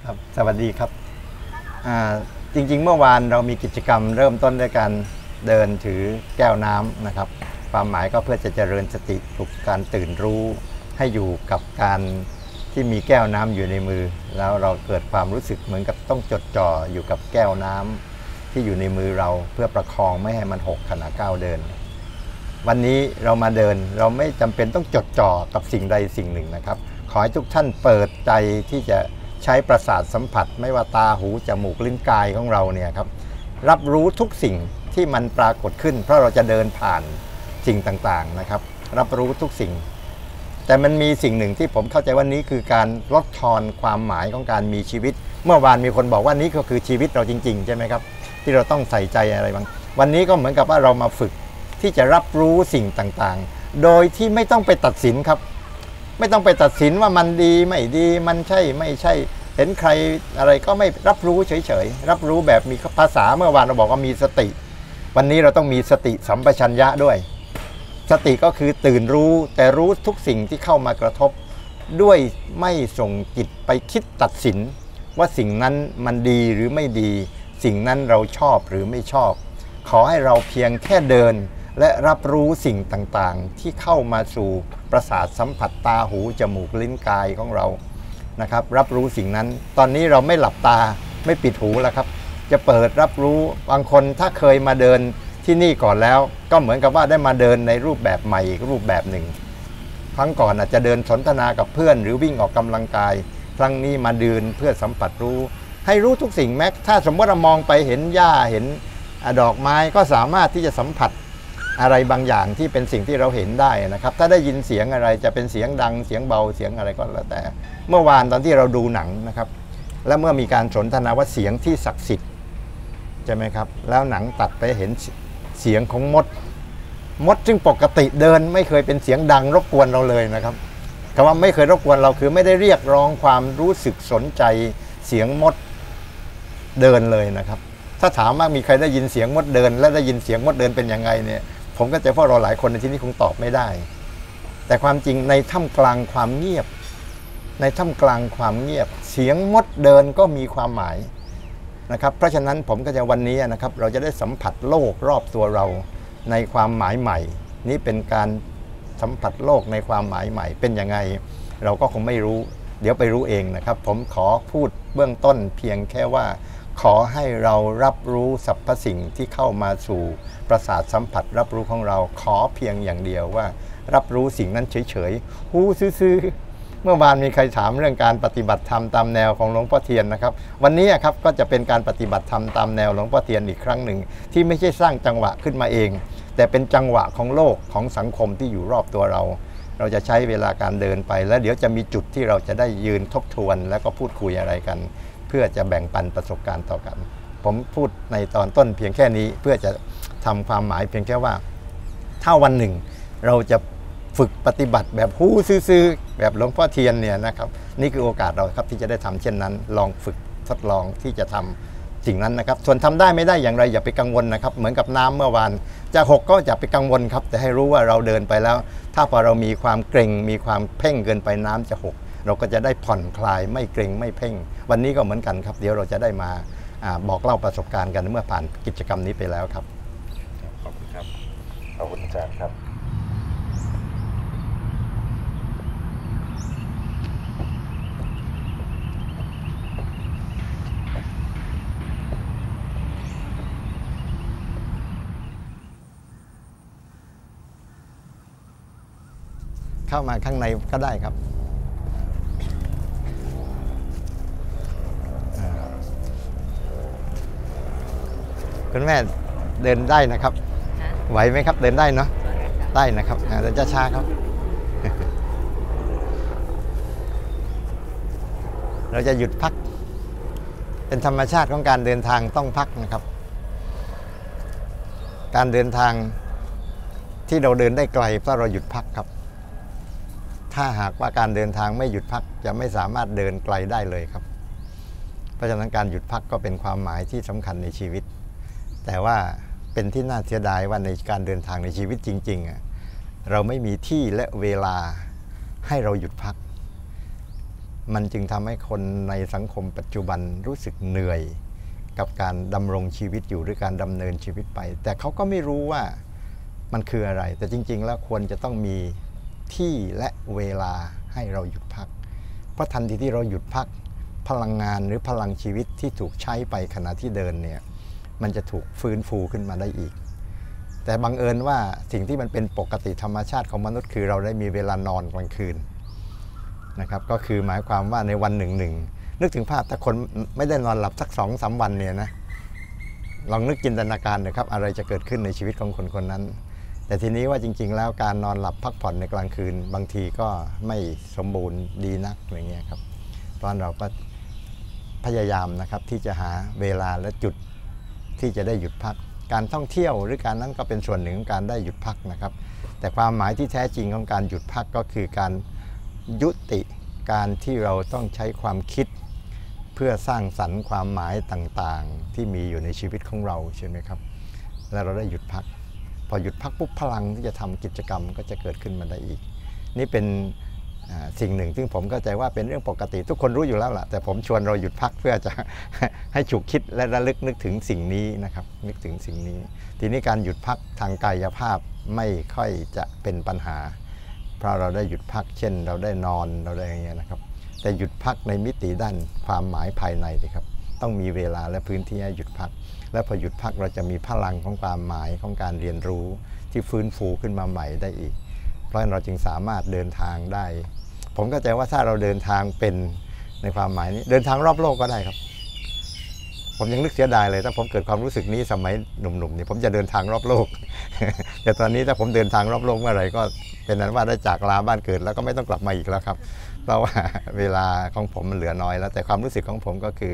ครับสวัสดีครับจริงๆเมื่อวานเรามีกิจกรรมเริ่มต้นด้วยการเดินถือแก้วน้ำนะครับความหมายก็เพื่อจะเจริญสติปลุกการตื่นรู้ให้อยู่กับการที่มีแก้วน้ำอยู่ในมือแล้วเราเกิดความรู้สึกเหมือนกับต้องจดจ่ออยู่กับแก้วน้ำที่อยู่ในมือเราเพื่อประคองไม่ให้มันหกขณะก้าวเดินวันนี้เรามาเดินเราไม่จำเป็นต้องจดจ่อกับสิ่งใดสิ่งหนึ่งนะครับขอให้ทุกท่านเปิดใจที่จะใช้ประสาทสัมผัสไม่ว่าตาหูจมูกลิ้นกายของเราเนี่ยครับรับรู้ทุกสิ่งที่มันปรากฏขึ้นเพราะเราจะเดินผ่านสิ่งต่างๆนะครับรับรู้ทุกสิ่งแต่มันมีสิ่งหนึ่งที่ผมเข้าใจว่านี้คือการลดทอนความหมายของการมีชีวิตเมื่อวานมีคนบอกว่านี้ก็คือชีวิตเราจริงๆใช่ไหมครับที่เราต้องใส่ใจอะไรบ้างวันนี้ก็เหมือนกับว่าเรามาฝึกที่จะรับรู้สิ่งต่างๆโดยที่ไม่ต้องไปตัดสินครับไม่ต้องไปตัดสินว่ามันดีไม่ดีมันใช่ไม่ใช่เห็นใครอะไรก็ไม่รับรู้เฉยๆรับรู้แบบมีภาษาเมื่อวานเราบอกว่ามีสติวันนี้เราต้องมีสติสัมปชัญญะด้วยสติก็คือตื่นรู้แต่รู้ทุกสิ่งที่เข้ามากระทบด้วยไม่ส่งจิตไปคิดตัดสินว่าสิ่งนั้นมันดีหรือไม่ดีสิ่งนั้นเราชอบหรือไม่ชอบขอให้เราเพียงแค่เดินและรับรู้สิ่งต่างๆที่เข้ามาสู่ประสาทสัมผัสตาหูจมูกลิ้นกายของเรานะครับรับรู้สิ่งนั้นตอนนี้เราไม่หลับตาไม่ปิดหูแล้วครับจะเปิดรับรู้บางคนถ้าเคยมาเดินที่นี่ก่อนแล้วก็เหมือนกับว่าได้มาเดินในรูปแบบใหม่อีกรูปแบบหนึ่งครั้งก่อนอาจจะเดินสนทนากับเพื่อนหรือวิ่งออกกำลังกายครั้งนี้มาเดินเพื่อสัมผัสรู้ให้รู้ทุกสิ่งแม้ถ้าสมมติเรามองไปเห็นหญ้าเห็นดอกไม้ก็สามารถที่จะสัมผัสอะไรบางอย่างที่เป็นสิ่งที่เราเห็นได้นะครับถ้าได้ยินเสียงอะไรจะเป็นเสียงดังเสียงเบาเสียงอะไรก็แล้วแต่เมื่อวานตอนที่เราดูหนังนะครับและเมื่อมีการสนทนาว่าเสียงที่ศักดิ์สิทธิ์ใช่ไหมครับแล้วหนังตัดไปเห็นเสียงของมดซึ่งปกติเดินไม่เคยเป็นเสียงดังรบกวนเราเลยนะครับคำว่าไม่เคยรบกวนเราคือไม่ได้เรียกร้องความรู้สึกสนใจเสียงมดเดินเลยนะครับถ้าถามว่ามีใครได้ยินเสียงมดเดินและได้ยินเสียงมดเดินเป็นยังไงเนี่ยผมก็จะพวกเราหลายคนในที่นี้คงตอบไม่ได้แต่ความจริงในท่ามกลางความเงียบในท่ามกลางความเงียบเสียงมดเดินก็มีความหมายนะครับเพราะฉะนั้นผมก็จะวันนี้นะครับเราจะได้สัมผัสโลกรอบตัวเราในความหมายใหม่นี่เป็นการสัมผัสโลกในความหมายใหม่เป็นยังไงเราก็คงไม่รู้เดี๋ยวไปรู้เองนะครับผมขอพูดเบื้องต้นเพียงแค่ว่าขอให้เรารับรู้สรรพสิ่งที่เข้ามาสู่ประสาทสัมผัสรับรู้ของเราขอเพียงอย่างเดียวว่ารับรู้สิ่งนั้นเฉยๆหูซื่อๆเมื่อวานมีใครถามเรื่องการปฏิบัติธรรมตามแนวของหลวงพ่อเทียนนะครับวันนี้ครับก็จะเป็นการปฏิบัติธรรมตามแนวหลวงพ่อเทียนอีกครั้งหนึ่งที่ไม่ใช่สร้างจังหวะขึ้นมาเองแต่เป็นจังหวะของโลกของสังคมที่อยู่รอบตัวเราเราจะใช้เวลาการเดินไปแล้วเดี๋ยวจะมีจุดที่เราจะได้ยืนทบทวนแล้วก็พูดคุยอะไรกันเพื่อจะแบ่งปันประสบการณ์ต่อกันผมพูดในตอนต้นเพียงแค่นี้เพื่อจะทำความหมายเพียงแค่ว่าถ้าวันหนึ่งเราจะฝึกปฏิบัติแบบหูซื่อๆแบบหลวงพ่อเทียนเนี่ยนะครับนี่คือโอกาสเราครับที่จะได้ทำเช่นนั้นลองฝึกทดลองที่จะทำสิ่งนั้นนะครับส่วนทำได้ไม่ได้อย่างไรอย่าไปกังวลนะครับเหมือนกับน้ำเมื่อวานจะหกก็อย่าไปกังวลครับแต่ให้รู้ว่าเราเดินไปแล้วถ้าพอเรามีความเกรงมีความเพ่งเกินไปน้ำจะหกเราก็จะได้ผ่อนคลายไม่เกรงไม่เพ่งวันนี้ก็เหมือนกันครับเดี๋ยวเราจะได้มาบอกเล่าประสบการณ์กันเมื่อผ่านกิจกรรมนี้ไปแล้วครับขอบคุณครับขอบคุณอาจารย์ครับเข้ามาข้างในก็ได้ครับคุณแม่เดินได้นะครับไหวไหมครับเดินได้เนาะได้นะครับเดินช้าๆครับเราจะหยุดพักเป็นธรรมชาติของการเดินทางต้องพักนะครับการเดินทางที่เราเดินได้ไกลเพราะเราหยุดพักครับถ้าหากว่าการเดินทางไม่หยุดพักจะไม่สามารถเดินไกลได้เลยครับเพราะฉะนั้นการหยุดพักก็เป็นความหมายที่สำคัญในชีวิตแต่ว่าเป็นที่น่าเสียดายว่าในการเดินทางในชีวิตจริงๆ เราไม่มีที่และเวลาให้เราหยุดพักมันจึงทำให้คนในสังคมปัจจุบันรู้สึกเหนื่อยกับการดำรงชีวิตอยู่หรือการดำเนินชีวิตไปแต่เขาก็ไม่รู้ว่ามันคืออะไรแต่จริงๆแล้วควรจะต้องมีที่และเวลาให้เราหยุดพักเพราะทันทีที่เราหยุดพักพลังงานหรือพลังชีวิตที่ถูกใช้ไปขณะที่เดินเนี่ยมันจะถูกฟื้นฟูขึ้นมาได้อีกแต่บังเอิญว่าสิ่งที่มันเป็นปกติธรรมชาติของมนุษย์คือเราได้มีเวลานอนกลางคืนนะครับก็คือหมายความว่าในวันหนึ่งนึกถึงภาพถ้าคนไม่ได้นอนหลับสัก2-3 วันเนี่ยนะลองนึกจินตนาการนะครับอะไรจะเกิดขึ้นในชีวิตของคนคนนั้นแต่ทีนี้ว่าจริงๆแล้วการนอนหลับพักผ่อนในกลางคืนบางทีก็ไม่สมบูรณ์ดีนักอะไรเงี้ยครับตอนเราก็พยายามนะครับที่จะหาเวลาและจุดที่จะได้หยุดพักการท่องเที่ยวหรือการนั้นก็เป็นส่วนหนึ่งของการได้หยุดพักนะครับแต่ความหมายที่แท้จริงของการหยุดพักก็คือการยุติการที่เราต้องใช้ความคิดเพื่อสร้างสรรค์ความหมายต่างๆที่มีอยู่ในชีวิตของเราใช่ไหมครับแล้วเราได้หยุดพักพอหยุดพักปุ๊บพลังที่จะทำกิจกรรมก็จะเกิดขึ้นมาได้อีกนี่เป็นสิ่งหนึ่งซึ่งผมเข้าใจว่าเป็นเรื่องปกติทุกคนรู้อยู่แล้วล่ะแต่ผมชวนเราหยุดพักเพื่อจะ ให้ฉุกคิดและระลึกนึกถึงสิ่งนี้นะครับนึกถึงสิ่งนี้ทีนี้การหยุดพักทางกายภาพไม่ค่อยจะเป็นปัญหาเพราะเราได้หยุดพักเช่นเราได้นอนเราได้อย่างเงี้ยนะครับแต่หยุดพักในมิติด้านความหมายภายในเลยครับต้องมีเวลาและพื้นที่ให้หยุดพักและพอหยุดพักเราจะมีพลังของความหมายของการเรียนรู้ที่ฟื้นฟูขึ้นมาใหม่ได้อีกเพราะเราจึงสามารถเดินทางได้ผมเข้าใจว่าถ้าเราเดินทางเป็นในความหมายนี้เดินทางรอบโลกก็ได้ครับผมยังนึกเสียดายเลยถ้าผมเกิดความรู้สึกนี้สมัยหนุ่มๆนี่ผมจะเดินทางรอบโลก แต่ตอนนี้ถ้าผมเดินทางรอบโลกเมื่อไหร่ก็เป็นนั้นว่าได้จากลาบ้านเกิดแล้วก็ไม่ต้องกลับมาอีกแล้วครับเพราะว่าเวลาของผมมันเหลือน้อยแล้วแต่ความรู้สึกของผมก็คือ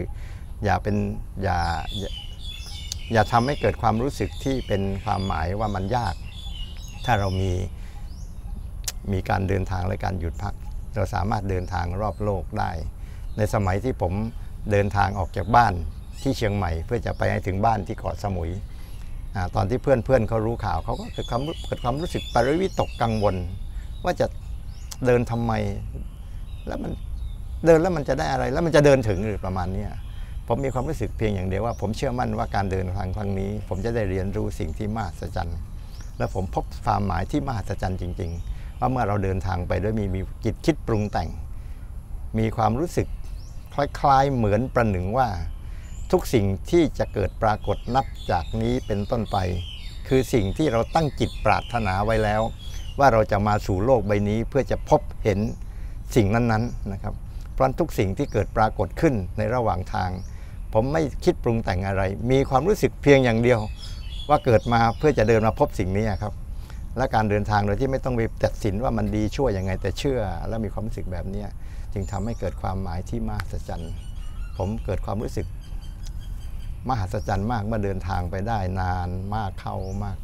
อย่าทำให้เกิดความรู้สึกที่เป็นความหมายว่ามันยากถ้าเรามีการเดินทางและการหยุดพักเราสามารถเดินทางรอบโลกได้ในสมัยที่ผมเดินทางออกจากบ้านที่เชียงใหม่เพื่อจะไปให้ถึงบ้านที่เกาะสมุยตอนที่เพื่อนเขารู้ข่าวเขาก็เกิดความรู้สึกปริวิตกกังวลว่าจะเดินทำไมแล้วมันเดินแล้วมันจะได้อะไรแล้วมันจะเดินถึงหรือประมาณนี้ผมมีความรู้สึกเพียงอย่างเดียวว่าผมเชื่อมั่นว่าการเดินทางครั้งนี้ผมจะได้เรียนรู้สิ่งที่มหัศจรรย์และผมพบความหมายที่มหัศจรรย์จริงๆว่าเมื่อเราเดินทางไปด้วยมีจิตคิดปรุงแต่งมีความรู้สึกคล้ายๆเหมือนประหนึ่งว่าทุกสิ่งที่จะเกิดปรากฏนับจากนี้เป็นต้นไปคือสิ่งที่เราตั้งจิตปรารถนาไว้แล้วว่าเราจะมาสู่โลกใบนี้เพื่อจะพบเห็นสิ่งนั้นๆนะครับเพราะทุกสิ่งที่เกิดปรากฏขึ้นในระหว่างทางผมไม่คิดปรุงแต่งอะไรมีความรู้สึกเพียงอย่างเดียวว่าเกิดมาเพื่อจะเดินมาพบสิ่งนี้ครับและการเดินทางโดยที่ไม่ต้องไปตัดสินว่ามันดีชั่วยังไงแต่เชื่อและมีความรู้สึกแบบนี้จึงทำให้เกิดความหมายที่มหัศจรรย์ผมเกิดความรู้สึกมหัศจรรย์มากเมื่อเดินทางไปได้นานมากเข้า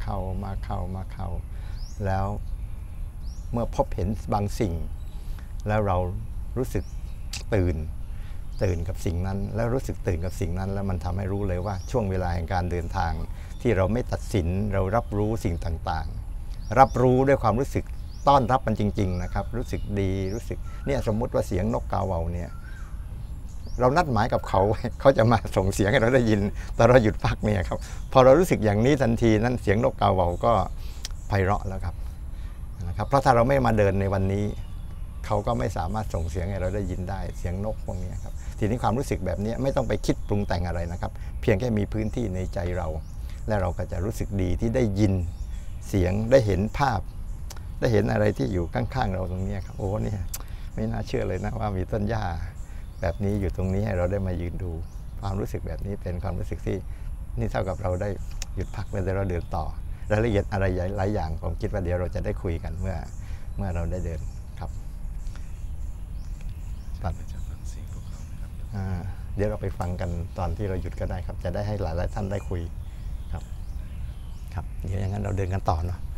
แล้วเมื่อพบเห็นบางสิ่งแล้วเรารู้สึกตื่นกับสิ่งนั้นแล้วรู้สึกตื่นกับสิ่งนั้นแล้วมันทำให้รู้เลยว่าช่วงเวลาแห่งการเดินทางที่เราไม่ตัดสินเรารับรู้สิ่งต่างๆรับรู้ด้วยความรู้สึกต้อนรับมันจริงๆนะครับรู้สึกดีรู้สึกเนี่ยสมมุติว่าเสียงนกกาเหว่าเนี่ยเรานัดหมายกับเขาจะมาส่งเสียงให้เราได้ยินแต่เราหยุดพักเนี่ยครับพอเรารู้สึกอย่างนี้ทันทีนั้นเสียงนกกาเหว่าก็ไพเราะแล้วครับเพราะถ้าเราไม่มาเดินในวันนี้เขาก็ไม่สามารถส่งเสียงให้เราได้ยินได้เสียงนกพวกนี้ครับทีนี้ความรู้สึกแบบนี้ไม่ต้องไปคิดปรุงแต่งอะไรนะครับเพียงแค่มีพื้นที่ในใจเราและเราก็จะรู้สึกดีที่ได้ยินเสียงได้เห็นภาพได้เห็นอะไรที่อยู่ข้างๆเราตรงนี้ครับโอ้เนี่ยไม่น่าเชื่อเลยนะว่ามีต้นหญ้าแบบนี้อยู่ตรงนี้ให้เราได้มายืนดูความรู้สึกแบบนี้เป็นความรู้สึกที่นี่เท่ากับเราได้หยุดพักแล้วเราเดินต่อรายละเอียดอะไรหลายอย่างผมคิดว่าเดี๋ยวเราจะได้คุยกันเมื่อเราได้เดินครับเดี๋ยวเราไปฟังกันตอนที่เราหยุดก็ได้ครับจะได้ให้หลายท่านได้คุยครับเดี๋ยวอย่างนั้นเราเดินกันต่อเนาะ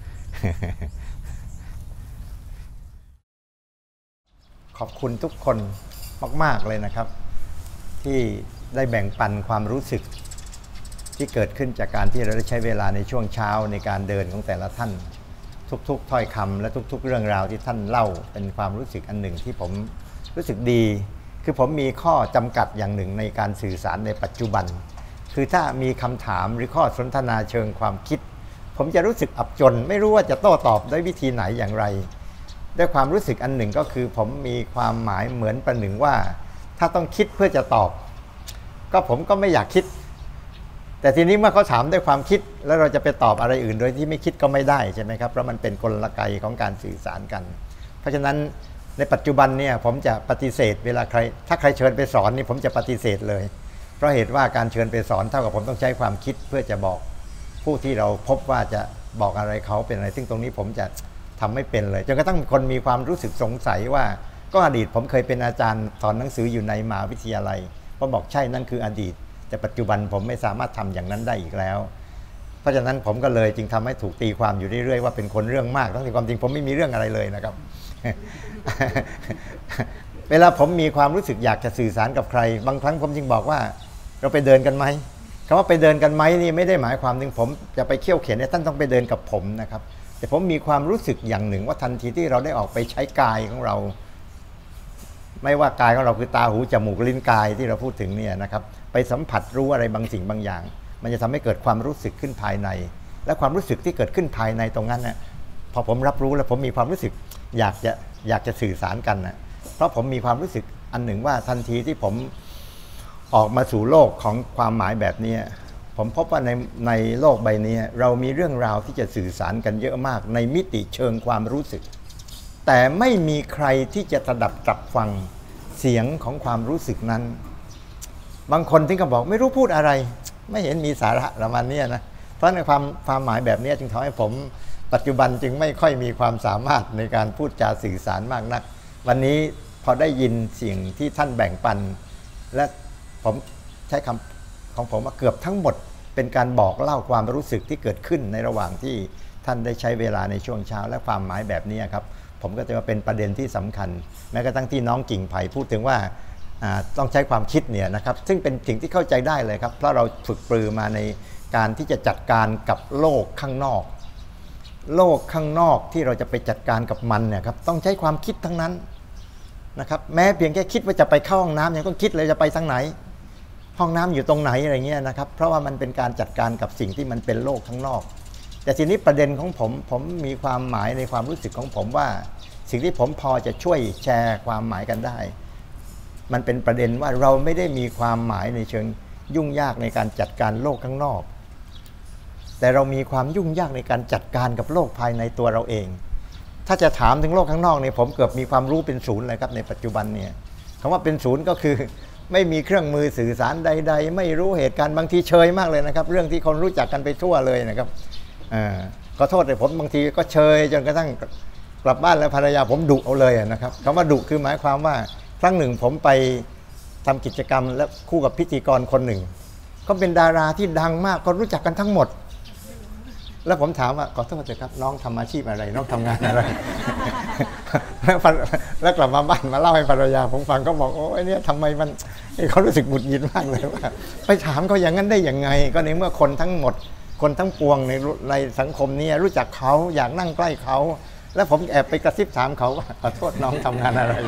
ขอบคุณทุกคนมากๆเลยนะครับที่ได้แบ่งปันความรู้สึกที่เกิดขึ้นจากการที่เราได้ใช้เวลาในช่วงเช้าในการเดินของแต่ละท่านทุกๆถ้อยคำและทุกๆเรื่องราวที่ท่านเล่าเป็นความรู้สึกอันหนึ่งที่ผมรู้สึกดีคือผมมีข้อจำกัดอย่างหนึ่งในการสื่อสารในปัจจุบันคือถ้ามีคำถามหรือข้อสนทนาเชิงความคิดผมจะรู้สึกอับจนไม่รู้ว่าจะโต้ตอบด้วยวิธีไหนอย่างไรด้วยความรู้สึกอันหนึ่งก็คือผมมีความหมายเหมือนประหนึ่งว่าถ้าต้องคิดเพื่อจะตอบก็ผมก็ไม่อยากคิดแต่ทีนี้เมื่อเขาถามด้วยความคิดแล้วเราจะไปตอบอะไรอื่นโดยที่ไม่คิดก็ไม่ได้ใช่ไหมครับเพราะมันเป็นกลไกของการสื่อสารกันเพราะฉะนั้นในปัจจุบันเนี่ยผมจะปฏิเสธเวลาถ้าใครเชิญไปสอนนี่ผมจะปฏิเสธเลยเพราะเหตุว่าการเชิญไปสอนเท่ากับผมต้องใช้ความคิดเพื่อจะบอกผู้ที่เราพบว่าจะบอกอะไรเขาเป็นอะไรซึ่งตรงนี้ผมจะทำไม่เป็นเลยจนกระทั่งคนมีความรู้สึกสงสัยว่าก็อดีตผมเคยเป็นอาจารย์สอนหนังสืออยู่ในมหาวิทยาลัยผมบอกใช่นั่นคืออดีตแต่ปัจจุบันผมไม่สามารถทำอย่างนั้นได้อีกแล้วเพราะฉะนั้นผมก็เลยจึงทำให้ถูกตีความอยู่เรื่อยๆว่าเป็นคนเรื่องมากทั้งที่ความจริงผมไม่มีเรื่องอะไรเลยนะครับ เวลาผมมีความรู้สึกอยากจะสื่อสารกับใครบางครั้งผมจึงบอกว่าเราไปเดินกันไหมคำว่าไปเดินกันไหมนี่ไม่ได้หมายความถึงผมจะไปเขี่ยวเข็นให้ท่านต้องไปเดินกับผมนะครับแต่ผมมีความรู้สึกอย่างหนึ่งว่าทันทีที่เราได้ออกไปใช้กายของเราไม่ว่ากายของเราคือตาหูจมูกลิ้นกายที่เราพูดถึงเนี่ยนะครับไปสัมผัสรู้อะไรบางสิ่งบางอย่างมันจะทำให้เกิดความรู้สึกขึ้นภายในและความรู้สึกที่เกิดขึ้นภายในตรงนั้นเนี่ยพอผมรับรู้แล้วผมมีความรู้สึกอยากจะสื่อสารกันนะเพราะผมมีความรู้สึกอันหนึ่งว่าทันทีที่ผมออกมาสู่โลกของความหมายแบบนี้ผมพบว่าในโลกใบนี้เรามีเรื่องราวที่จะสื่อสารกันเยอะมากในมิติเชิงความรู้สึกแต่ไม่มีใครที่จะสดับจับฟังเสียงของความรู้สึกนั้นบางคนถึงก็บอกไม่รู้พูดอะไรไม่เห็นมีสาระประมาณนี้นะเพราะในความหมายแบบนี้จึงทำให้ผมปัจจุบันจึงไม่ค่อยมีความสามารถในการพูดจาสื่อสารมากนักวันนี้พอได้ยินสิ่งที่ท่านแบ่งปันและผมใช้คำของผมว่าเกือบทั้งหมดเป็นการบอกเล่าความรู้สึกที่เกิดขึ้นในระหว่างที่ท่านได้ใช้เวลาในช่วงเช้าและความหมายแบบนี้ครับผมก็จะมาเป็นประเด็นที่สำคัญแม้กระทั่งที่น้องกิ่งไผ่พูดถึงว่าต้องใช้ความคิดเนี่ยนะครับซึ่งเป็นสิ่งที่เข้าใจได้เลยครับเพราะเราฝึกปรือมาในการที่จะจัดการกับโลกข้างนอกโลกข้างนอกที่เราจะไปจัดการกับมันเนี่ยครับต้องใช้ความคิดทั้งนั้นนะครับแม้เพียงแค่คิดว่าจะไปเข้าห้องน้ำยังต้องคิดเลยจะไปทางไหนห้องน้ำอยู่ตรงไหนอะไรเงี้ยนะครับเพราะว่ามันเป็นการจัดการกับสิ่งที่มันเป็นโลกข้างนอกแต่ทีนี้ประเด็นของผมมีความหมายในความรู้สึกของผมว่าสิ่งที่ผมพอจะช่วยแชร์ความหมายกันได้มันเป็นประเด็นว่าเราไม่ได้มีความหมายในเชิงยุ่งยากในการจัดการโลกข้างนอกแต่เรามีความยุ่งยากในการจัดการกับโลกภายในตัวเราเองถ้าจะถามถึงโลกข้างนอกเนี่ยผมเกือบมีความรู้เป็นศูนย์เลยครับในปัจจุบันเนี่ยคำว่าเป็นศูนย์ก็คือไม่มีเครื่องมือสื่อสารใดๆไม่รู้เหตุการณ์บางทีเชยมากเลยนะครับเรื่องที่คนรู้จักกันไปทั่วเลยนะครับขอโทษแต่ผมบางทีก็เชยจนกระทั่งกลับบ้านแล้วภรรยาผมดุเอาเลยนะครับคำว่าดุคือหมายความว่าครั้งหนึ่งผมไปทำกิจกรรมและคู่กับพิธีกรคนหนึ่งก็เป็นดาราที่ดังมากคนรู้จักกันทั้งหมดแล้วผมถามว่าขอโทษเถอะครับน้องทำอาชีพอะไรน้องทำงานอะไร แล้วกลับมาบ้านมาเล่าให้ภรรยาผมฟังก็บอกโอ้ยเนี่ยทำไมมันเขารู้สึกหงุดหงิดมากเลยว่าไปถามเขาอย่างนั้นได้ยังไงก็ในเมื่อคนทั้งหมดคนทั้งปวงในสังคมนี้รู้จักเขาอยากนั่งใกล้เขาแล้วผมแอบไปกระซิบถามเขาว่าขอโทษน้องทำงานอะไร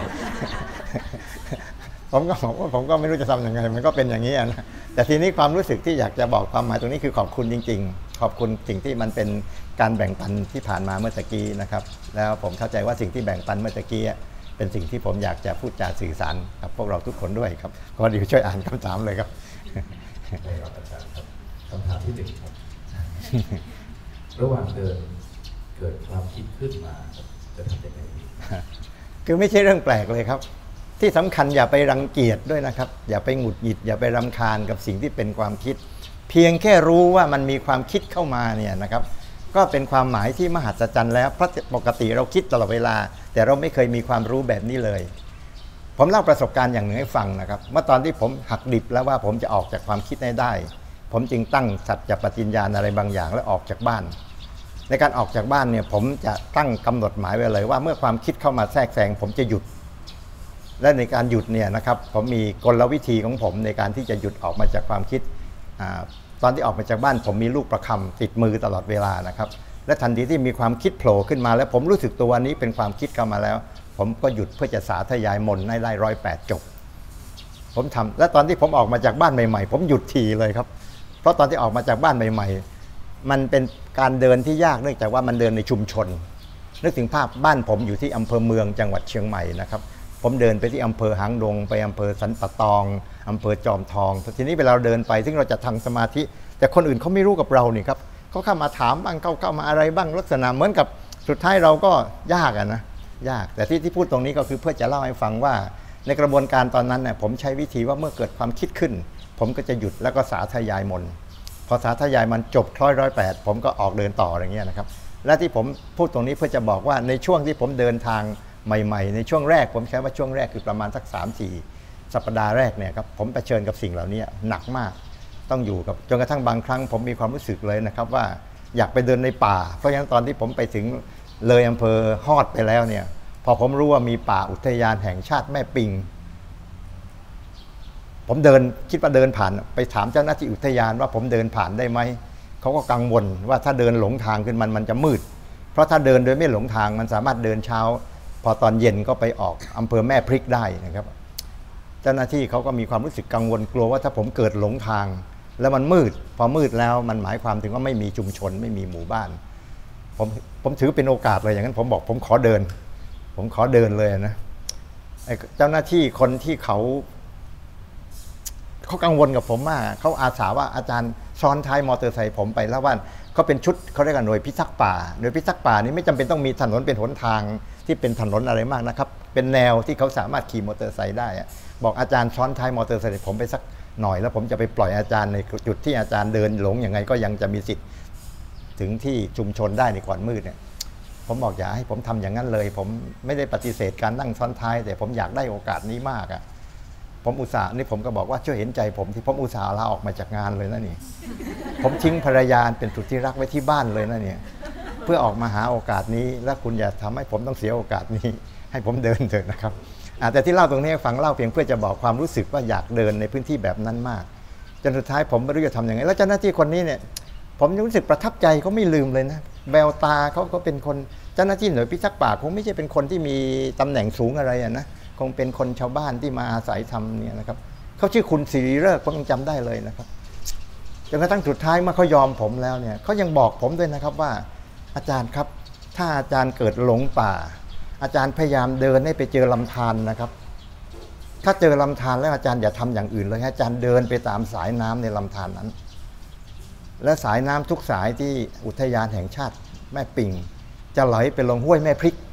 ผมก็บอกว่าผมก็ไม่รู้จะทำยังไงมันก็เป็นอย่างนี้นะแต่ทีนี้ความรู้สึกที่อยากจะบอกความหมายตรงนี้คือขอบคุณจริงๆขอบคุณสิ่งที่มันเป็นการแบ่งปันที่ผ่านมาเมื่อตะกี้นะครับแล้วผมเข้าใจว่าสิ่งที่แบ่งปันเมื่อตะกี้เป็นสิ่งที่ผมอยากจะพูดจาสื่อสารกับพวกเราทุกคนด้วยครับก็เดี๋ยวช่วยอ่านคำถามเลยครับได้ครับอาจารย์ครับคำถามที่หนึ่งครับระหว่างเดินเกิดความคิดขึ้นมาจะทำยังไงดีคือไม่ใช่เรื่องแปลกเลยครับที่สำคัญอย่าไปรังเกียจด้วยนะครับอย่าไปหงุดหงิดอย่าไปรำคาญกับสิ่งที่เป็นความคิดเพียงแค่รู้ว่ามันมีความคิดเข้ามาเนี่ยนะครับก็เป็นความหมายที่มหัศจรรย์แล้วเพราะปกติเราคิดตลอดเวลาแต่เราไม่เคยมีความรู้แบบนี้เลยผมเล่าประสบการณ์อย่างหนึ่งให้ฟังนะครับเมื่อตอนที่ผมหักดิบแล้วว่าผมจะออกจากความคิดได้ผมจึงตั้งสัจจะปฏิญญาณอะไรบางอย่างแล้วออกจากบ้านในการออกจากบ้านเนี่ยผมจะตั้งกำหนดหมายไว้เลยว่าเมื่อความคิดเข้ามาแทรกแซงผมจะหยุดและในการหยุดเนี่ยนะครับผมมีกลวิธีของผมในการที่จะหยุดออกมาจากความคิดตอนที่ออกมาจากบ้านผมมีลูกประคำติดมือตลอดเวลานะครับและทันทีที่มีความคิดโผล่ขึ้นมาแล้วผมรู้สึกตัวนี้เป็นความคิดเข้ามาแล้วผมก็หยุดเพื่อจะสาธยายมนต์ให้ได้108 จบผมทำและตอนที่ผมออกมาจากบ้านใหม่ๆผมหยุดทีเลยครับเพราะตอนที่ออกมาจากบ้านใหม่ๆมันเป็นการเดินที่ยากเนื่องจากว่ามันเดินในชุมชนนึกถึงภาพบ้านผมอยู่ที่อำเภอเมืองจังหวัดเชียงใหม่นะครับผมเดินไปที่อำเภอหางดงไปอำเภอสันปะตองอำเภอจอมทองทีนี้เวลาเราเดินไปซึ่งเราจะทำสมาธิแต่คนอื่นเขาไม่รู้กับเรานี่ครับเขาเข้ามาถามบ้างเข้ามาอะไรบ้างลักษณะเหมือนกับสุดท้ายเราก็ยากนะยากแต่ที่พูดตรงนี้ก็คือเพื่อจะเล่าให้ฟังว่าในกระบวนการตอนนั้นเนี่ยผมใช้วิธีว่าเมื่อเกิดความคิดขึ้นผมก็จะหยุดแล้วก็สาธยายมนต์พอสาธยายมันจบ108ผมก็ออกเดินต่ออะไรเงี้ยนะครับและที่ผมพูดตรงนี้เพื่อจะบอกว่าในช่วงที่ผมเดินทางใหม่ๆในช่วงแรกผมใช้ว่าช่วงแรกคือประมาณสัก 3-4 สัปดาห์แรกเนี่ยครับผมเผชิญกับสิ่งเหล่านี้หนักมากต้องอยู่กับจนกระทั่งบางครั้งผมมีความรู้สึกเลยนะครับว่าอยากไปเดินในป่าเพราะฉะนั้นตอนที่ผมไปถึงเลยอำเภอฮอดไปแล้วเนี่ยพอผมรู้ว่ามีป่าอุทยานแห่งชาติแม่ปิงผมเดินคิดว่าเดินผ่านไปถามเจ้าหน้าที่อุทยานว่าผมเดินผ่านได้ไหมเขาก็กังวลว่าถ้าเดินหลงทางขึ้นมันจะมืดเพราะถ้าเดินโดยไม่หลงทางมันสามารถเดินเช้าพอตอนเย็นก็ไปออกอำเภอแม่พริกได้นะครับเจ้าหน้าที่เขาก็มีความรู้สึกกังวลกลัวว่าถ้าผมเกิดหลงทางแล้วมันมืดพอมืดแล้วมันหมายความถึงว่าไม่มีชุมชนไม่มีหมู่บ้านผมถือเป็นโอกาสเลยอย่างนั้นผมบอกผมขอเดินเลยนะเจ้าหน้าที่คนที่เขากังวลกับผมมากเขาอาสาว่าอาจารย์ซ้อนท้ายมอเตอร์ไซค์ผมไปแล้วว่าเขาเป็นชุดเขาเรียกกันหน่วยพิทักษ์ป่าหน่วยพิทักษ์ป่านี้ไม่จำเป็นต้องมีถนนเป็นหนทางที่เป็นถนนอะไรมากนะครับเป็นแนวที่เขาสามารถขี่มอเตอร์ไซค์ได้บอกอาจารย์ซ้อนท้ายมอเตอร์ไซค์ผมไปสักหน่อยแล้วผมจะไปปล่อยอาจารย์ในจุดที่อาจารย์เดินหลงยังไงก็ยังจะมีสิทธิ์ถึงที่ชุมชนได้ในก่อนมืดเนี่ยผมบอกอย่าให้ผมทำอย่างนั้นเลยผมไม่ได้ปฏิเสธการนั่งซ้อนท้ายแต่ผมอยากได้โอกาสนี้มากผมอุตส่าห์นี่ผมก็บอกว่าช่วยเห็นใจผมที่ผมอุตส่าห์ลาออกมาจากงานเลยนะนี่ผมทิ้งภรรยาเป็นสุดที่รักไว้ที่บ้านเลยนะเนี่ยเพื่อออกมาหาโอกาสนี้และคุณอย่าทำให้ผมต้องเสียโอกาสนี้ให้ผมเดินเถอะนะครับแต่ที่เล่าตรงนี้ฟังเล่าเพียงเพื่อจะบอกความรู้สึกว่าอยากเดินในพื้นที่แบบนั้นมากจนสุดท้ายผมไม่รู้จะทำยังไงแล้วเจ้าหน้าที่คนนี้เนี่ยผมรู้สึกประทับใจเขาไม่ลืมเลยนะแววตาเขาก็เป็นคนเจ้าหน้าที่หน่วยพิทักษ์ป่าคงไม่ใช่เป็นคนที่มีตำแหน่งสูงอะไรนะคงเป็นคนชาวบ้านที่มาอาศัยทำเนี่ยนะครับเขาชื่อคุณศิริฤกษ์ผมยังจำได้เลยนะครับจนกระทั่งสุดท้ายเมื่อเขายอมผมแล้วเนี่ยเขายังบอกผมด้วยนะครับว่าอาจารย์ครับถ้าอาจารย์เกิดหลงป่าอาจารย์พยายามเดินให้ไปเจอลำธารนะครับถ้าเจอลำธารแล้วอาจารย์อย่าทำอย่างอื่นเลยอาจารย์เดินไปตามสายน้ำในลำธารนั้นและสายน้ำทุกสายที่อุทยานแห่งชาติแม่ปิงจะไหลไปลงห้วยแม่พริก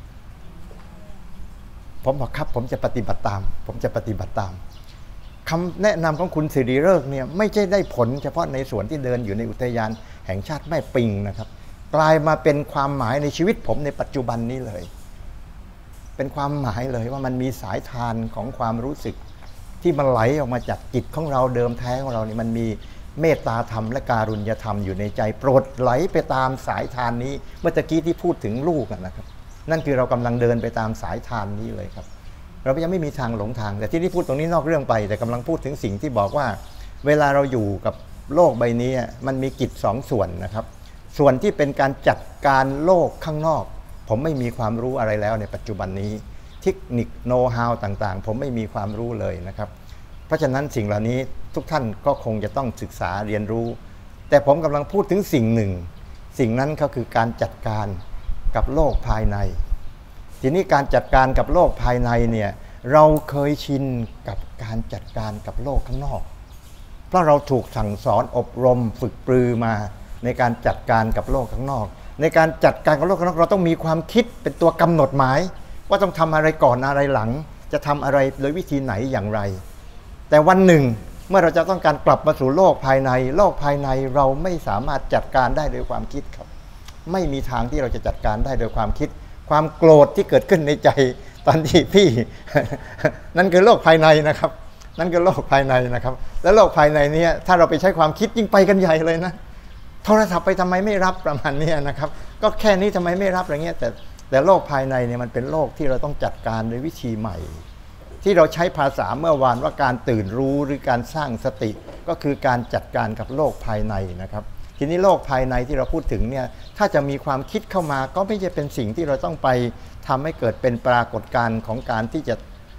ผมบอกครับผมจะปฏิบัติตามคำแนะนำของคุณศิริฤกษ์เนี่ยไม่ใช่ได้ผลเฉพาะในส่วนที่เดินอยู่ในอุทยานแห่งชาติแม่ปิงนะครับกลายมาเป็นความหมายในชีวิตผมในปัจจุบันนี้เลยเป็นความหมายเลยว่ามันมีสายทานของความรู้สึกที่มันไหลออกมาจากจิตของเราเดิมแท้ของเรานี่มันมีเมตตาธรรมและการุญยธรรมอยู่ในใจโปรดไหลไปตามสายทานนี้เมื่อกี้ที่พูดถึงลูกนะครับนั่นคือเรากำลังเดินไปตามสายทานนี้เลยครับเรายังไม่มีทางหลงทางแต่ที่พูดตรงนี้นอกเรื่องไปแต่กำลังพูดถึงสิ่งที่บอกว่าเวลาเราอยู่กับโลกใบนี้มันมีกิจ2 ส่วนนะครับส่วนที่เป็นการจัดการโลกข้างนอกผมไม่มีความรู้อะไรแล้วในปัจจุบันนี้เทคนิคโน้ตฮาวต่างๆผมไม่มีความรู้เลยนะครับเพราะฉะนั้นสิ่งเหล่านี้ทุกท่านก็คงจะต้องศึกษาเรียนรู้แต่ผมกำลังพูดถึงสิ่งหนึ่งสิ่งนั้นก็คือการจัดการกับโลกภายในทีนี้การจัดการกับโลกภายในเนี่ยเราเคยชินกับการจัดการกับโลกข้างนอกเพราะเราถูกสั่งสอนอบรมฝึกปรือมาในการจัดการกับโลกข้างนอกในการจัดการกับโลกข้างนอกเราต้องมีความคิดเป็นตัวกำหนดหมายว่าต้องทำอะไรก่อนอะไรหลังจะทำอะไรโดยวิธีไหนอย่างไรแต่วันหนึ่งเมื่อเราจะต้องการกลับมาสู่โลกภายในเราไม่สามารถจัดการได้โดยความคิดครับไม่มีทางที่เราจะจัดการได้โดยความคิดความโกรธที่เกิดขึ้นในใจตอนที่พี่ นั่นคือโลกภายในนะครับนั่นคือโลกภายในนะครับแล้วโลกภายในนี้ถ้าเราไปใช้ความคิดยิ่งไปกันใหญ่เลยนะโทรศัพท์ไปทำไมไม่รับประมาณนี้นะครับก็แค่นี้ทำไมไม่รับอะไรเงี้ยแต่โลกภายในเนี่ยมันเป็นโลกที่เราต้องจัดการโดยวิธีใหม่ที่เราใช้ภาษาเมื่อวานว่าการตื่นรู้หรือการสร้างสติก็คือการจัดการกับโลกภายในนะครับทีนี้โลกภายในที่เราพูดถึงเนี่ยถ้าจะมีความคิดเข้ามาก็ไม่ใช่เป็นสิ่งที่เราต้องไปทำให้เกิดเป็นปรากฏการณ์ของการที่จะ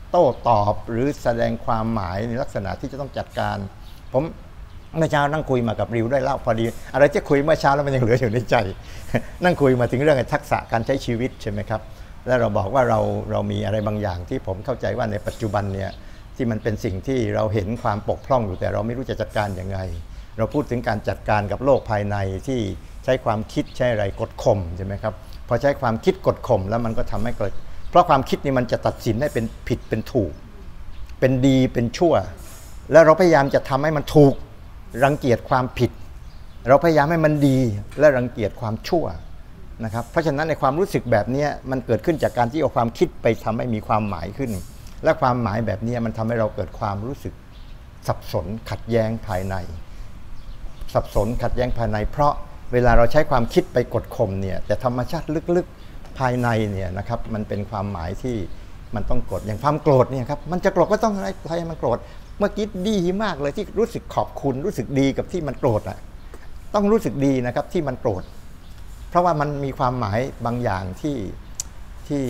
โต้ตอบหรือแสดงความหมายในลักษณะที่จะต้องจัดการผมเมื่อเช้านั่งคุยมากับริวได้เล่าพอดีอะไรที่คุยเมื่อเช้าแล้วมันยังเหลืออยู่ในใจ นั่งคุยมาถึงเรื่องทักษะการใช้ชีวิตใช่ไหมครับแล้วเราบอกว่าเรามีอะไรบางอย่างที่ผมเข้าใจว่าในปัจจุบันเนี่ยที่มันเป็นสิ่งที่เราเห็นความปกพร่องอยู่แต่เราไม่รู้จะจัดการยังไงเราพูดถึงการจัดการกับโลกภายในที่ใช้ความคิดใช้อะไรกดข่มใช่ไหมครับพอใช้ความคิดกดข่มแล้วมันก็ทำให้เกิดเพราะความคิดนี่มันจะตัดสินให้เป็นผิดเป็นถูกเป็นดีเป็นชั่วแล้วเราพยายามจะทำให้มันถูกรังเกียจความผิดเราพยายามให้มันดีและรังเกียจความชั่วนะครับเพราะฉะนั้นในความรู้สึกแบบนี้มันเกิดขึ้นจากการที่เอาความคิดไปทำให้มีความหมายขึ้นและความหมายแบบนี้มันทำให้เราเกิดความรู้สึกสับสนขัดแย้งภายในสับสนขัดแย้งภายในเพราะเวลาเราใช้ความคิดไปกดข่มเนี่ยแต่ธรรมชาติลึกๆภายในเนี่ยนะครับมันเป็นความหมายที่มันต้องกดอย่างความโกรธเนี่ยครับมันจะโกรธก็ต้องอะไรมันโกรธเมื่อกี้ดีมากเลยที่รู้สึกขอบคุณรู้สึกดีกับที่มันโกรธอ่ะต้องรู้สึกดีนะครับที่มันโกรธเพราะว่ามันมีความหมายบางอย่างที่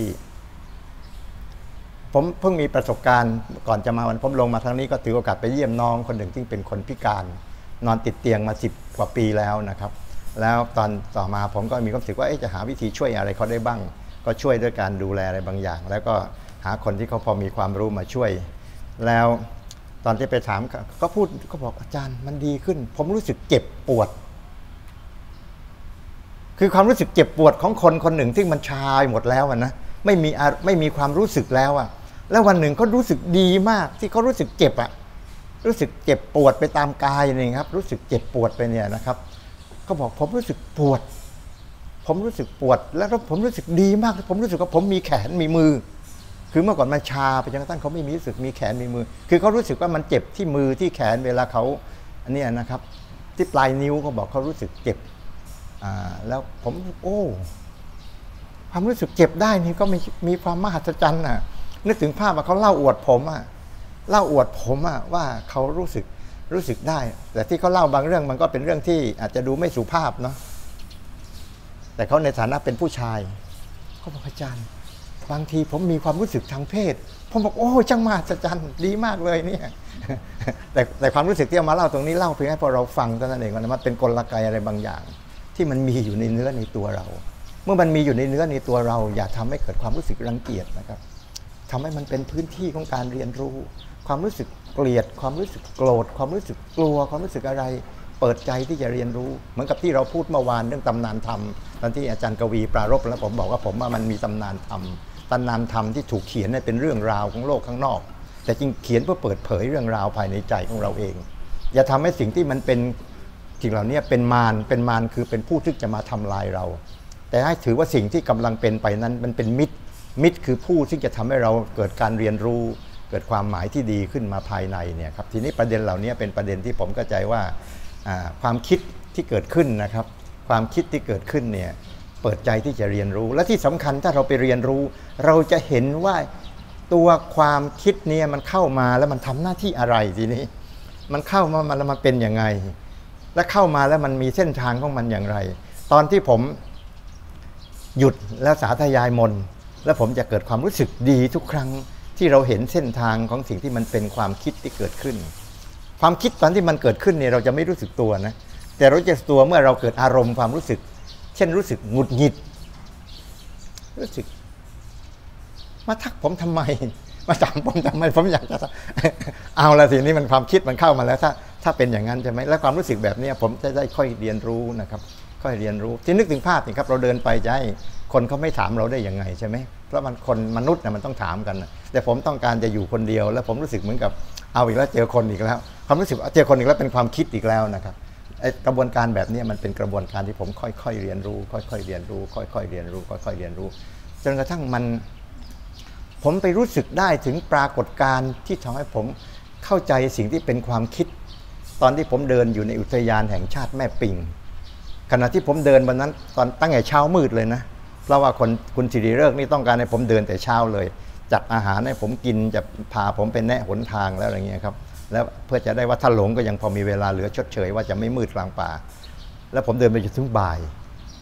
ผมเพิ่งมีประสบการณ์ก่อนจะมาวันผมลงมาครั้งนี้ก็ถือโอกาสไปเยี่ยมน้องคนหนึ่งที่เป็นคนพิการนอนติดเตียงมา10 กว่าปีแล้วนะครับแล้วตอนต่อมาผมก็มีความรู้สึกว่าจะหาวิธีช่วยอะไรเขาได้บ้างก็ช่วยด้วยการดูแลอะไรบางอย่างแล้วก็หาคนที่เขาพอมีความรู้มาช่วยแล้วตอนที่ไปถามก็พูดก็บอกอาจารย์มันดีขึ้นผมรู้สึกเจ็บปวดคือความรู้สึกเจ็บปวดของคนคนหนึ่งที่มันชาหมดแล้วนะไม่มีความรู้สึกแล้วอะแล้ววันหนึ่งเขารู้สึกดีมากที่เขารู้สึกเจ็บอะรู้สึกเจ็บปวดไปตามกายนี่ครับรู้สึกเจ็บปวดไปเนี่ยนะครับเขาบอกผมรู้สึกปวดผมรู้สึกปวดแล้วผมรู้สึกดีมากผมรู้สึกว่าผมมีแขนมีมือคือเมื่อก่อนมันชาไปจนกระทั่งเขาไม่มีรู้สึกมีแขนมีมือคือเขารู้สึกว่ามันเจ็บที่มือที่แขนเวลาเขาอันนี้นะครับที่ปลายนิ้วเขาบอกเขารู้สึกเจ็บแล้วผมความรู้สึกเจ็บได้นี่ก็มีความมหัศจรรย์น่ะนึกถึงภาพว่าเขาเล่าอวดผมว่าเขารู้สึกได้แต่ที่เขาเล่าบางเรื่องมันก็เป็นเรื่องที่อาจจะดูไม่สุภาพเนาะแต่เขาในฐานะเป็นผู้ชายเขาบอกอาจารย์บางทีผมมีความรู้สึกทางเพศผมบอกช่างมหัศจรรย์ดีมากเลยเนี่ยแต่ความรู้สึกที่เอามาเล่าตรงนี้เล่าเพียงให้พอเราฟังเท่านั้นเองมันเป็นกลไกอะไรบางอย่างที่มันมีอยู่ในเนื้อในตัวเราเมื่อมันมีอยู่ในเนื้อในตัวเราอย่าทำให้เกิดความรู้สึกรังเกียจนะครับทำให้มันเป็นพื้นที่ของการเรียนรู้ความรู้สึกเกลียดความรู้สึกโกรธความรู้สึกกลัวความรู้สึกอะไรเปิดใจที่จะเรียนรู้เหมือนกับที่เราพูดเมื่อวานเรื่องตำนานธรรมตอนที่อาจารย์กวีปรารภแล้วผมบอกว่ามันมีตำนานธรรมที่ถูกเขียนให้เป็นเรื่องราวของโลกข้างนอกแต่จริงเขียนเพื่อเปิดเผยเรื่องราวภายในใจของเราเองอย่าทำให้สิ่งที่มันเป็นสิ่งเหล่านี้เป็นมารคือผู้ที่จะมาทำลายเราแต่ให้ถือว่าสิ่งที่กำลังเป็นไปนั้นมันเป็นมิตรคือผู้ที่จะทำให้เราเกิดการเรียนรู้เกิดความหมายที่ดีขึ้นมาภายในเนี่ยครับทีนี้ประเด็นเหล่านี้เป็นประเด็นที่ผมเข้าใจว่าความคิดที่เกิดขึ้นนะครับความคิดที่เกิดขึ้นเนี่ยเปิดใจที่จะเรียนรู้และที่สำคัญถ้าเราไปเรียนรู้เราจะเห็นว่าตัวความคิดเนี่ยมันเข้ามาแล้วมันทำหน้าที่อะไรทีนี้มันเข้ามาแล้วมันเป็นยังไงและเข้ามาแล้วมันมีเส้นทางของมันอย่างไรตอนที่ผมหยุดแล้วสาธยายมนต์แล้วผมจะเกิดความรู้สึกดีทุกครั้งที่เราเห็นเส้นทางของสิ่งที่มันเป็นความคิดที่เกิดขึ้นความคิดตอนที่มันเกิดขึ้นเนี่ยเราจะไม่รู้สึกตัวนะแต่เราจะตัวเมื่อเราเกิดอารมณ์ความรู้สึกเช่นรู้สึกหงุดหงิดรู้สึกมาทักผมทำไมมาถามผมทำไมผมอยากจะเอาละทีนี้มันความคิดมันเข้ามาแล้วถ้าเป็นอย่างนั้นใช่ไหมและความรู้สึกแบบนี้ผมจะได้ค่อยเรียนรู้นะครับค่อยเรียนรู้ที่นึกถึงภาพนี่ครับเราเดินไปจะให้คนเขาไม่ถามเราได้ยังไงใช่ไหมเพราะคนมนุษย์เนี่ยมันต้องถามกันแต่ผมต้องการจะอยู่คนเดียวแล้วผมรู้สึกเหมือนกับเอาอีกแล้วเจอคนอีกแล้วความรู้สึกเจอคนอีกแล้วเป็นความคิดอีกแล้วนะครับกระบวนการแบบนี้มันเป็นกระบวนการที่ผมค่อยๆเรียนรู้ค่อยๆเรียนรู้ค่อยๆเรียนรู้ค่อยๆเรียนรู้จนกระทั่งผมไปรู้สึกได้ถึงปรากฏการณ์ที่ทำให้ผมเข้าใจสิ่งที่เป็นความคิดตอนที่ผมเดินอยู่ในอุทยานแห่งชาติแม่ปิงขณะที่ผมเดินวันนั้นตอนตั้งแต่เช้ามืดเลยนะเพราะว่าคุณสิริฤกษ์นี่ต้องการให้ผมเดินแต่เช้าเลยจัดอาหารให้ผมกินจะพาผมไปแนะหนทางแล้วอะไรเงี้ยครับแล้วเพื่อจะได้ว่าถ้าหลงก็ยังพอมีเวลาเหลือชดเชยว่าจะไม่มืดกลางป่าแล้วผมเดินไปจนถึงบ่าย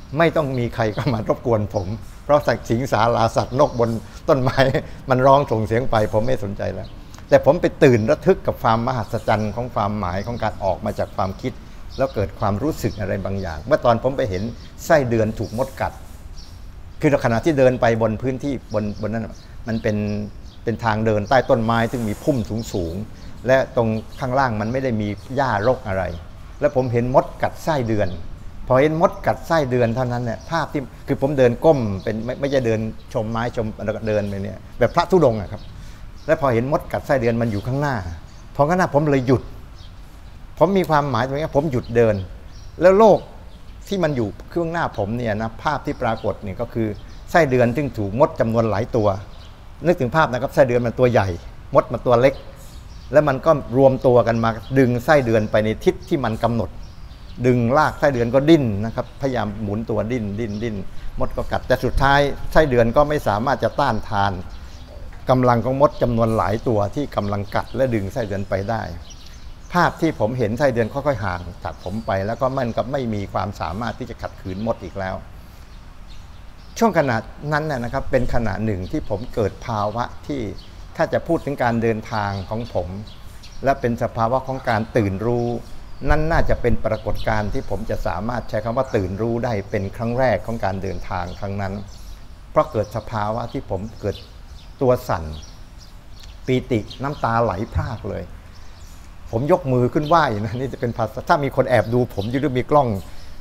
ไม่ต้องมีใครก็มารบกวนผมเพราะสิงสาราสัตว์นกบนต้นไม้มันร้องส่งเสียงไปผมไม่สนใจแล้วแต่ผมไปตื่นระทึกกับความมหัศจรรย์ของความหมายของการออกมาจากความคิดแล้วเกิดความรู้สึกอะไรบางอย่างเมื่อตอนผมไปเห็นไส้เดือนถูกมดกัดคือขณะที่เดินไปบนพื้นที่บนนั้นมันเป็นทางเดินใต้ต้นไม้ซึ่งมีพุ่มสูงและตรงข้างล่างมันไม่ได้มีหญ้ารกอะไรแล้วผมเห็นมดกัดไส้เดือนพอเห็นมดกัดไส้เดือนเท่านั้นเนี่ยภาพที่คือผมเดินก้มเป็นไม่ใช่เดินชมไม้ชมแล้วก็เดินไปเนี่ยแบบพระธุดงค์ครับแล้วพอเห็นมดกัดไส้เดือนมันอยู่ข้างหน้าพอข้างหน้าผมเลยหยุดผมมีความหมายตรงนี้ผมหยุดเดินแล้วโลกที่มันอยู่ข้างหน้าผมเนี่ยนะภาพที่ปรากฏเนี่ยก็คือไส้เดือนซึ่งถูกมดจำนวนหลายตัวนึกถึงภาพนะครับไส้เดือนมันตัวใหญ่มดมันตัวเล็กแล้วมันก็รวมตัวกันมาดึงไส้เดือนไปในทิศที่มันกำหนดดึงลากไส้เดือนก็ดิ้นนะครับพยายามหมุนตัวดิ้นมดก็กัดแต่สุดท้ายไส้เดือนก็ไม่สามารถจะต้านทานกำลังของมดจำนวนหลายตัวที่กำลังกัดและดึงไส้เดือนไปได้ภาพที่ผมเห็นไส้เดือนค่อยๆห่างจากผมไปแล้วก็มันก็ไม่มีความสามารถที่จะขัดขืนมดอีกแล้วช่วงขณะนั้นนะครับเป็นขณะหนึ่งที่ผมเกิดภาวะที่ถ้าจะพูดถึงการเดินทางของผมและเป็นสภาวะของการตื่นรู้นั่นน่าจะเป็นปรากฏการณ์ที่ผมจะสามารถใช้คำว่าตื่นรู้ได้เป็นครั้งแรกของการเดินทางครั้งนั้นเพราะเกิดสภาวะที่ผมเกิดตัวสั่นปีติน้ำตาไหลพรากเลยผมยกมือขึ้นไหว้นะนี่จะเป็นภาษาถ้ามีคนแอบดูผมอยู่หรือมีกล้อง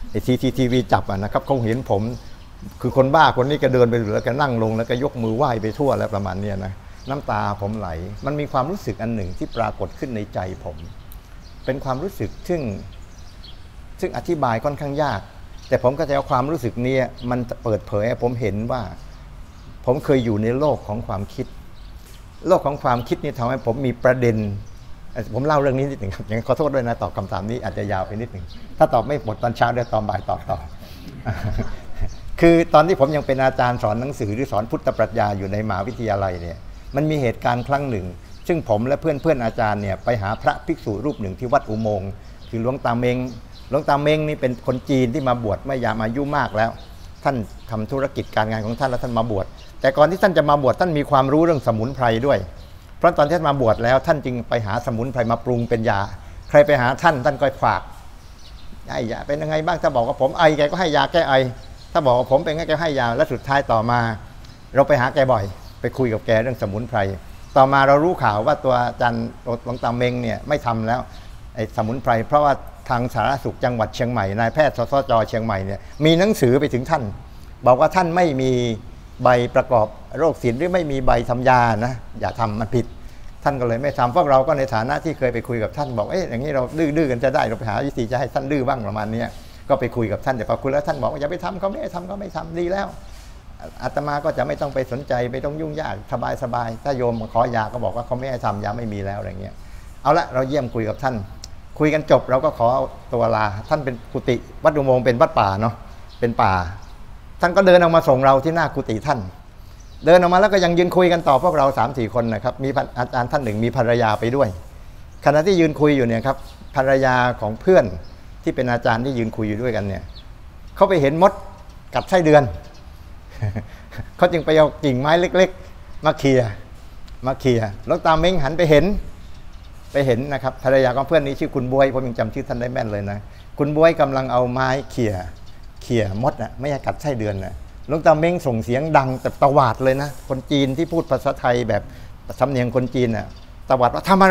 CCTV จับนะครับเขาเห็นผมคือคนบ้าคนนี้ก็เดินไปแล้วก็นั่งลงแล้วก็ยกมือไหว้ไปทั่วแล้วประมาณนี้นะน้ำตาผมไหลมันมีความรู้สึกอันหนึ่งที่ปรากฏขึ้นในใจผมเป็นความรู้สึกซึ่งอธิบายค่อนข้างยากแต่ผมก็จะเอาความรู้สึกนี้มันเปิดเผยให้ผมเห็นว่าผมเคยอยู่ในโลกของความคิดโลกของความคิดนี่ทำให้ผมมีประเด็นผมเล่าเรื่องนี้นิดหนึ่งครับยังขอโทษด้วยนะตอบคำถามนี้อาจจะยาวไปนิดหนึ่งถ้าตอบไม่หมดตอนเช้าเดี๋ยวตอนบ่ายตอบต่อคือตอนที่ผมยังเป็นอาจารย์สอนหนังสือหรือสอนพุทธปรัชญาอยู่ในมหาวิทยาลัยเนี่ยมันมีเหตุการณ์ครั้งหนึ่งซึ่งผมและเพื่อนอาจารย์เนี่ยไปหาพระภิกษุรูปหนึ่งที่วัดอุโมงค์คือหลวงตาเมงหลวงตาเมงนี่เป็นคนจีนที่มาบวชเมื่อยามอายุมากแล้วท่านทำธุรกิจการงานของท่านแล้วท่านมาบวชแต่ก่อนที่ท่านจะมาบวชท่านมีความรู้เรื่องสมุนไพรด้วยเพราะตอนที่ท่านมาบวชแล้วท่านจึงไปหาสมุนไพรมาปรุงเป็นยาใครไปหาท่านก็ฝากไอ้ยาเป็นยังไงบ้างถ้าบอกว่าผมไอแกก็ให้ยาแก้ไอถ้าบอกว่าผมเป็นไงแกให้ยาและสุดท้ายต่อมาเราไปหาแกบ่อยไปคุยกับแกเรื่องสมุนไพรต่อมาเรารู้ข่าวว่าตัวอาจารย์หลวงตาเมงเนี่ยไม่ทำแล้วไอ้สมุนไพรเพราะว่าทางสาธารณสุขจังหวัดเชียงใหม่นายแพทย์สสจ.เชียงใหม่เนี่ยมีหนังสือไปถึงท่านบอกว่าท่านไม่มีใบประกอบโรคศิลป์หรือไม่มีใบทำยานะอย่าทำมันผิดท่านก็เลยไม่ทำพวกเราก็ในฐานะที่เคยไปคุยกับท่านบอกอย่างนี้เราดื้อกันจะได้เราไปหาวิธีจะให้ท่านดื้อบ้างประมาณนี้ก็ไปคุยกับท่านแต่พอคุยแล้วท่านบอกว่าอย่าไปทำเขาไม่ทำก็ไม่ทำดีแล้วอาตมาก็จะไม่ต้องไปสนใจไม่ต้องยุ่งยากสบายถ้าโยมขอยาก็บอกว่าเขาไม่ให้ทำยาไม่มีแล้วอะไรเงี้ยเอาละเราเยี่ยมคุยกับท่านคุยกันจบเราก็ขอตัวลาท่านเป็นกุฏิวัดอุโมงค์เป็นวัดป่าเนาะเป็นป่าท่านก็เดินออกมาส่งเราที่หน้ากุฏิท่านเดินออกมาแล้วก็ยังยืนคุยกันต่อพวกเรา 3-4 คนนะครับมีอาจารย์ท่านหนึ่งมีภรรยาไปด้วยขณะที่ยืนคุยอยู่เนี่ยครับภรรยาของเพื่อนที่เป็นอาจารย์ที่ยืนคุยอยู่ด้วยกันเนี่ยเขาไปเห็นมดกัดไส้เดือนเขาจึงไปเอากิ่งไม้เล็กๆมาเคลียหลวงตาเม้งหันไปเห็นนะครับภรรยาของเพื่อนนี้ชื่อคุณบวยผมยังจำชื่อท่านได้แม่นเลยนะคุณบวยกำลังเอาไม้เคลียมดนะไม่ให้กัดไส้เดือนนะหลวงตาเม้งส่งเสียงดังแต่ตวาดเลยนะคนจีนที่พูดภาษาไทยแบบสำเนียงคนจีนน่ะตวาดว่าทำอะไร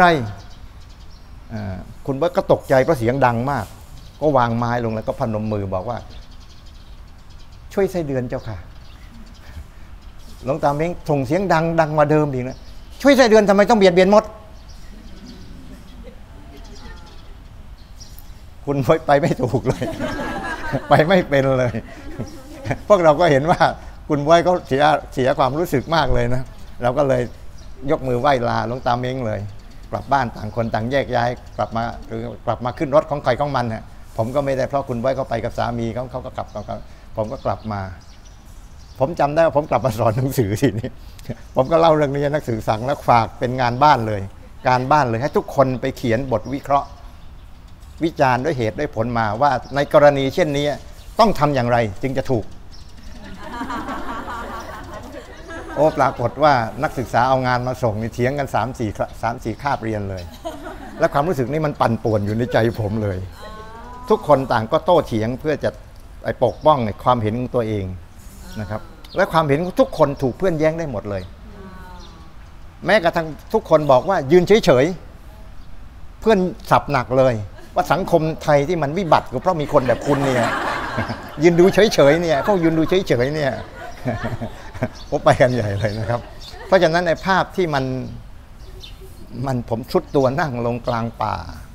คุณบวยก็ตกใจเพราะเสียงดังมากก็วางไม้ลงแล้วก็พนมมือบอกว่าช่วยไส้เดือนเจ้าค่ะหลวงตาเม้งส่งเสียงดังมาเดิมอีกนะช่วยไส้เดือนทำไมต้องเบียดเบียนมดคุณไปไม่ถูกเลย ไปไม่เป็นเลยพวกเราก็เห็นว่าคุณบวยเขาเสียความรู้สึกมากเลยนะเราก็เลยยกมือไหว้ลาหลวงตาเม้งเลยกลับบ้านต่างคนต่างแยกย้ายกลับมาขึ้นรถของใครของมันเนี่ยผมก็ไม่ได้เพราะคุณบวยเขาไปกับสามีเขาก็กลับผมก็กลับมาผมจำได้ว่าผมกลับมาสอนหนังสือทีนี้ผมก็เล่าเรื่องนี้นักศึกษาสั่งแล้วฝากเป็นงานบ้านเลยการบ้านเลยให้ทุกคนไปเขียนบทวิเคราะห์วิจารณ์ด้วยเหตุด้วยผลมาว่าในกรณีเช่นนี้ต้องทำอย่างไรจึงจะถูกโอ้ปรากฏว่านักศึกษาเอางานมาส่งนี่เถียงกัน3-4 คาบเรียนเลยและความรู้สึกนี้มันปั่นป่วนอยู่ในใจผมเลยทุกคนต่างก็โต้เถียงเพื่อจะปกป้องในความเห็นของตัวเองนะครับและความเห็นของทุกคนถูกเพื่อนแย้งได้หมดเลยแม้กระทั่งทุกคนบอกว่ายืนเฉยๆเพื่อนสับหนักเลยว่าสังคมไทยที่มันวิบัติก็เพราะมีคนแบบคุณเนี่ยยืนดูเฉยๆเนี่ยเขายืนดูเฉยๆเนี่ยผมไปกันใหญ่เลยนะครับเพราะฉะนั้นในภาพที่มันผมชุดตัวนั่งลงกลางป่า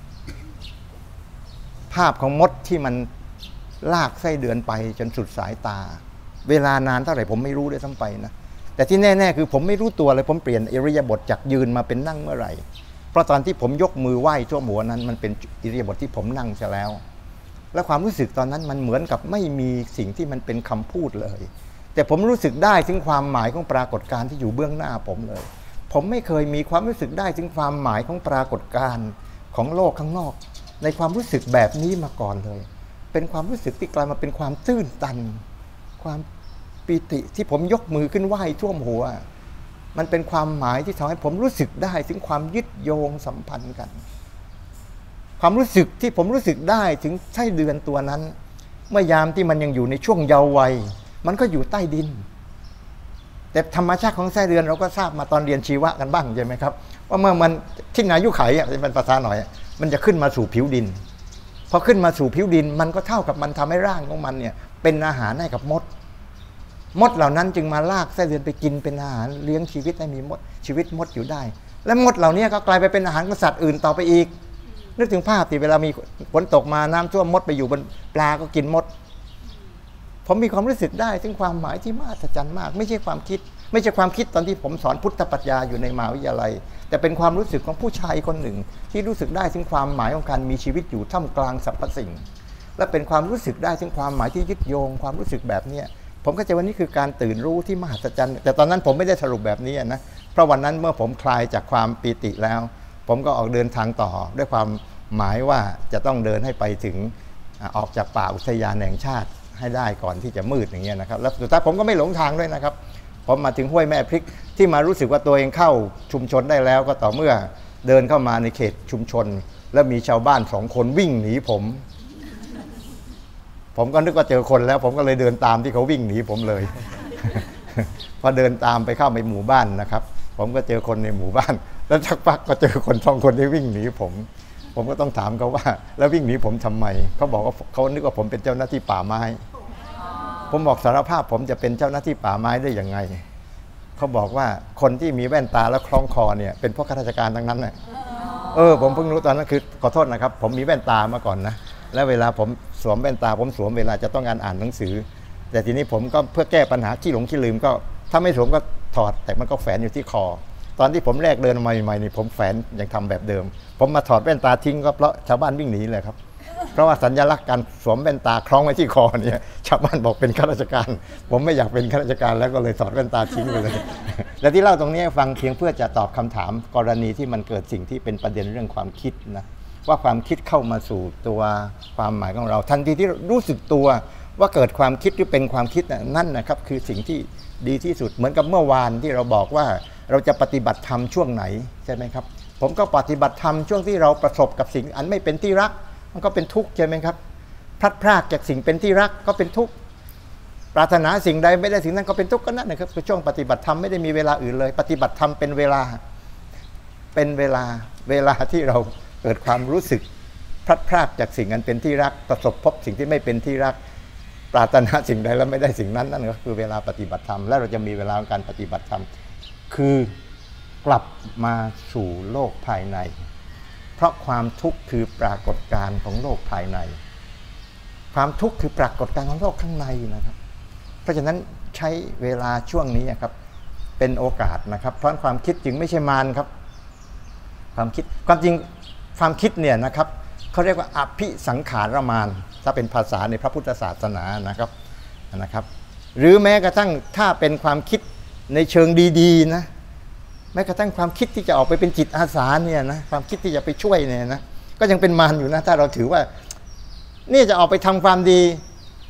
ภาพของมดที่มันลากไส้เดือนไปจนสุดสายตาเวลานานเท่าไหร่ผมไม่รู้ด้วยซ้ำไปนะแต่ที่แน่ๆคือผมไม่รู้ตัวเลยผมเปลี่ยนอิริยาบถจากยืนมาเป็นนั่งเมื่อไหร่เพราะตอนที่ผมยกมือไหว้ทั่วหัวนั้นมันเป็นอิริยาบถที่ผมนั่งซะแล้วและความรู้สึกตอนนั้นมันเหมือนกับไม่มีสิ่งที่มันเป็นคำพูดเลยแต่ผมรู้สึกได้ถึงความหมายของปรากฏการณ์ที่อยู่เบื้องหน้าผมเลยผมไม่เคยมีความรู้สึกได้ถึงความหมายของปรากฏการณ์ของโลกข้างนอกในความรู้สึกแบบนี้มาก่อนเลยเป็นความรู้สึกที่กลายมาเป็นความตื้นตันความปิติที่ผมยกมือขึ้นไหว้ท่วมหัวมันเป็นความหมายที่ทำให้ผมรู้สึกได้ถึงความยึดโยงสัมพันธ์กันความรู้สึกที่ผมรู้สึกได้ถึงไส้เดือนตัวนั้นเมื่อยามที่มันยังอยู่ในช่วงเยาว์วัยมันก็อยู่ใต้ดินแต่ธรรมชาติของไส้เดือนเราก็ทราบมาตอนเรียนชีวะกันบ้างใช่ไหมครับว่าเมื่อมันทิ้งอายุไขเป็นภาษาหน่อยมันจะขึ้นมาสู่ผิวดินพอขึ้นมาสู่ผิวดินมันก็เท่ากับมันทำให้ร่างของมันเนี่ยเป็นอาหารให้กับมดเหล่านั้นจึงมาลากไส้เดือนไปกินเป็นอาหารเลี้ยงชีวิตให้มีมดชีวิตมดอยู่ได้และมดเหล่านี้ก็กลายไปเป็นอาหารของสัตว์อื่นต่อไปอีกนึกถึงภาพที่เวลามีฝนตกมาน้ำท่วมมดไปอยู่บนปลาก็กินมดผมมีความรู้สึกได้ถึงความหมายที่มหัศจรรย์มากไม่ใช่ความคิดตอนที่ผมสอนพุทธปรัชญาอยู่ในมหาวิทยาลัยแต่เป็นความรู้สึกของผู้ชายคนหนึ่งที่รู้สึกได้ถึงความหมายของการมีชีวิตอยู่ท่ามกลางสรรพสิ่งและเป็นความรู้สึกได้ถึงความหมายที่ยึดโยงความรู้สึกแบบนี้ผมก็จะว่านี่คือการตื่นรู้ที่มหัศจรรย์แต่ตอนนั้นผมไม่ได้สรุปแบบนี้นะเพราะวันนั้นเมื่อผมคลายจากความปีติแล้วผมก็ออกเดินทางต่อด้วยความหมายว่าจะต้องเดินให้ไปถึงออกจากป่าอุทยานแห่งชาติให้ได้ก่อนที่จะมืดอย่างเงี้ยนะครับแล้วสุดท้ายผมก็ไม่หลงทางด้วยนะครับผมมาถึงห้วยแม่พริกที่มารู้สึกว่าตัวเองเข้าชุมชนได้แล้วก็ต่อเมื่อเดินเข้ามาในเขตชุมชนแล้วมีชาวบ้าน2 คนวิ่งหนีผมก็นึกว่าเจอคนแล้วผมก็เลยเดินตามที่เขาวิ่งหนีผมเลย พอเดินตามไปเข้าไปหมู่บ้านนะครับผมก็เจอคนในหมู่บ้านแล้วสักพักก็เจอคน2 คนที่วิ่งหนีผมก็ต้องถามเขาว่าแล้ววิ่งหนีผมทำไมเขาบอกว่าเขานึกว่าผมเป็นเจ้าหน้าที่ป่าไม้ผมบอกสารภาพผมจะเป็นเจ้าหน้าที่ป่าไม้ได้ยังไงเขาบอกว่าคนที่มีแว่นตาและคล้องคอเนี่ยเป็นพวกข้าราชการทั้งนั้นน่ะผมเพิ่งรู้ตอนนั้นคือขอโทษนะครับผมมีแว่นตามาก่อนนะแล้วเวลาผมสวมแว่นตาผมสวมเวลาจะต้องอ่านหนังสือแต่ทีนี้ผมก็เพื่อแก้ปัญหาขี้หลงขี้ลืมก็ถ้าไม่สวมก็ถอดแต่มันก็แฝงอยู่ที่คอตอนที่ผมแรกเดินมาใหม่ๆนี่ผมแฝงยังทำแบบเดิมผมมาถอดแว่นตาทิ้งก็เพราะชาวบ้านวิ่งหนีเลยครับเพราะว่าสัญลักษณ์การสวมแว่นตาคล้องไว้ที่คอเนี่ยชาวบ้านบอกเป็นข้าราชการผมไม่อยากเป็นข้าราชการแล้วก็เลยถอดแว่นตาทิ้งไปเลยและที่เล่าตรงนี้ฟังเพียงเพื่อจะตอบคำถามกรณีที่มันเกิดสิ่งที่เป็นประเด็นเรื่องความคิดนะว่าความคิดเข้ามาสู่ตัวความหมายของเราทันทีที่รู้สึกตัวว่าเกิดความคิดหรือเป็นความคิดนั่นนะครับคือสิ่งที่ดีที่สุดเหมือนกับเมื่อวานที่เราบอกว่าเราจะปฏิบัติธรรมช่วงไหนใช่ไหมครับผมก็ปฏิบัติธรรมช่วงที่เราประสบกับสิ่งอันไม่เป็นที่รักมันก็เป็นทุกข์ใช่ไหมครับพลัดพรากจากสิ่งเป็นที่รักก็เป็นทุกข์ปรารถนาสิ่งใดไม่ได้สิ่งนั้นก็เป็นทุกข์ก็นั่นนะครับคือช่วงปฏิบัติธรรมไม่ได้มีเวลาอื่นเลยปฏิบัติธรรมเป็นเวลาที่เราเกิดความรู้สึกพลัดพรากจากสิ่งอันเป็นที่รักประสบพบสิ่งที่ไม่เป็นที่รักปรารถนาสิ่งใดแล้วไม่ได้สิ่งนั้นนั่นก็คือเวลาปฏิบัติธรรมและเราจะมีเวลาการปฏิบัติธรรมคือกลับมาสู่โลกภายในเพราะความทุกข์คือปรากฏการณ์ของโลกภายในความทุกข์คือปรากฏการณ์ของโลกข้างในนะครับเพราะฉะนั้นใช้เวลาช่วงนี้ครับเป็นโอกาสนะครับเพราะความคิดจึงไม่ใช่มารครับความคิดความจริงความคิดเนี่ยนะครับเขาเรียกว่าอภิสังขารมารถ้าเป็นภาษาในพระพุทธศาสนานะครับหรือแม้กระทั่งถ้าเป็นความคิดในเชิงดีๆนะแม้กระทั่งความคิดที่จะออกไปเป็นจิตอาสาเนี่ยนะความคิดที่จะไปช่วยเนี่ยนะก็ยังเป็นมารอยู่นะถ้าเราถือว่านี่จะออกไปทำความดี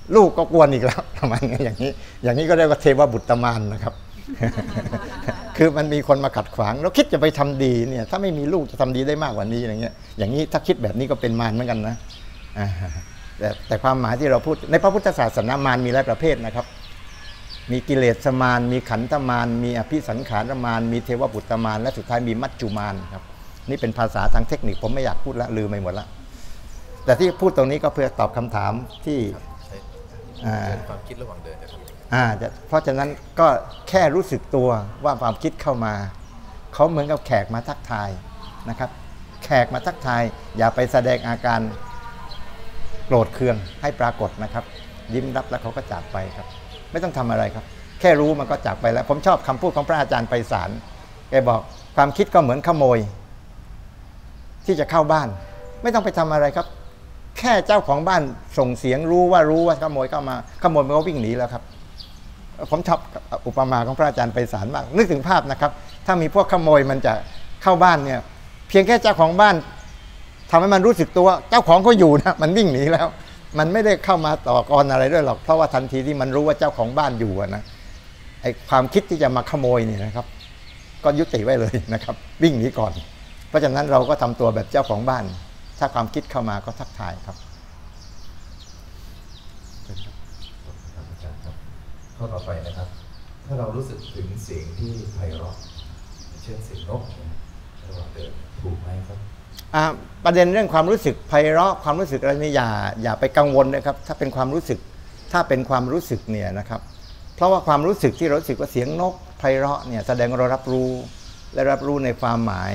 ลูกก็กวนอีกแล้วประมาณนี้อย่างนี้ก็เรียกว่าเทวบุตรมารนะครับ คือมันมีคนมาขัดขวางแล้วคิดจะไปทำดีเนี่ยถ้าไม่มีลูกจะทำดีได้มากกว่านี้อย่างนี้ถ้าคิดแบบนี้ก็เป็นมารเหมือนกันนะแต่ความหมายที่เราพูดในพระพุทธศาสนามารมีหลายประเภทนะครับมีกิเลสมารมีขันธมารมีอภิสังขารมารมีเทวบุตรมารและสุดท้ายมีมัจจุมารครับนี่เป็นภาษาทางเทคนิคผมไม่อยากพูดละลืมไปหมดละแต่ที่พูดตรงนี้ก็เพื่อตอบคำถามที่ความคิดระหว่างเดินนะครับเพราะฉะนั้นก็แค่รู้สึกตัวว่าความคิดเข้ามาเขาเหมือนกับแขกมาทักทายนะครับแขกมาทักทายอย่าไปแสดงอาการโกรธเคืองให้ปรากฏนะครับยิ้มรับแล้วเขาก็จากไปครับไม่ต้องทำอะไรครับแค่รู้มันก็จากไปแล้วผมชอบคำพูดของพระอาจารย์ไพศาลแกบอกความคิดก็เหมือนขโมยที่จะเข้าบ้านไม่ต้องไปทำอะไรครับแค่เจ้าของบ้านส่งเสียงรู้ว่าขโมยเข้ามาขโมยมันก็วิ่งหนีแล้วครับผมชอบอุปมาของพระอาจารย์ไพศาลมากนึกถึงภาพนะครับถ้ามีพวกขโมยมันจะเข้าบ้านเนี่ยเพียงแค่เจ้าของบ้านทำให้มันรู้สึกตัวเจ้าของก็อยู่นะมันวิ่งหนีแล้วมันไม่ได้เข้ามาต่อกรอะไรด้วยหรอกเพราะว่าทันทีที่มันรู้ว่าเจ้าของบ้านอยู่นะไอ้ความคิดที่จะมาขโมยเนี่ยนะครับก็ยุติไว้เลยนะครับวิ่งหนีก่อนเพราะฉะนั้นเราก็ทำตัวแบบเจ้าของบ้านถ้าความคิดเข้ามาก็ทักทายครับข้อต่อไปนะครับถ้าเรารู้สึกถึงเสียงที่ไพเราะเช่นเสียงนกระหว่างเดินถูกไหมครับประเด็นเรื่องความรู้สึกไพเราะความรู้สึกอะไรนี่อย่าไปกังวลนะครับถ้าเป็นความรู้สึกเนี่ยนะครับเพราะว่าความรู้สึกที่เรารู้สึกว่าเสียงนกไพเราะเนี่ยแสดงเรารับรู้และรับรู้ในความหมาย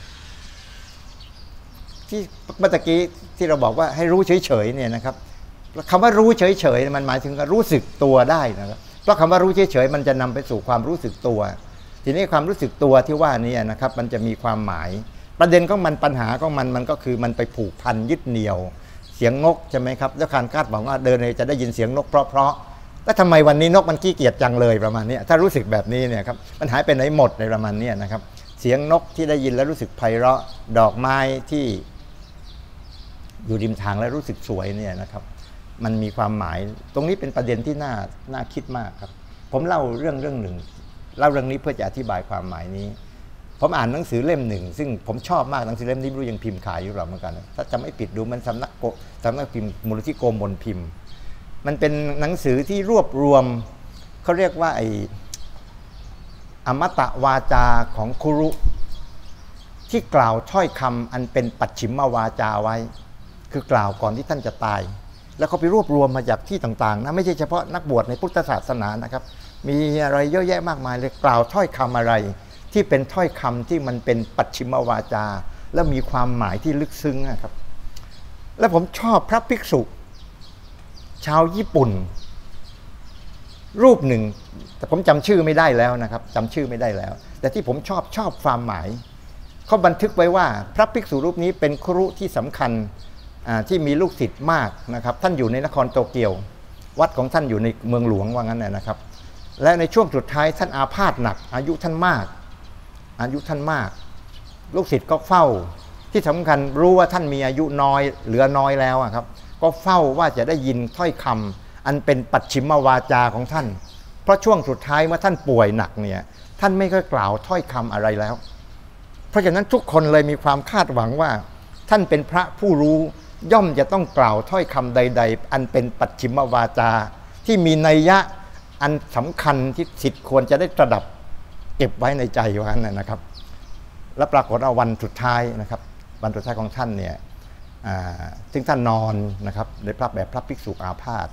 ที่เมื่อกี้ที่เราบอกว่าให้รู้เฉยๆเนี่ยนะครับคำว่ารู้เฉยๆมันหมายถึงการรู้สึกตัวได้นะครับเพราะคำว่ารู้เฉยๆมันจะนำไปสู่ความรู้สึกตัวทีนี้ความรู้สึกตัวที่ว่านี้นะครับมันจะมีความหมายประเด็นของมันปัญหาของมันก็คือมันไปผูกพันยึดเหนี่ยวเสียงนกใช่ไหมครับแล้วการคาดหวังว่าเดินเลยจะได้ยินเสียงนกเพราะแล้วทำไมวันนี้นกมันขี้เกียจจังเลยประมาณนี้ถ้ารู้สึกแบบนี้เนี่ยครับมันหายไปไหนหมดในประมาณนี้นะครับเสียงนกที่ได้ยินแล้วรู้สึกไพเราะดอกไม้ที่อยู่ริมทางแล้วรู้สึกสวยเนี่ยนะครับมันมีความหมายตรงนี้เป็นประเด็นที่น่าคิดมากครับผมเล่าเรื่องหนึ่งเล่าเรื่องนี้เพื่อจะอธิบายความหมายนี้ผมอ่านหนังสือเล่มหนึ่งซึ่งผมชอบมากหนังสือเล่มนี้ไม่รู้ยังพิมพ์ขายอยู่หรือเปล่าเหมือนกันถ้าจะไม่ปิดดูมันสำนักพิมพ์มูลนิธิโกมลพิมพ์มันเป็นหนังสือที่รวบรวมเขาเรียกว่าไอ้อมตะวาจาของคุรุที่กล่าวถ้อยคำอันเป็นปัจฉิมวาจาไว้คือกล่าวก่อนที่ท่านจะตายแล้วเขาไปรวบรวมมาจากที่ต่างๆนะไม่ใช่เฉพาะนักบวชในพุทธศาสนานะครับมีอะไรเยอะแยะมากมายเลยกล่าวถ้อยคำอะไรที่เป็นถ้อยคำที่มันเป็นปัจฉิมวาจาและมีความหมายที่ลึกซึ้งนะครับและผมชอบพระภิกษุชาวญี่ปุ่นรูปหนึ่งแต่ผมจำชื่อไม่ได้แล้วนะครับจำชื่อไม่ได้แล้วแต่ที่ผมชอบความหมายเขาบันทึกไว้ว่าพระภิกษุรูปนี้เป็นครุที่สำคัญที่มีลูกศิษย์มากนะครับท่านอยู่ในนครโตเกียววัดของท่านอยู่ในเมืองหลวงว่างั้นนะครับและในช่วงสุดท้ายท่านอาพาธหนักอายุท่านมากลูกศิษย์ก็เฝ้าที่สำคัญรู้ว่าท่านมีอายุน้อยเหลือน้อยแล้วครับก็เฝ้าว่าจะได้ยินถ้อยคำอันเป็นปัจฉิมวาจาของท่านเพราะช่วงสุดท้ายเมื่อท่านป่วยหนักเนี่ยท่านไม่ค่อยกล่าวถ้อยคำอะไรแล้วเพราะฉะนั้นทุกคนเลยมีความคาดหวังว่าท่านเป็นพระผู้รู้ย่อมจะต้องกล่าวถ้อยคำใดๆอันเป็นปัจฉิมวาจาที่มีนัยยะอันสำคัญที่ศิษย์ควรจะได้ตระดับเก็บไว้ในใจว่างั้นนะครับและปรากฏว่าวันสุดท้ายนะครับวันสุดท้ายของท่านเนี่ยซึ่งท่านนอนนะครับในพระแบบพระภิกษุอาพาธ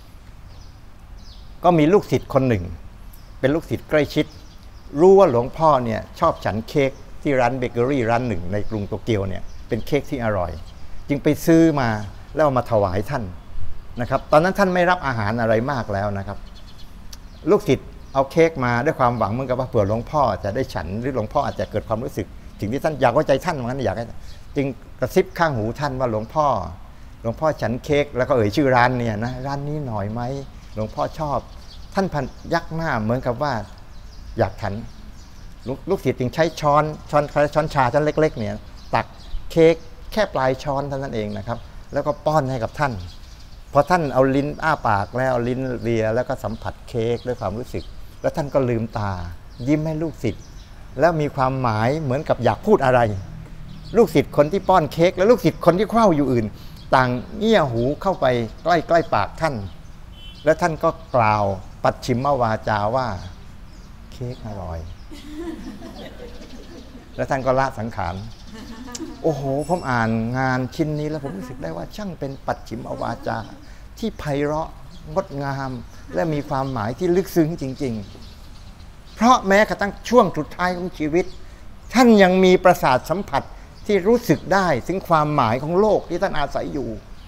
ก็มีลูกศิษย์คนหนึ่งเป็นลูกศิษย์ใกล้ชิดรู้ว่าหลวงพ่อเนี่ยชอบฉันเค้กที่ร้านเบเกอรี่ร้านหนึ่งในกรุงโตเกียวเนี่ยเป็นเค้กที่อร่อยจึงไปซื้อมาแล้วมาถวายท่านนะครับตอนนั้นท่านไม่รับอาหารอะไรมากแล้วนะครับลูกศิษย์เอาเค้กมาด้วยความหวังเหมือนกับว่าเผื่อหลวงพ่อจะได้ฉันหรือหลวงพ่ออาจจะเกิดความรู้สึกสิ่งที่ท่านอยากไว้ใจท่านเหมือนกันอยากให้จึงกระซิบข้างหูท่านว่าหลวงพ่อฉันเค้กแล้วก็เอ่ยชื่อร้านเนี่ยนะร้านนี้หน่อยไหมหลวงพ่อชอบท่านพันยักหน้าเหมือนกับว่าอยากฉันลูกศิษย์จึงใช้ช้อนชาช้อนเล็กๆเนี่ยตักเค้กแค่ปลายช้อนเท่านั้นเองนะครับแล้วก็ป้อนให้กับท่านพอท่านเอาลิ้นอ้าปากแล้วเอาลิ้นเลียแล้วก็สัมผัสเค้กด้วยความรู้สึกแล้วท่านก็ลืมตายิ้มให้ลูกศิษย์แล้วมีความหมายเหมือนกับอยากพูดอะไรลูกศิษย์คนที่ป้อนเค้กและลูกศิษย์คนที่เฝ้าอยู่อื่นต่างเงี่ยหูเข้าไปใกล้ๆปากท่านแล้วท่านก็กล่าวปัจฉิมวาจาว่าเค้กอร่อยแล้วท่านก็ละสังขารโอ้โหผมอ่านงานชิ้นนี้แล้วผมรู้สึกได้ว่าช่างเป็นปัจฉิมวาจาที่ไพเราะงดงามและมีความหมายที่ลึกซึ้งจริงๆเพราะแม้กระทั่งช่วงสุดท้ายของชีวิตท่านยังมีประสาทสัมผัสที่รู้สึกได้ถึงความหมายของโลกที่ท่านอาศัยอยู่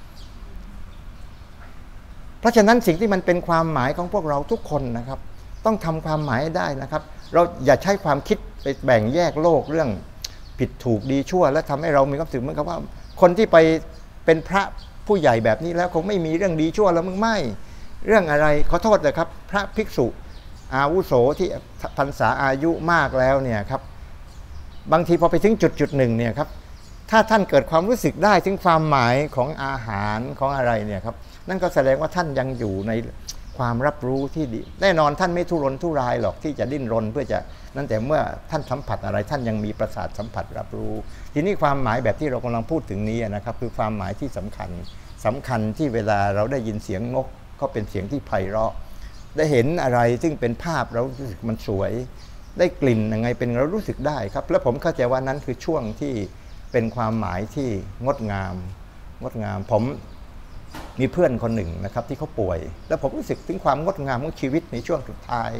เพราะฉะนั้นสิ่งที่มันเป็นความหมายของพวกเราทุกคนนะครับต้องทำความหมายให้ได้นะครับเราอย่าใช้ความคิดไปแบ่งแยกโลกเรื่องผิดถูกดีชั่วและทำให้เรามีความรู้สึกเหมือนกับว่าคนที่ไปเป็นพระผู้ใหญ่แบบนี้แล้วคงไม่มีเรื่องดีชั่วแล้วมึงไม่เรื่องอะไรขอโทษนะครับพระภิกษุอาวุโสที่พรรษาอายุมากแล้วเนี่ยครับบางทีพอไปถึงจุดหนึ่งเนี่ยครับถ้าท่านเกิดความรู้สึกได้ถึงความหมายของอาหารของอะไรเนี่ยครับนั่นก็แสดงว่าท่านยังอยู่ในความรับรู้ที่ดีแน่นอนท่านไม่ทุรนทุรายหรอกที่จะดิ้นรนเพื่อจะนั่นแต่เมื่อท่านสัมผัสอะไรท่านยังมีประสาทสัมผัสรับรู้ทีนี้ความหมายแบบที่เรากำลังพูดถึงนี้นะครับคือความหมายที่สำคัญที่เวลาเราได้ยินเสียงนกก็เป็นเสียงที่ไพเราะได้เห็นอะไรซึ่งเป็นภาพเรารู้สึกมันสวยได้กลิ่นยังไงเป็นเรารู้สึกได้ครับและผมเข้าใจว่านั้นคือช่วงที่เป็นความหมายที่งดงามผมมีเพื่อนคนหนึ่งนะครับที่เขาป่วยแล้วผมรู้สึกถึงความงดงามของชีวิตในช่วงสุดท้าย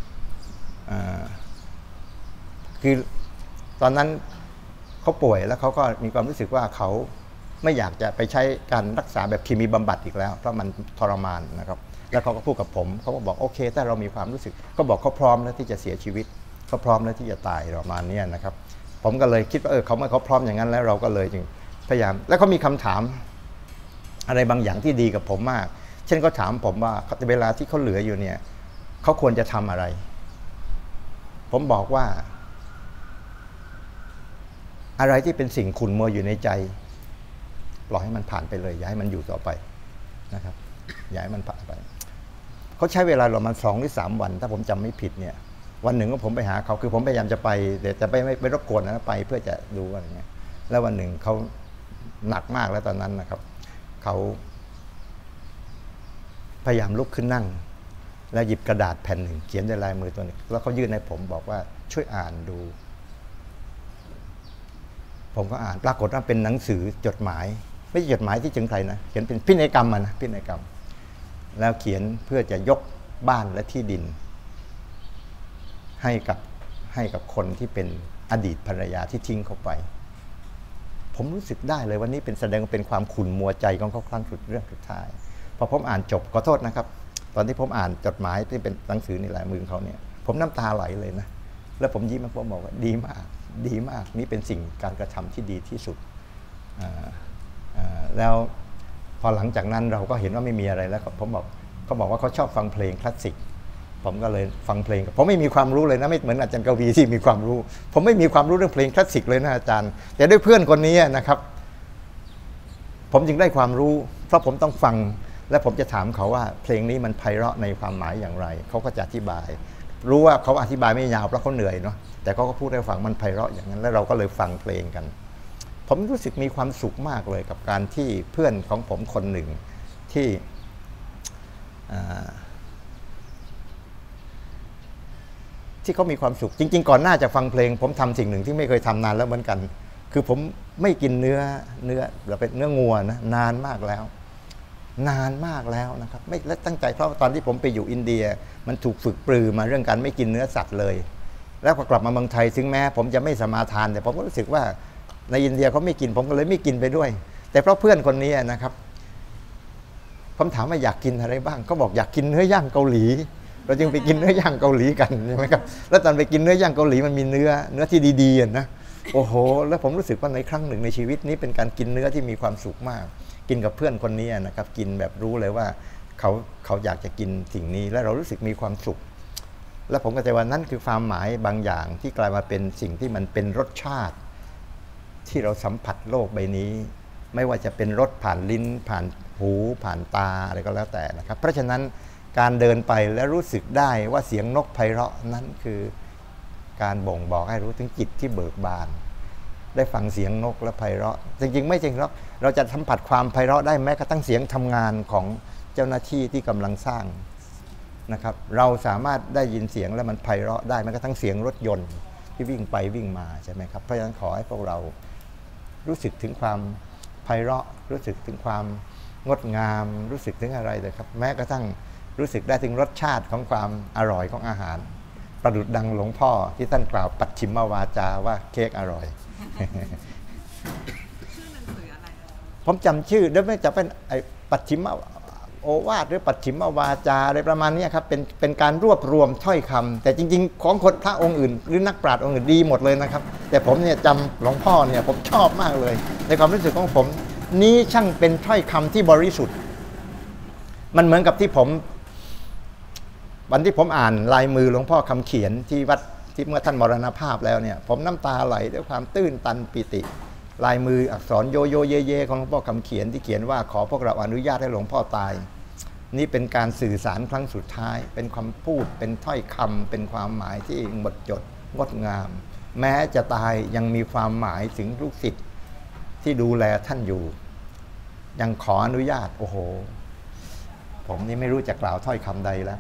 คือตอนนั้นเขาป่วยแล้วเขาก็มีความรู้สึกว่าเขาไม่อยากจะไปใช้การรักษาแบบเคมีบำบัดอีกแล้วเพราะมันทรมานนะครับแล้วเขาก็พูดกับผมเขาก็บอกโอเคถ้าเรามีความรู้สึกก็บอกเขาพร้อมแล้วที่จะเสียชีวิตเขาพร้อมแล้วที่จะตายประมาณนี้นะครับผมก็เลยคิดว่าเขาเมื่อเขาพร้อมอย่างนั้นแล้วเราก็เลยจึงพยายามแล้วเขามีคำถามอะไรบางอย่างที่ดีกับผมมากเช่นเขาถามผมว่าเวลาที่เขาเหลืออยู่เนี่ยเขาควรจะทำอะไรผมบอกว่าอะไรที่เป็นสิ่งขุ่นมัวอยู่ในใจปล่อยให้มันผ่านไปเลยอย่าให้มันอยู่ต่อไปนะครับอย่าให้มันผ่านไปเขาใช้เวลาประมาณ2 หรือ 3 วันถ้าผมจำไม่ผิดเนี่ยวันหนึ่งก็ผมไปหาเขาคือผมพยายามจะไปแต่จะไม่รบกวนนะไปเพื่อจะดูอะไรเงี้ยแล้ววันหนึ่งเขาหนักมากแล้วตอนนั้นนะครับเขาพยายามลุกขึ้นนั่งแล้วหยิบกระดาษแผ่นหนึ่งเขียนด้วยลายมือตัวหนึ่งแล้วเขายื่นให้ผมบอกว่าช่วยอ่านดูผมก็อ่านปรากฏว่าเป็นหนังสือจดหมายไม่ใช่จดหมายที่ถึงใครนะเขียนเป็นพินัยกรรมนะพินัยกรรมแล้วเขียนเพื่อจะยกบ้านและที่ดินให้กับคนที่เป็นอดีตภรรยาที่ทิ้งเขาไปผมรู้สึกได้เลยวันนี้เป็นแสดงเป็นความขุ่นมัวใจของเขาครั้งสุดเรื่องสุดท้ายพอผมอ่านจบขอโทษนะครับตอนที่ผมอ่านจดหมายที่เป็นหนังสือในลายมือเขาเนี่ยผมน้ำตาไหลเลยนะแล้วผมยิ้มผมบอกว่าดีมากนี่เป็นสิ่งการกระทำที่ดีที่สุดแล้วพอหลังจากนั้นเราก็เห็นว่าไม่มีอะไรแล้วเขาบอกว่าเขาชอบฟังเพลงคลาสสิกผมก็เลยฟังเพลงผมไม่มีความรู้เลยนะไม่เหมือนอาจารย์กวีที่มีความรู้ผมไม่มีความรู้เรื่องเพลงคลาสสิกเลยนะอาจารย์แต่ด้วยเพื่อนคนนี้นะครับผมจึงได้ความรู้เพราะผมต้องฟังและผมจะถามเขาว่าเพลงนี้มันไพเราะในความหมายอย่างไรเขาก็จะอธิบายรู้ว่าเขาอธิบายไม่ยาวเพราะเขาเหนื่อยเนาะแต่เขาก็พูดให้ฟังมันไพเราะอย่างนั้นแล้วเราก็เลยฟังเพลงกันผมรู้สึกมีความสุขมากเลยกับการที่เพื่อนของผมคนหนึ่งที่เขามีความสุขจริงๆก่อนหน้าจะฟังเพลงผมทำสิ่งหนึ่งที่ไม่เคยทำนานแล้วเหมือนกันคือผมไม่กินเนื้อเราเป็นเนื้องัวนะนานมากแล้วนะครับไม่และตั้งใจเพราะตอนที่ผมไปอยู่อินเดียมันถูกฝึกปรือมาเรื่องการไม่กินเนื้อสัตว์เลยแล้วพอกลับมาเมืองไทยถึงแม้ผมจะไม่สมาทานแต่ผมก็รู้สึกว่าในอินเดียเขาไม่กินผมก็เลยไม่กินไปด้วยแต่เพราะเพื่อนคนนี้นะครับผมถามว่าอยากกินอะไรบ้างเขาบอกอยากกินเนื้อย่างเกาหลีเราจึงไปกินเนื้อย่างเกาหลีกันใช่ไหมครับแล้วตอนไปกินเนื้อย่างเกาหลีมันมีเนื้อที่ดีๆนะโอ้โหแล้วผมรู้สึกว่าในครั้งหนึ่งในชีวิตนี้เป็นการกินเนื้อที่มีความสุขมากกินกับเพื่อนคนนี้นะครับกินแบบรู้เลยว่าเขาอยากจะกินสิ่งนี้และเรารู้สึกมีความสุขและผมก็ใจว่านั่นคือความหมายบางอย่างที่กลายมาเป็นสิ่งที่มันเป็นรสชาติที่เราสัมผัสโลกใบนี้ไม่ว่าจะเป็นรสผ่านลิ้นผ่านหูผ่านตาอะไรก็แล้วแต่นะครับเพราะฉะนั้นการเดินไปและรู้สึกได้ว่าเสียงนกไพเราะนั้นคือการบ่งบอกให้รู้ถึงจิตที่เบิกบานได้ฟังเสียงนกและไพเราะจริงๆไม่จริงหรอกเราจะสัมผัสความไพเราะได้แม้กระทั่งเสียงทำงานของเจ้าหน้าที่ที่กำลังสร้างนะครับเราสามารถได้ยินเสียงแล้วมันไพเราะได้แม้กระทั่งเสียงรถยนต์ที่วิ่งไปวิ่งมาใช่ไหมครับเพราะฉะนั้นขอให้พวกเรารู้สึกถึงความไพเราะรู้สึกถึงความงดงามรู้สึกถึงอะไรเลยครับแม้กระทั่งรู้สึกได้ถึงรสชาติของความอร่อยของอาหารประดุจดังหลวงพ่อที่ท่านกล่าวปัจฉิมวาจาว่าเค้กอร่อยชื่อหนังสืออะไรผมจำชื่อแล้วไม่จะเป็นไอ้ปัจฉิมโอวาทหรือปัจฉิมวาจาอะไรประมาณนี้ครับเป็นการรวบรวมถ้อยคำแต่จริงๆของคนพระองค์อื่นหรือนักปราชญ์องค์อื่นดีหมดเลยนะครับแต่ผมเนี่ยจำหลวงพ่อเนี่ยผมชอบมากเลยในความรู้สึกของผมนี้ช่างเป็นถ้อยคำที่บริสุทธิ์มันเหมือนกับที่ผมวันที่ผมอ่านลายมือหลวงพ่อคำเขียนที่วัดที่เมื่อท่านมรณภาพแล้วเนี่ยผมน้ำตาไหลด้วยความตื้นตันปิติลายมืออักษรโยโยเยเยของหลวงพ่อคำเขียนที่เขียนว่าขอพวกเราอนุญาตให้หลวงพ่อตายนี่เป็นการสื่อสารครั้งสุดท้ายเป็นคำพูดเป็นถ้อยคำเป็นความหมายที่หมดจดงดงามแม้จะตายยังมีความหมายถึงลูกศิษย์ที่ดูแลท่านอยู่ยังขออนุญาตโอ้โหผมนี่ไม่รู้จะกล่าวถ้อยคำใดแล้ว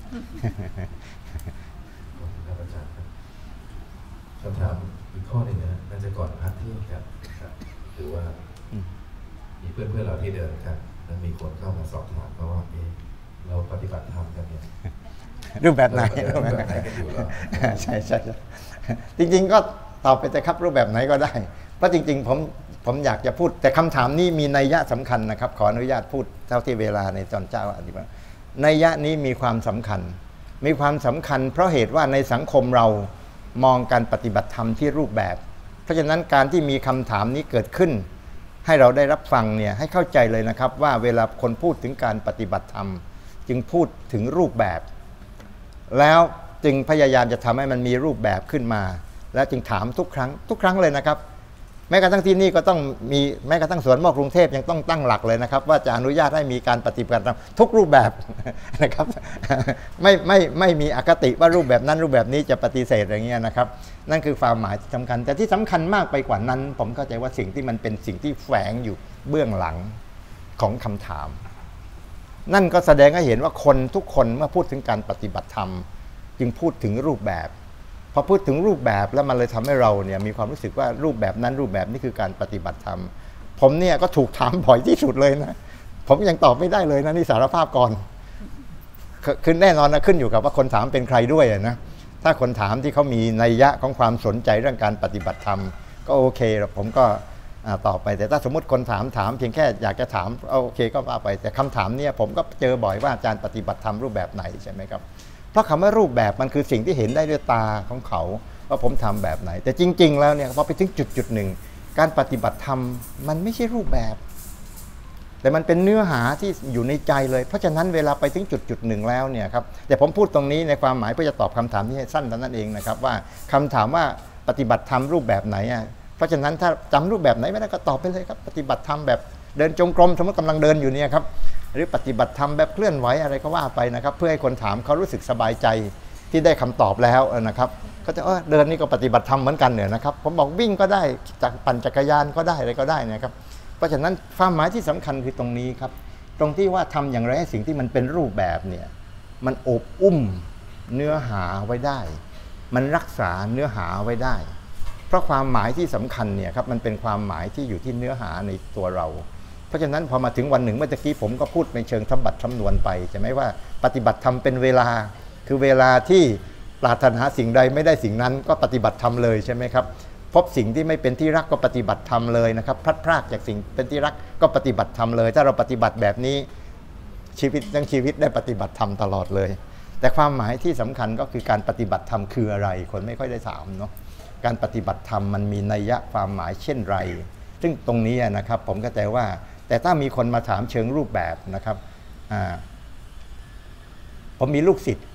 ครับอาจารย์ครับคำถามอีกข้อหนึ่งนะน่าจะก่อนพักเที่ยงกันครับหรือว่ามีเพื่อนเราที่เดินกันแล้วมีคนเข้ามาสอบถามเขาว่าเราปฏิบัติธรรมกันเนี่ยรูปแบบไหนกันอยู่แล้วใช่จริงๆก็ตอบไปแต่ครับรูปแบบไหนก็ได้เพราะจริงๆผมอยากจะพูดแต่คำถามนี้มีนัยยะสำคัญนะครับขออนุญาตพูดเท่าที่เวลาในตอนเจ้าอธิบายนัยยะนี้มีความสำคัญเพราะเหตุว่าในสังคมเรามองการปฏิบัติธรรมที่รูปแบบเพราะฉะนั้นการที่มีคำถามนี้เกิดขึ้นให้เราได้รับฟังเนี่ยให้เข้าใจเลยนะครับว่าเวลาคนพูดถึงการปฏิบัติธรรมจึงพูดถึงรูปแบบแล้วจึงพยายามจะทำให้มันมีรูปแบบขึ้นมาแล้วจึงถามทุกครั้งเลยนะครับแม้กระทั่งที่นี่ก็ต้องมีแม้กระทั่งสวนหม้อกรุงเทพยังต้องตั้งหลักเลยนะครับว่าจะอนุญาตให้มีการปฏิบัติธรรมทุกรูปแบบนะครับไม่มีอคติว่ารูปแบบนั้นรูปแบบนี้จะปฏิเสธอะไรเงี้ยนะครับนั่นคือความหมายสำคัญแต่ที่สำคัญมากไปกว่านั้นผมเข้าใจว่าสิ่งที่มันเป็นสิ่งที่แฝงอยู่เบื้องหลังของคำถามนั่นก็แสดงให้เห็นว่าคนทุกคนเมื่อพูดถึงการปฏิบัติธรรมจึงพูดถึงรูปแบบพอพูดถึงรูปแบบแล้วมันเลยทำให้เราเนี่ยมีความรู้สึกว่ารูปแบบนั้นรูปแบบนี้คือการปฏิบัติธรรมผมเนี่ยก็ถูกถามบ่อยที่สุดเลยนะผมยังตอบไม่ได้เลยนะนี่สารภาพก่อนคือแน่นอนนะขึ้นอยู่กับว่าคนถามเป็นใครด้วยนะถ้าคนถามที่เขามีนัยยะของความสนใจเรื่องการปฏิบัติธรรมก็โอเคผมก็ตอบไปแต่ถ้าสมมติคนถามเพียงแค่อยากจะถามโอเคก็ว่าไปแต่คำถามเนี่ยผมก็เจอบ่อยว่าอาจารย์ปฏิบัติธรรมรูปแบบไหนใช่ไหมครับเพราะคำว่ารูปแบบมันคือสิ่งที่เห็นได้ด้วยตาของเขาว่าผมทำแบบไหนแต่จริงๆแล้วเนี่ยพอไปถึงจุดหนึ่งการปฏิบัติธรรมมันไม่ใช่รูปแบบแต่มันเป็นเนื้อหาที่อยู่ในใจเลยเพราะฉะนั้นเวลาไปถึงจุดหนึ่งแล้วเนี่ยครับแต่ผมพูดตรงนี้ในความหมายเพื่อจะตอบคำถามที่สั้นเท่านั้นเองนะครับว่าคำถามว่าปฏิบัติธรรมรูปแบบไหนเพราะฉะนั้นถ้าจำรูปแบบไหนไม่ได้ก็ตอบไปเลยครับปฏิบัติธรรมแบบเดินจงกรมสมมติกำลังเดินอยู่เนี่ยครับหรือปฏิบัติธรรมแบบเคลื่อนไหวอะไรก็ว่าไปนะครับเพื่อให้คนถามเขารู้สึกสบายใจที่ได้คำตอบแล้วนะครับก็จะเดินนี่ก็ปฏิบัติธรรมเหมือนกันเนี่ยนะครับผมบอกวิ่งก็ได้จากปั่นจักรยานก็ได้อะไรก็ได้นะครับเพราะฉะนั้นความหมายที่สำคัญคือตรงนี้ครับตรงที่ว่าทำอย่างไรให้สิ่งที่มันเป็นรูปแบบเนี่ยมันอบอุ้มเนื้อหาไว้ได้มันรักษาเนื้อหาไว้ได้เพราะความหมายที่สำคัญเนี่ยครับมันเป็นความหมายที่อยู่ที่เนื้อหาในตัวเราเพราะฉะนั้นพอมาถึงวันหนึ่งเมื่อกี้ผมก็พูดในเชิงทำบัตรทำนวนไปใช่ไหมว่าปฏิบัติธรรมเป็นเวลาคือเวลาที่ปรารถนาสิ่งใดไม่ได้สิ่งนั้นก็ปฏิบัติธรรมเลยใช่ไหมครับพบสิ่งที่ไม่เป็นที่รักก็ปฏิบัติธรรมเลยนะครับพลัดพรากจากสิ่งเป็นที่รักก็ปฏิบัติธรรมเลยถ้าเราปฏิบัติแบบนี้ชีวิตทั้งชีวิตได้ปฏิบัติธรรมตลอดเลยแต่ความหมายที่สำคัญก็คือการปฏิบัติธรรมคืออะไรคนไม่ค่อยได้ถามเนาะการปฏิบัติธรรมมันมีนัยยะความหมายเช่นไรซึ่งตรงนี้นะครับผมก็แต่ว่าแต่ถ้ามีคนมาถามเชิงรูปแบบนะครับผมมีลูกศิษย์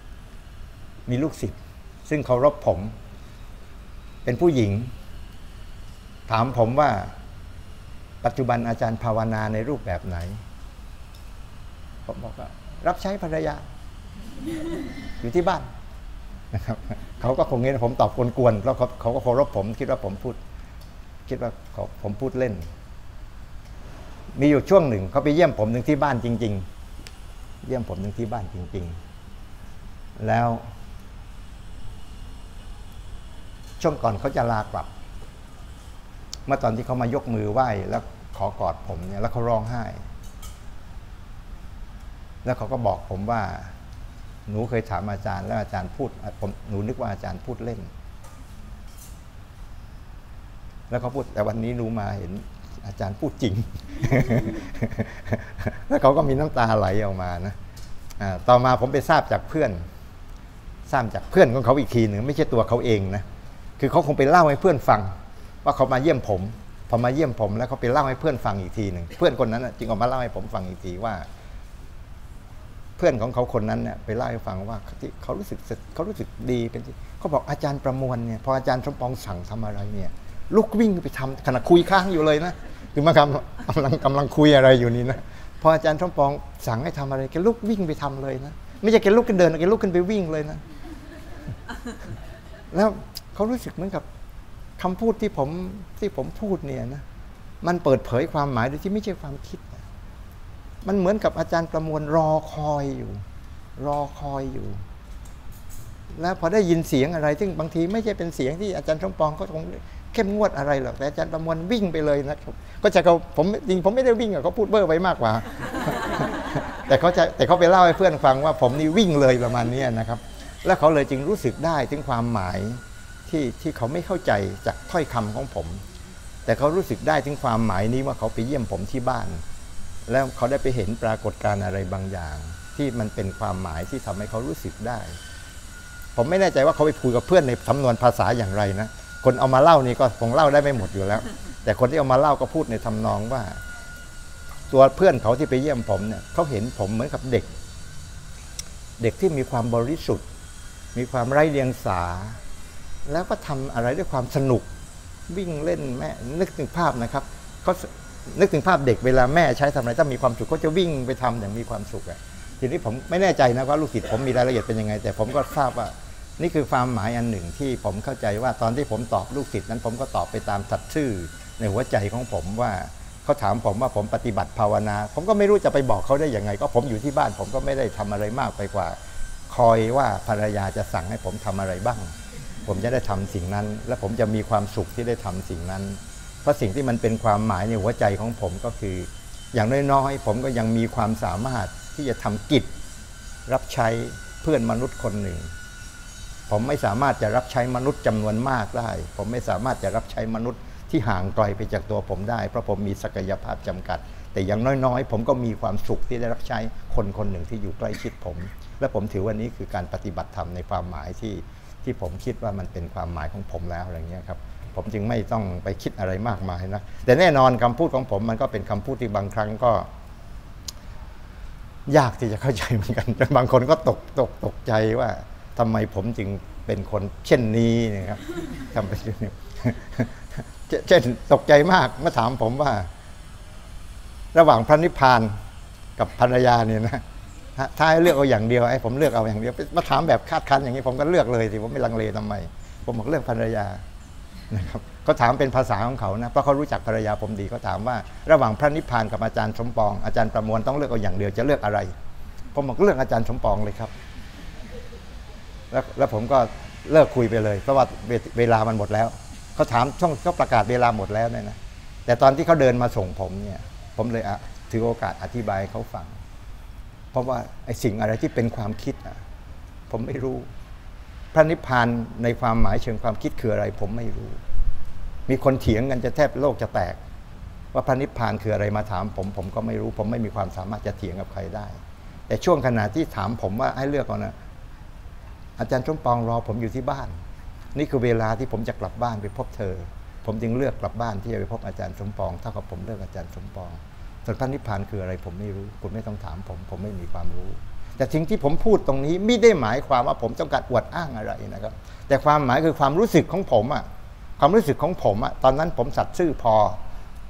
ซึ่งเคารพผมเป็นผู้หญิงถามผมว่าปปัจจุบันอาจารย์ภาวนาในรูปแบบไหนผมบอกว่ารับใช้ภรรยาอยู่ที่บ้านนะครับเขาก็คงเห็นผมตอบกวนๆแล้วเขาก็เคารพผมคิดว่าผมพูดเล่นมีอยู่ช่วงหนึ่งเขาไปเยี่ยมผมถึงที่บ้านจริงๆเยี่ยมผมถึงที่บ้านจริงๆแล้วช่วงก่อนเขาจะลากลับเมื่อตอนที่เขามายกมือไหว้แล้วขอกอดผมเนี่ยแล้วเขาร้องไห้แล้วเขาก็บอกผมว่าหนูเคยถามอาจารย์แล้วอาจารย์พูดหนูนึกว่าอาจารย์พูดเล่นแล้วเขาพูดแต่วันนี้หนูมาเห็นอาจารย์พูดจริง แล้วเขาก็มีน้ำตาไหลออกมานะต่อมาผมไปทราบจากเพื่อนของเขาอีกทีหนึ่งไม่ใช่ตัวเขาเองนะคือเขาคงไปเล่าให้เพื่อนฟังว่าเขามาเยี่ยมผมพอมาเยี่ยมผมแล้วเขาไปเล่าให้เพื่อนฟังอีกทีหนึ่งเพื่อนคนนั้นจึงออกมาเล่าให้ผมฟังอีกทีว่าเพื่อนของเขาคนนั้นเนี่ยไปเล่าให้ฟังว่าที่เขารู้สึกดีเป็นที่เขาบอกอาจารย์ประมวลเนี่ยพออาจารย์สมปองสั่งทำอะไรเนี่ยลุกวิ่งไปทำขณะคุยค้างอยู่เลยนะคือมากำลังคุยอะไรอยู่นี่นะพออาจารย์สมปองสั่งให้ทำอะไรแกลุกวิ่งไปทำเลยนะไม่ใช่แกลุกขึ้นเดินแกลุกขึ้นไปวิ่งเลยนะแล้วเขารู้สึกเหมือนกับคำพูดที่ผมพูดเนี่ยนะมันเปิดเผยความหมายโดยที่ไม่ใช่ความคิดมันเหมือนกับอาจารย์ประมวลรอคอยอยู่แล้วพอได้ยินเสียงอะไรซึ่งบางทีไม่ใช่เป็นเสียงที่อาจารย์สมปองก็คงเข้มงวดอะไรหรอกแต่อาจารย์ประมวลวิ่งไปเลยนะครับก็จะผมไม่ได้วิ่งเขาพูดเบ้อไว้มากกว่า แต่เขาไปเล่าให้เพื่อนฟังว่าผมนี่วิ่งเลยประมาณนี้นะครับแล้วเขาเลยจึงรู้สึกได้ถึงความหมายที่เขาไม่เข้าใจจากถ้อยคำของผมแต่เขารู้สึกได้ถึงความหมายนี้ว่าเขาไปเยี่ยมผมที่บ้านแล้วเขาได้ไปเห็นปรากฏการณ์อะไรบางอย่างที่มันเป็นความหมายที่ทำให้เขารู้สึกได้ผมไม่แน่ใจว่าเขาไปคุยกับเพื่อนในสำนวนภาษาอย่างไรนะคนเอามาเล่านี่ก็คงเล่าได้ไม่หมดอยู่แล้วแต่คนที่เอามาเล่าก็พูดในทำนองว่าตัวเพื่อนเขาที่ไปเยี่ยมผมเนี่ยเขาเห็นผมเหมือนกับเด็กที่มีความบริสุทธิ์มีความไร้เดียงสาแล้วก็ทำอะไรด้วยความสนุกวิ่งเล่นแม่นึกถึงภาพนะครับเขานึกถึงภาพเด็กเวลาแม่ใช้ทำอะไรถ้ามีความสุขเขาจะวิ่งไปทำอย่างมีความสุขทีนี้ผมไม่แน่ใจนะว่าลูกศิษย์ผมมีรายละเอียดเป็นยังไงแต่ผมก็ทราบว่านี่คือความหมายอันหนึ่งที่ผมเข้าใจว่าตอนที่ผมตอบลูกศิษย์นั้นผมก็ตอบไปตามสัตย์ซื่อในหัวใจของผมว่าเขาถามผมว่าผมปฏิบัติภาวนาผมก็ไม่รู้จะไปบอกเขาได้ยังไงก็ผมอยู่ที่บ้านผมก็ไม่ได้ทำอะไรมากไปกว่าคอยว่าภรรยาจะสั่งให้ผมทำอะไรบ้างผมจะได้ทำสิ่งนั้นและผมจะมีความสุขที่ได้ทำสิ่งนั้นเพราะสิ่งที่มันเป็นความหมายในหัวใจของผมก็คืออย่างน้อยๆผมก็ยังมีความสามารถที่จะทำกิจรับใช้เพื่อนมนุษย์คนหนึ่งผมไม่สามารถจะรับใช้มนุษย์จำนวนมากได้ผมไม่สามารถจะรับใช้มนุษย์ที่ห่างไกลไปจากตัวผมได้เพราะผมมีศักยภาพจำกัดแต่อย่างน้อยๆผมก็มีความสุขที่ได้รับใช้คนหนึ่งที่อยู่ใกล้ชิดผมและผมถือว่านี้คือการปฏิบัติธรรมในความหมายที่ผมคิดว่ามันเป็นความหมายของผมแล้วอะไรเงี้ยครับผมจึงไม่ต้องไปคิดอะไรมากมายนะแต่แน่นอนคำพูดของผมมันก็เป็นคำพูดที่บางครั้งก็ยากที่จะเข้าใจเหมือนกันบางคนก็ตกใจว่าทำไมผมจึงเป็นคนเช่นนี้นะครับทำไปเช่นตกใจมากเมื่อถามผมว่าระหว่างพระนิพพานกับภรรยาเนี่ยนะถ้าให้เลือกเอาอย่างเดียวให้ผมเลือกเอาอย่างเดียวมาถามแบบคาดคั้นอย่างนี้ผมก็เลือกเลยสิผมไม่ลังเลทำไมผมบอกเลือกภรรยานะครับเขาถามเป็นภาษาของเขานะเพราะเขารู้จักภรรยาผมดีเขาถามว่าระหว่างพระนิพพานกับอาจารย์สมปองอาจารย์ประมวลต้องเลือกเอาอย่างเดียวจะเลือกอะไรผมบอกเลือกอาจารย์สมปองเลยครับแล้วผมก็เลิกคุยไปเลยเพราะว่าเวลามันหมดแล้วเขาถามช่องเขาประกาศเวลาหมดแล้วเนี่ยนะแต่ตอนที่เขาเดินมาส่งผมเนี่ยผมเลยถือโอกาสอธิบายเขาฟังเพราะว่าไอ้สิ่งอะไรที่เป็นความคิดผมไม่รู้พระนิพพานในความหมายเชิงความคิดคืออะไรผมไม่รู้มีคนเถียงกันจะแทบโลกจะแตกว่าพระนิพพานคืออะไรมาถามผมก็ไม่รู้ผมไม่มีความสามารถจะเถียงกับใครได้แต่ช่วงขณะที่ถามผมว่าให้เลือกเอานะอาจารย์สมปองรอผมอยู่ที่บ้านนี่คือเวลาที่ผมจะกลับบ้านไปพบเธอผมจึงเลือกกลับบ้านที่จะไปพบอาจารย์สมปองเท่ากับผมเลือกอาจารย์สมปองส่วนพระนิพพานคืออะไรผมไม่รู้คุณไม่ต้องถามผมไม่มีความรู้แต่สิ่งที่ผมพูดตรงนี้ไม่ได้หมายความว่าผมต้องการอวดอ้างอะไรนะครับแต่ความหมายคือความรู้สึกของผมความรู้สึกของผมตอนนั้นผมสัตย์ซื่อพอ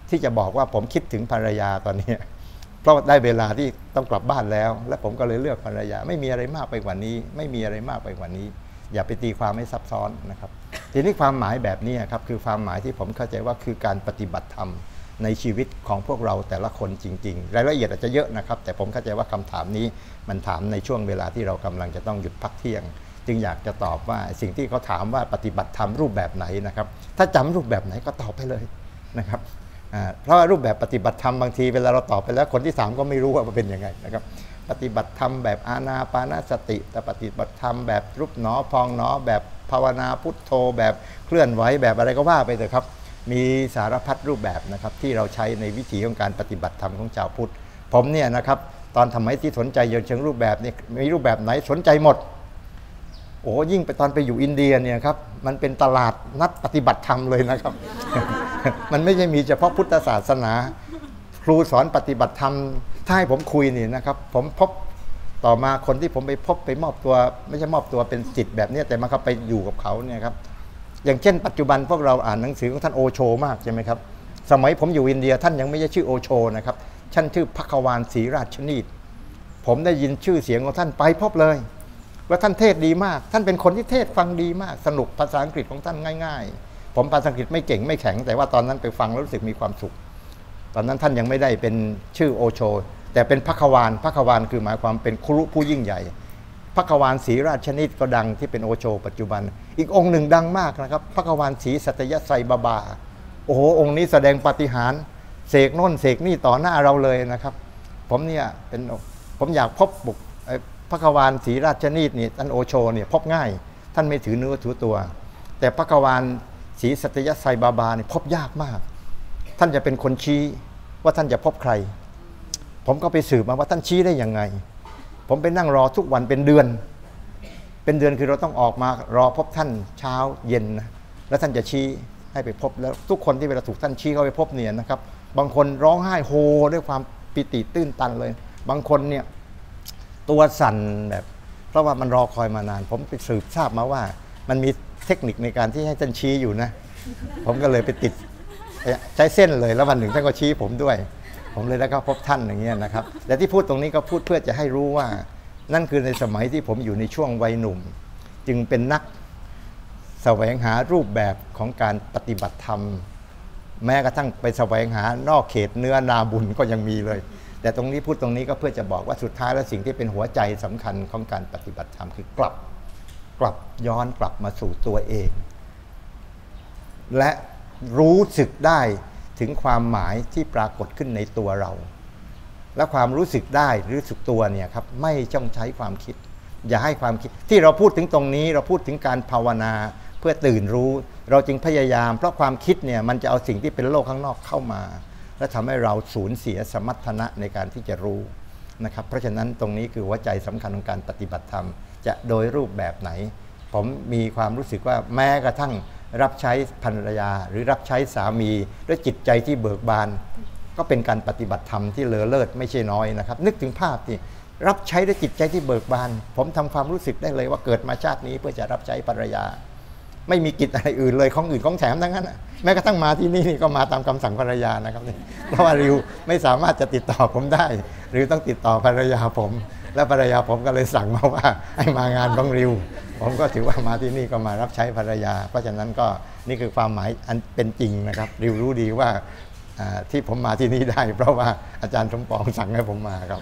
ที่จะบอกว่าผมคิดถึงภรรยาตอนนี้เพราะได้เวลาที่ต้องกลับบ้านแล้วและผมก็เลยเลือกภรรยาไม่มีอะไรมากไปกว่านี้ไม่มีอะไรมากไปกว่านี้ อย่าไปตีความให้ซับซ้อนนะครับทีนี้ความหมายแบบนี้ครับคือความหมายที่ผมเข้าใจว่าคือการปฏิบัติธรรมในชีวิตของพวกเราแต่ละคนจริงๆรายละเอียดอาจจะเยอะนะครับแต่ผมเข้าใจว่าคำถามนี้มันถามในช่วงเวลาที่เรากำลังจะต้องหยุดพักเที่ยงจึงอยากจะตอบว่าสิ่งที่เขาถามว่าปฏิบัติธรรมรูปแบบไหนนะครับถ้าจำรูปแบบไหนก็ตอบไปเลยนะครับเพราะว่ารูปแบบปฏิบัติธรรมบางทีเวลาเราตอบไปแล้วคนที่ถามก็ไม่รู้ว่ามันเป็นยังไงนะครับปฏิบัติธรรมแบบอานาปานสติแต่ปฏิบัติธรรมแบบรูปหนอพองหนอแบบภาวนาพุทโธแบบเคลื่อนไหวแบบอะไรก็ว่าไปเถอะครับมีสารพัดรูปแบบนะครับที่เราใช้ในวิถีของการปฏิบัติธรรมของชาวพุทธผมเนี่ยนะครับตอนทำไมที่สนใจเชิงรูปแบบนี่มีรูปแบบไหนสนใจหมดโอ้ยิ่งไปตอนไปอยู่อินเดียเนี่ยครับมันเป็นตลาดนัดปฏิบัติธรรมเลยนะครับ มันไม่ใช่มีเฉพาะพุทธศาสนาครูสอนปฏิบัติธรรมถ้าให้ผมคุยนี่นะครับผมพบต่อมาคนที่ผมไปพบไปมอบตัวไม่ใช่มอบตัวเป็นศิษย์แบบนี้แต่มาครับไปอยู่กับเขาเนี่ยครับอย่างเช่นปัจจุบันพวกเราอ่านหนังสือของท่านโอโชมากใช่ไหมครับสมัยผมอยู่อินเดียท่านยังไม่ใช่ชื่อโอโชนะครับท่านชื่อภควานศรีราชนีตผมได้ยินชื่อเสียงของท่านไปพบเลยว่าท่านเทศดีมากท่านเป็นคนที่เทศฟังดีมากสนุกภาษาอังกฤษของท่านง่ายๆผมภาษาอังกฤษไม่เก่งไม่แข็งแต่ว่าตอนนั้นไปฟังแล้วรู้สึกมีความสุขตอนนั้นท่านยังไม่ได้เป็นชื่อโอโชแต่เป็นภควานคือหมายความเป็นครุผู้ยิ่งใหญ่ภควานศรีราชนิตก็ดังที่เป็นโอโชปัจจุบันอีกองค์หนึ่งดังมากนะครับภควานศรีสัตยไสยบาบาโอ้โหองค์นี้แสดงปาฏิหาริย์เสกโน่นเสกนี่ต่อหน้าเราเลยนะครับผมอยากพบบุคภควานศรีราชนิตนี่ท่านโอโชเนี่ยพบง่ายท่านไม่ถือเนื้อถือตัวแต่ภควานศรีสัตยไสยบาบาเนี่ยพบยากมากท่านจะเป็นคนชี้ว่าท่านจะพบใครผมก็ไปสืบมาว่าท่านชี้ได้ยังไงผมไปนั่งรอทุกวันเป็นเดือนคือเราต้องออกมารอพบท่านเช้าเย็นนะแล้วท่านจะชี้ให้ไปพบแล้วทุกคนที่เวลาถูกท่านชี้เข้าไปพบเนี่ยนะครับบางคนร้องไห้โฮด้วยความปิติตื้นตันเลยบางคนเนี่ยตัวสั่นแบบเพราะว่ามันรอคอยมานานผมไปสืบทราบมาว่ามันมีเทคนิคในการที่ให้ท่านชี้อยู่นะผมก็เลยไปติดใช้เส้นเลยแล้ววันหนึ่งท่านก็ชี้ผมด้วยผมเลยแล้วก็พบท่านอย่างเงี้ยนะครับแต่ที่พูดตรงนี้ก็พูดเพื่อจะให้รู้ว่านั่นคือในสมัยที่ผมอยู่ในช่วงวัยหนุ่มจึงเป็นนักแสวงหารูปแบบของการปฏิบัติธรรมแม้กระทั่งไปแสวงหานอกเขตเนื้อนาบุญก็ยังมีเลยแต่ตรงนี้พูดตรงนี้ก็เพื่อจะบอกว่าสุดท้ายแล้วสิ่งที่เป็นหัวใจสำคัญของการปฏิบัติธรรมคือกลับย้อนกลับมาสู่ตัวเองและรู้สึกได้ถึงความหมายที่ปรากฏขึ้นในตัวเราและความรู้สึกได้รู้สึกตัวเนี่ยครับไม่ต้องใช้ความคิดอย่าให้ความคิดที่เราพูดถึงตรงนี้เราพูดถึงการภาวนาเพื่อตื่นรู้เราจึงพยายามเพราะความคิดเนี่ยมันจะเอาสิ่งที่เป็นโลกข้างนอกเข้ามาและทำให้เราสูญเสียสมรรถนะในการที่จะรู้นะครับเพราะฉะนั้นตรงนี้คือหัวใจสำคัญของการปฏิบัติธรรมจะโดยรูปแบบไหนผมมีความรู้สึกว่าแม้กระทั่งรับใช้ภรรยาหรือรับใช้สามีด้วยจิตใจที่เบิกบานก็เป็นการปฏิบัติธรรมที่เลอเลิศไม่ใช่น้อยนะครับนึกถึงภาพที่รับใช้ด้วยจิตใจที่เบิกบานผมทำความรู้สึกได้เลยว่าเกิดมาชาตินี้เพื่อจะรับใช้ภรรยาไม่มีกิจอะไรอื่นเลยของอื่นของแถมทั้งนั้นแม้กระทั่งมาที่นี่ก็มาตามคำสั่งภรรยานะครับเพราะว่าริวไม่สามารถจะติดต่อผมได้หรือต้องติดต่อภรรยาผมและภรรยาผมก็เลยสั่งมาว่าให้มางานของริวผมก็ถือว่ามาที่นี่ก็มารับใช้ภรรยาเพราะฉะนั้นก็นี่คือความหมายอันเป็นจริงนะครับริวรู้ดีว่าที่ผมมาที่นี่ได้เพราะว่าอาจารย์สมปองสั่งให้ผมมาครับ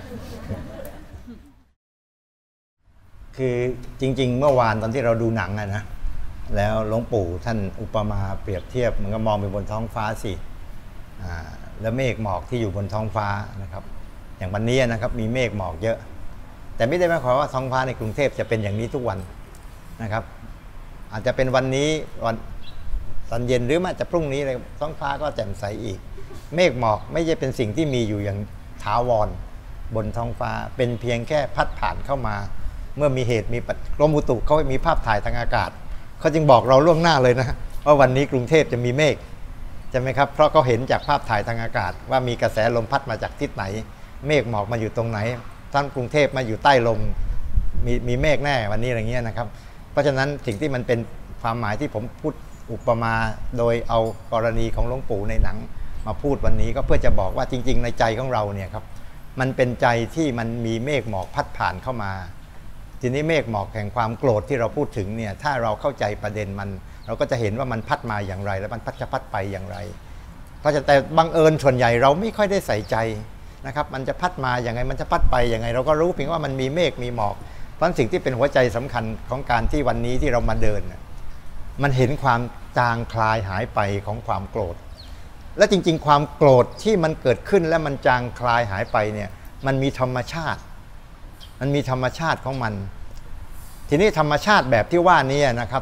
คือจริงๆเมื่อวานตอนที่เราดูหนังนะแล้วหลวงปู่ท่านอุปมาเปรียบเทียบมันก็มองไปบนท้องฟ้าสิแล้วเมฆหมอกที่อยู่บนท้องฟ้านะครับอย่างวันนี้นะครับมีเมฆหมอกเยอะแต่ไม่ได้หมายความว่าท้องฟ้าในกรุงเทพจะเป็นอย่างนี้ทุกวันนะครับอาจจะเป็นวันนี้วันตอนเย็นหรือมาจะพรุ่งนี้เลยท้องฟ้าก็แจ่มใสอีกเมฆหมอกไม่ใช่เป็นสิ่งที่มีอยู่อย่างถาวรบนท้องฟ้าเป็นเพียงแค่พัดผ่านเข้ามาเมื่อมีเหตุมีกรมอุตุเขามีภาพถ่ายทางอากาศเขาจึงบอกเราล่วงหน้าเลยนะว่าวันนี้กรุงเทพจะมีเมฆใช่ไหมครับเพราะเขาเห็นจากภาพถ่ายทางอากาศว่ามีกระแสลมพัดมาจากทิศไหนเมฆหมอกมาอยู่ตรงไหนท่านกรุงเทพมาอยู่ใต้ลมมีเมฆแน่วันนี้อะไรเงี้ยนะครับเพราะฉะนั้นสิ่งที่มันเป็นความหมายที่ผมพูดอุปมาโดยเอากรณีของหลวงปู่ในหนังมาพูดวันนี้ก็เพื่อจะบอกว่าจริงๆในใจของเราเนี่ยครับมันเป็นใจที่มันมีเมฆหมอกพัดผ่านเข้ามาทีนี้เมฆหมอกแห่งความโกรธที่เราพูดถึงเนี่ยถ้าเราเข้าใจประเด็นมันเราก็จะเห็นว่ามันพัดมาอย่างไรแล้วมันจะพัดไปอย่างไรเพราะแต่บังเอิญส่วนใหญ่เราไม่ค่อยได้ใส่ใจนะครับมันจะพัดมาอย่างไงมันจะพัดไปอย่างไงเราก็รู้เพียงว่ามันมีเมฆมีหมอกเพราะสิ่งที่เป็นหัวใจสำคัญของการที่วันนี้ที่เรามาเดินมันเห็นความจางคลายหายไปของความโกรธและจริงๆความโกรธที่มันเกิดขึ้นและมันจางคลายหายไปเนี่ยมันมีธรรมชาติของมันทีนี้ธรรมชาติแบบที่ว่านี้นะครับ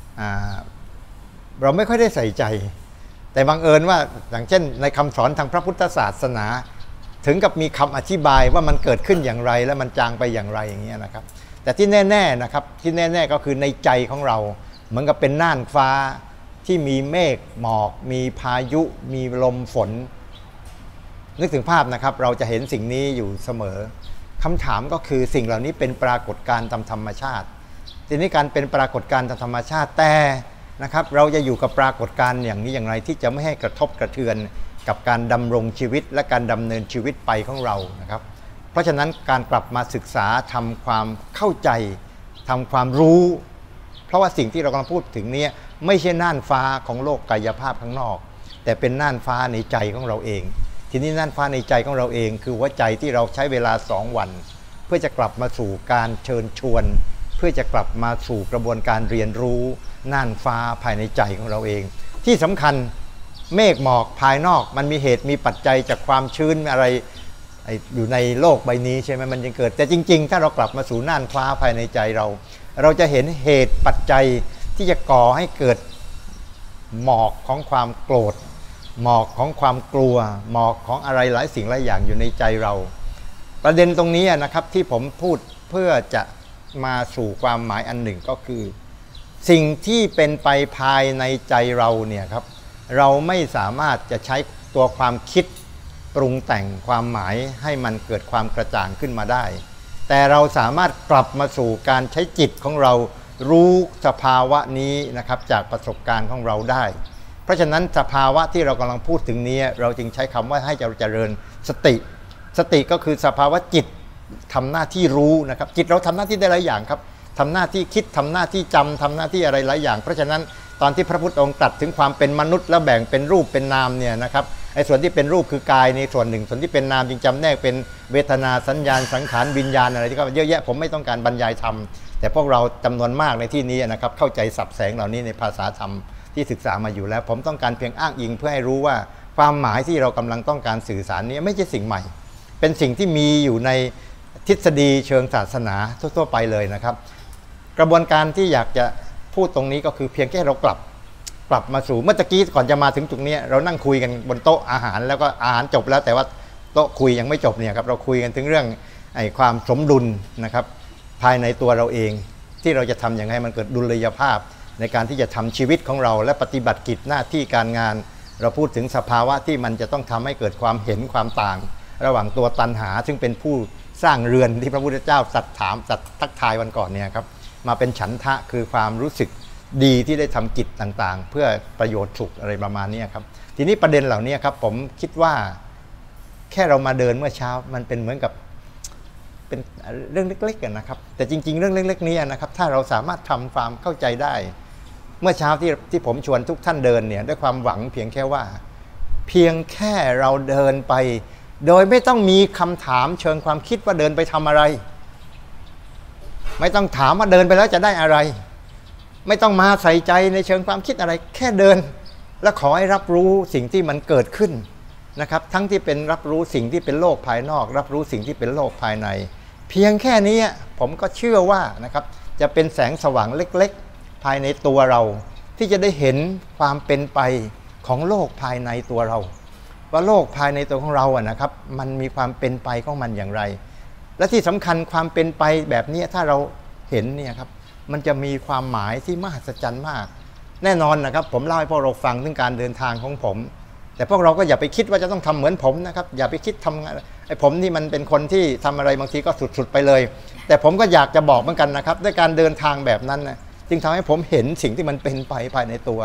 เราไม่ค่อยได้ใส่ใจแต่บังเอิญว่าอย่างเช่นในคำสอนทางพระพุทธศาสนาถึงกับมีคำอธิบายว่ามันเกิดขึ้นอย่างไรและมันจางไปอย่างไรอย่างเงี้ยนะครับแต่ที่แน่ๆนะครับที่แน่ๆก็คือในใจของเราเหมือนกับเป็นน่านฟ้าที่มีเมฆหมอกมีพายุมีลมฝนนึกถึงภาพนะครับเราจะเห็นสิ่งนี้อยู่เสมอคำถามก็คือสิ่งเหล่านี้เป็นปรากฏการณ์ตามธรรมชาติทีนี้การเป็นปรากฏการณ์ตามธรรมชาติแต่นะครับเราจะอยู่กับปรากฏการณ์อย่างนี้อย่างไรที่จะไม่ให้กระทบกระเทือนกับการดำรงชีวิตและการดำเนินชีวิตไปของเรานะครับเพราะฉะนั้นการกลับมาศึกษาทำความเข้าใจทำความรู้เพราะว่าสิ่งที่เรากำลังพูดถึงนี้ไม่ใช่น่านฟ้าของโลกกายภาพข้างนอกแต่เป็นน่านฟ้าในใจของเราเองทีนี้น่านฟ้าในใจของเราเองคือหัวใจที่เราใช้เวลา2 วันเพื่อจะกลับมาสู่การเชิญชวนเพื่อจะกลับมาสู่กระบวนการเรียนรู้น่านฟ้าภายในใจของเราเองที่สำคัญเมฆหมอกภายนอกมันมีเหตุมีปัจจัยจากความชื้นอะไรอยู่ในโลกใบนี้ใช่ไหมมันยังเกิดแต่จริงๆถ้าเรากลับมาสู่น่านฟ้าภายในใจเราจะเห็นเหตุปัจจัยที่จะก่อให้เกิดหมอกของความโกรธหมอกของความกลัวหมอกของอะไรหลายสิ่งหลายอย่างอยู่ในใจเราประเด็นตรงนี้นะครับที่ผมพูดเพื่อจะมาสู่ความหมายอันหนึ่งก็คือสิ่งที่เป็นไปภายในใจเราเนี่ยครับเราไม่สามารถจะใช้ตัวความคิดปรุงแต่งความหมายให้มันเกิดความกระจ่างขึ้นมาได้แต่เราสามารถกลับมาสู่การใช้จิตของเรารู้สภาวะนี้นะครับจากประสบการณ์ของเราได้เพราะฉะนั้นสภาวะที่เรากำลังพูดถึงนี้เราจึงใช้คำว่าให้เราเจริญสติก็คือสภาวะจิตทำหน้าที่รู้นะครับจิตเราทำหน้าที่ได้หลายอย่างครับทำหน้าที่คิดทำหน้าที่จำทำหน้าที่อะไรหลายอย่างเพราะฉะนั้นตอนที่พระพุทธองค์ตรัสถึงความเป็นมนุษย์แล้วแบ่งเป็นรูปเป็นนามเนี่ยนะครับไอ้ส่วนที่เป็นรูปคือกายในส่วนหนึ่งส่วนที่เป็นนามจึงจำแนกเป็นเวทนาสัญญาณสังขารวิญญาณอะไรที่ก็เยอะแยะผมไม่ต้องการบรรยายธรรมแต่พวกเราจำนวนมากในที่นี้นะครับเข้าใจศัพท์แสงเหล่านี้ในภาษาธรรมที่ศึกษามาอยู่แล้วผมต้องการเพียงอ้างอิงเพื่อให้รู้ว่าความหมายที่เรากำลังต้องการสื่อสารนี้ไม่ใช่สิ่งใหม่เป็นสิ่งที่มีอยู่ในทฤษฎีเชิงศาสนาทั่วๆไปเลยนะครับกระบวนการที่อยากจะพูดตรงนี้ก็คือเพียงแค่เรากลับมาสู่เมื่อกี้ก่อนจะมาถึงจุดนี้เรานั่งคุยกันบนโต๊ะอาหารแล้วก็อาหารจบแล้วแต่ว่าโต๊ะคุยยังไม่จบเนี่ยครับเราคุยกันถึงเรื่องความสมดุลนะครับภายในตัวเราเองที่เราจะทำอย่างไรมันเกิดดุลยภาพในการที่จะทำชีวิตของเราและปฏิบัติกิจหน้าที่การงานเราพูดถึงสภาวะที่มันจะต้องทำให้เกิดความเห็นความต่างระหว่างตัวตัณหาซึ่งเป็นผู้สร้างเรือนที่พระพุทธเจ้าสัตทักทายวันก่อนเนี่ยครับมาเป็นฉันทะคือความรู้สึกดีที่ได้ทำกิจต่างๆเพื่อประโยชน์สุขอะไรประมาณนี้ครับทีนี้ประเด็นเหล่านี้ครับผมคิดว่าแค่เรามาเดินเมื่อเช้ามันเป็นเหมือนกับเป็นเรื่องเล็กๆกันนะครับแต่จริงๆเรื่องเล็กๆนี้นะครับถ้าเราสามารถทำความเข้าใจได้เมื่อเช้าที่ผมชวนทุกท่านเดินเนี่ยด้วยความหวังเพียงแค่ว่าเพียงแค่เราเดินไปโดยไม่ต้องมีคำถามเชิงความคิดว่าเดินไปทำอะไรไม่ต้องถามว่าเดินไปแล้วจะได้อะไรไม่ต้องมาใส่ใจในเชิงความคิดอะไรแค่เดินและขอให้รับรู้สิ่งที่มันเกิดขึ้นนะครับทั้งที่เป็นรับรู้สิ่งที่เป็นโลกภายนอกรับรู้สิ่งที่เป็นโลกภายในเพียงแค่นี้ผมก็เชื่อว่านะครับจะเป็นแสงสว่างเล็กๆภายในตัวเราที่จะได้เห็นความเป็นไปของโลกภายในตัวเราว่าโลกภายในตัวของเรานะครับมันมีความเป็นไปของมันอย่างไรและที่สำคัญความเป็นไปแบบนี้ถ้าเราเห็นเนี่ยครับมันจะมีความหมายที่มหัศจรรย์มากแน่นอนนะครับผมเล่าให้พวกเราฟังถึงการเดินทางของผมแต่พวกเราก็อย่าไปคิดว่าจะต้องทำเหมือนผมนะครับอย่าไปคิดทำไอ้ผมนี่มันเป็นคนที่ทำอะไรบางทีก็สุดๆไปเลยแต่ผมก็อยากจะบอกเหมือนกันนะครับด้วยการเดินทางแบบนั้นนะจึงทำให้ผมเห็นสิ่งที่มันเป็นไปภายในตัว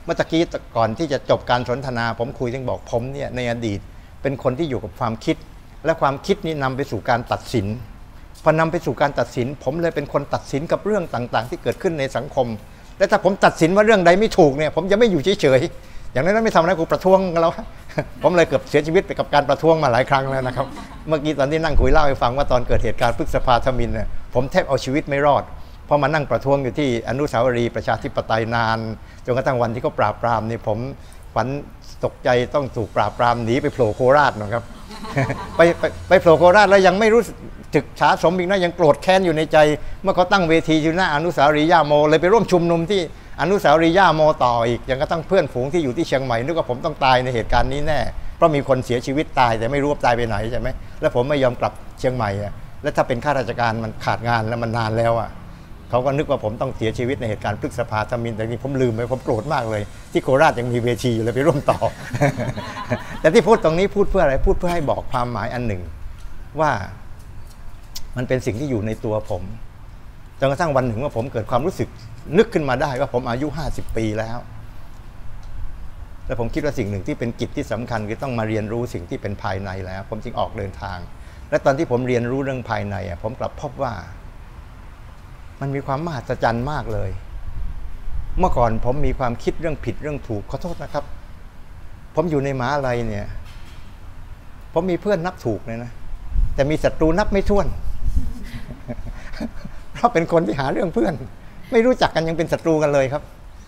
มื่อตะกี้ก่อนที่จะจบการสนทนาผมคุยถึงบอกผมเนี่ยในอดีตเป็นคนที่อยู่กับความคิดและความคิดนี้นำไปสู่การตัดสินพอนำไปสู่การตัดสินผมเลยเป็นคนตัดสินกับเรื่องต่างๆที่เกิดขึ้นในสังคมและถ้าผมตัดสินว่าเรื่องใดไม่ถูกเนี่ยผมจะไม่อยู่เฉยๆอย่างนั้นไม่ทำอะไรกูประท้วงแล้วผมเลยเกือบเสียชีวิตไปกับการประท้วงมาหลายครั้งแล้วนะครับเมื่อกี้ตอนที่นั่งคุยเล่าให้ฟังว่าตอนเกิดเหตุการณ์พฤษภาธมิฬเนี่ยผมแทบเอาชีวิตไม่รอดเพราะมานั่งประท้วงอยู่ที่อนุสาวรีย์ประชาธิปไตยนานจนกระทั่งวันที่เขาปราบปรามนี่ผมฝันตกใจต้องถูกปราบปรามหนีไปโผล่โคราชนะครับ ไปโผล่โคราชแล้วยังไม่รู้สึกฉาสมอีกนะยังโกรธแค้นอยู่ในใจเมื่อเขาตั้งเวทีอยู่หน้าอนุสาวรีย์ย่าโมเลยไปร่วมชุมนุมที่อนุสาวรีย์ย่าโมต่ออีกยังกระทั่งเพื่อนฝูงที่อยู่ที่เชียงใหม่นึกว่าผมต้องตายในเหตุการณ์นี้แน่เพราะมีคนเสียชีวิตตายแต่ไม่รู้ว่าตายไปไหนใช่ไหมแล้วผมไม่ยอมกลับเชียงใหม่แล้วถ้าเป็นข้าราชการมันขาดงานแล้วมันนานแล้วเขาก็นึกว่าผมต้องเสียชีวิตในเหตุการณ์พฤษภาธมิฬแต่นี่ผมลืมไปผมโกรธมากเลยที่โคราชยังมีเวทีอยู่เลยไปร่วมต่อ แต่ที่พูดตรงนี้พูดเพื่ออะไรพูดเพื่อให้บอกความหมายอันหนึ่งว่ามันเป็นสิ่งที่อยู่ในตัวผมจนกระทั่งวันหนึ่งว่าผมเกิดความรู้สึกนึกขึ้นมาได้ว่าผมอายุ50 ปีแล้วผมคิดว่าสิ่งหนึ่งที่เป็นกิจที่สำคัญคือต้องมาเรียนรู้สิ่งที่เป็นภายในแล้วผมจึงออกเดินทางและตอนที่ผมเรียนรู้เรื่องภายในผมกลับพบว่ามันมีความมหัศจรรย์มากเลยเมื่อก่อนผมมีความคิดเรื่องผิดเรื่องถูกขอโทษนะครับผมอยู่ในมหาลัยเนี่ยผมมีเพื่อนนับถูกเลยนะแต่มีศัตรูนับไม่ถ้วน เพราะเป็นคนที่หาเรื่องเพื่อนไม่รู้จักกันยังเป็นศัตรูกันเลยครับ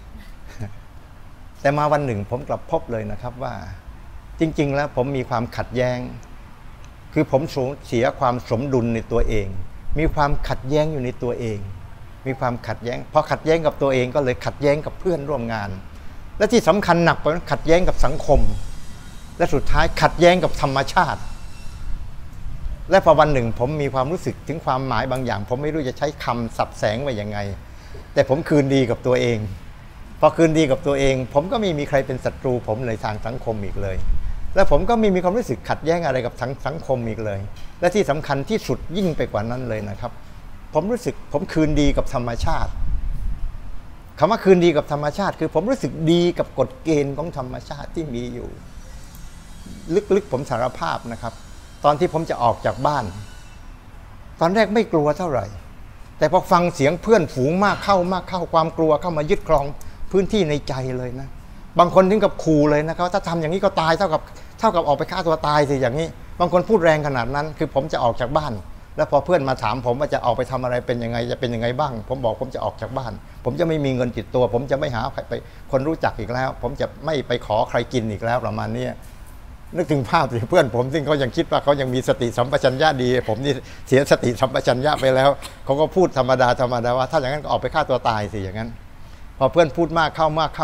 แต่มาวันหนึ่งผมกลับพบเลยนะครับว่าจริงๆแล้วผมมีความขัดแย้งคือผมสูญเสียความสมดุลในตัวเองมีความขัดแย้งอยู่ในตัวเองมีความขัดแย้งพอขัดแย้งกับตัวเองก็เลยขัดแย้งกับเพื่อนร่วมงานและที่สำคัญหนักกว่านั้นขัดแย้งกับสังคมและสุดท้ายขัดแย้งกับธรรมชาติและพอวันหนึ่งผมมีความรู้สึกถึงความหมายบางอย่างผมไม่รู้จะใช้คำสับแสงว่ายังไงแต่ผมคืนดีกับตัวเองพอคืนดีกับตัวเองผมก็ไม่มีใครเป็นศัตรูผมเลยทางสังคมอีกเลยและผมก็ไม่มีความรู้สึกขัดแย้งอะไรกับสังคมอีกเลยและที่สำคัญที่สุดยิ่งไปกว่านั้นเลยนะครับผมรู้สึกผมคืนดีกับธรรมชาติคำว่าคืนดีกับธรรมชาติคือผมรู้สึกดีกับกฎเกณฑ์ของธรรมชาติที่มีอยู่ลึกๆผมสารภาพนะครับตอนที่ผมจะออกจากบ้านตอนแรกไม่กลัวเท่าไหร่แต่พอฟังเสียงเพื่อนฝูงมากเข้าความกลัวเข้ามายึดครองพื้นที่ในใจเลยนะบางคนถึงกับขู่เลยนะครับถ้าทำอย่างนี้ก็ตายเท่ากับออกไปฆ่าตัวตายสิอย่างนี้บางคนพูดแรงขนาดนั้นคือผมจะออกจากบ้านแล้วพอเพื่อนมาถามผมว่าจะออกไปทำอะไรเป็นยังไงจะเป็นยังไงบ้างผมบอกผมจะออกจากบ้านผมจะไม่มีเงินติดตัวผมจะไม่หาใครไปคนรู้จักอีกแล้วผมจะไม่ไปขอใครกินอีกแล้วประมาณนี้นึกถึงภาพสิเพื่อนผมซึ่งเขายังคิดว่าเขายังมีสติสัมปชัญญะดีผมนี่เสียสติสัมปชัญญะไปแล้วเขาก็พูดธรรมดาว่าถ้าอย่างนั้นก็ออกไปฆ่าตัวตายสิอย่างนั้นพอเพื่อนพูดมากเข้า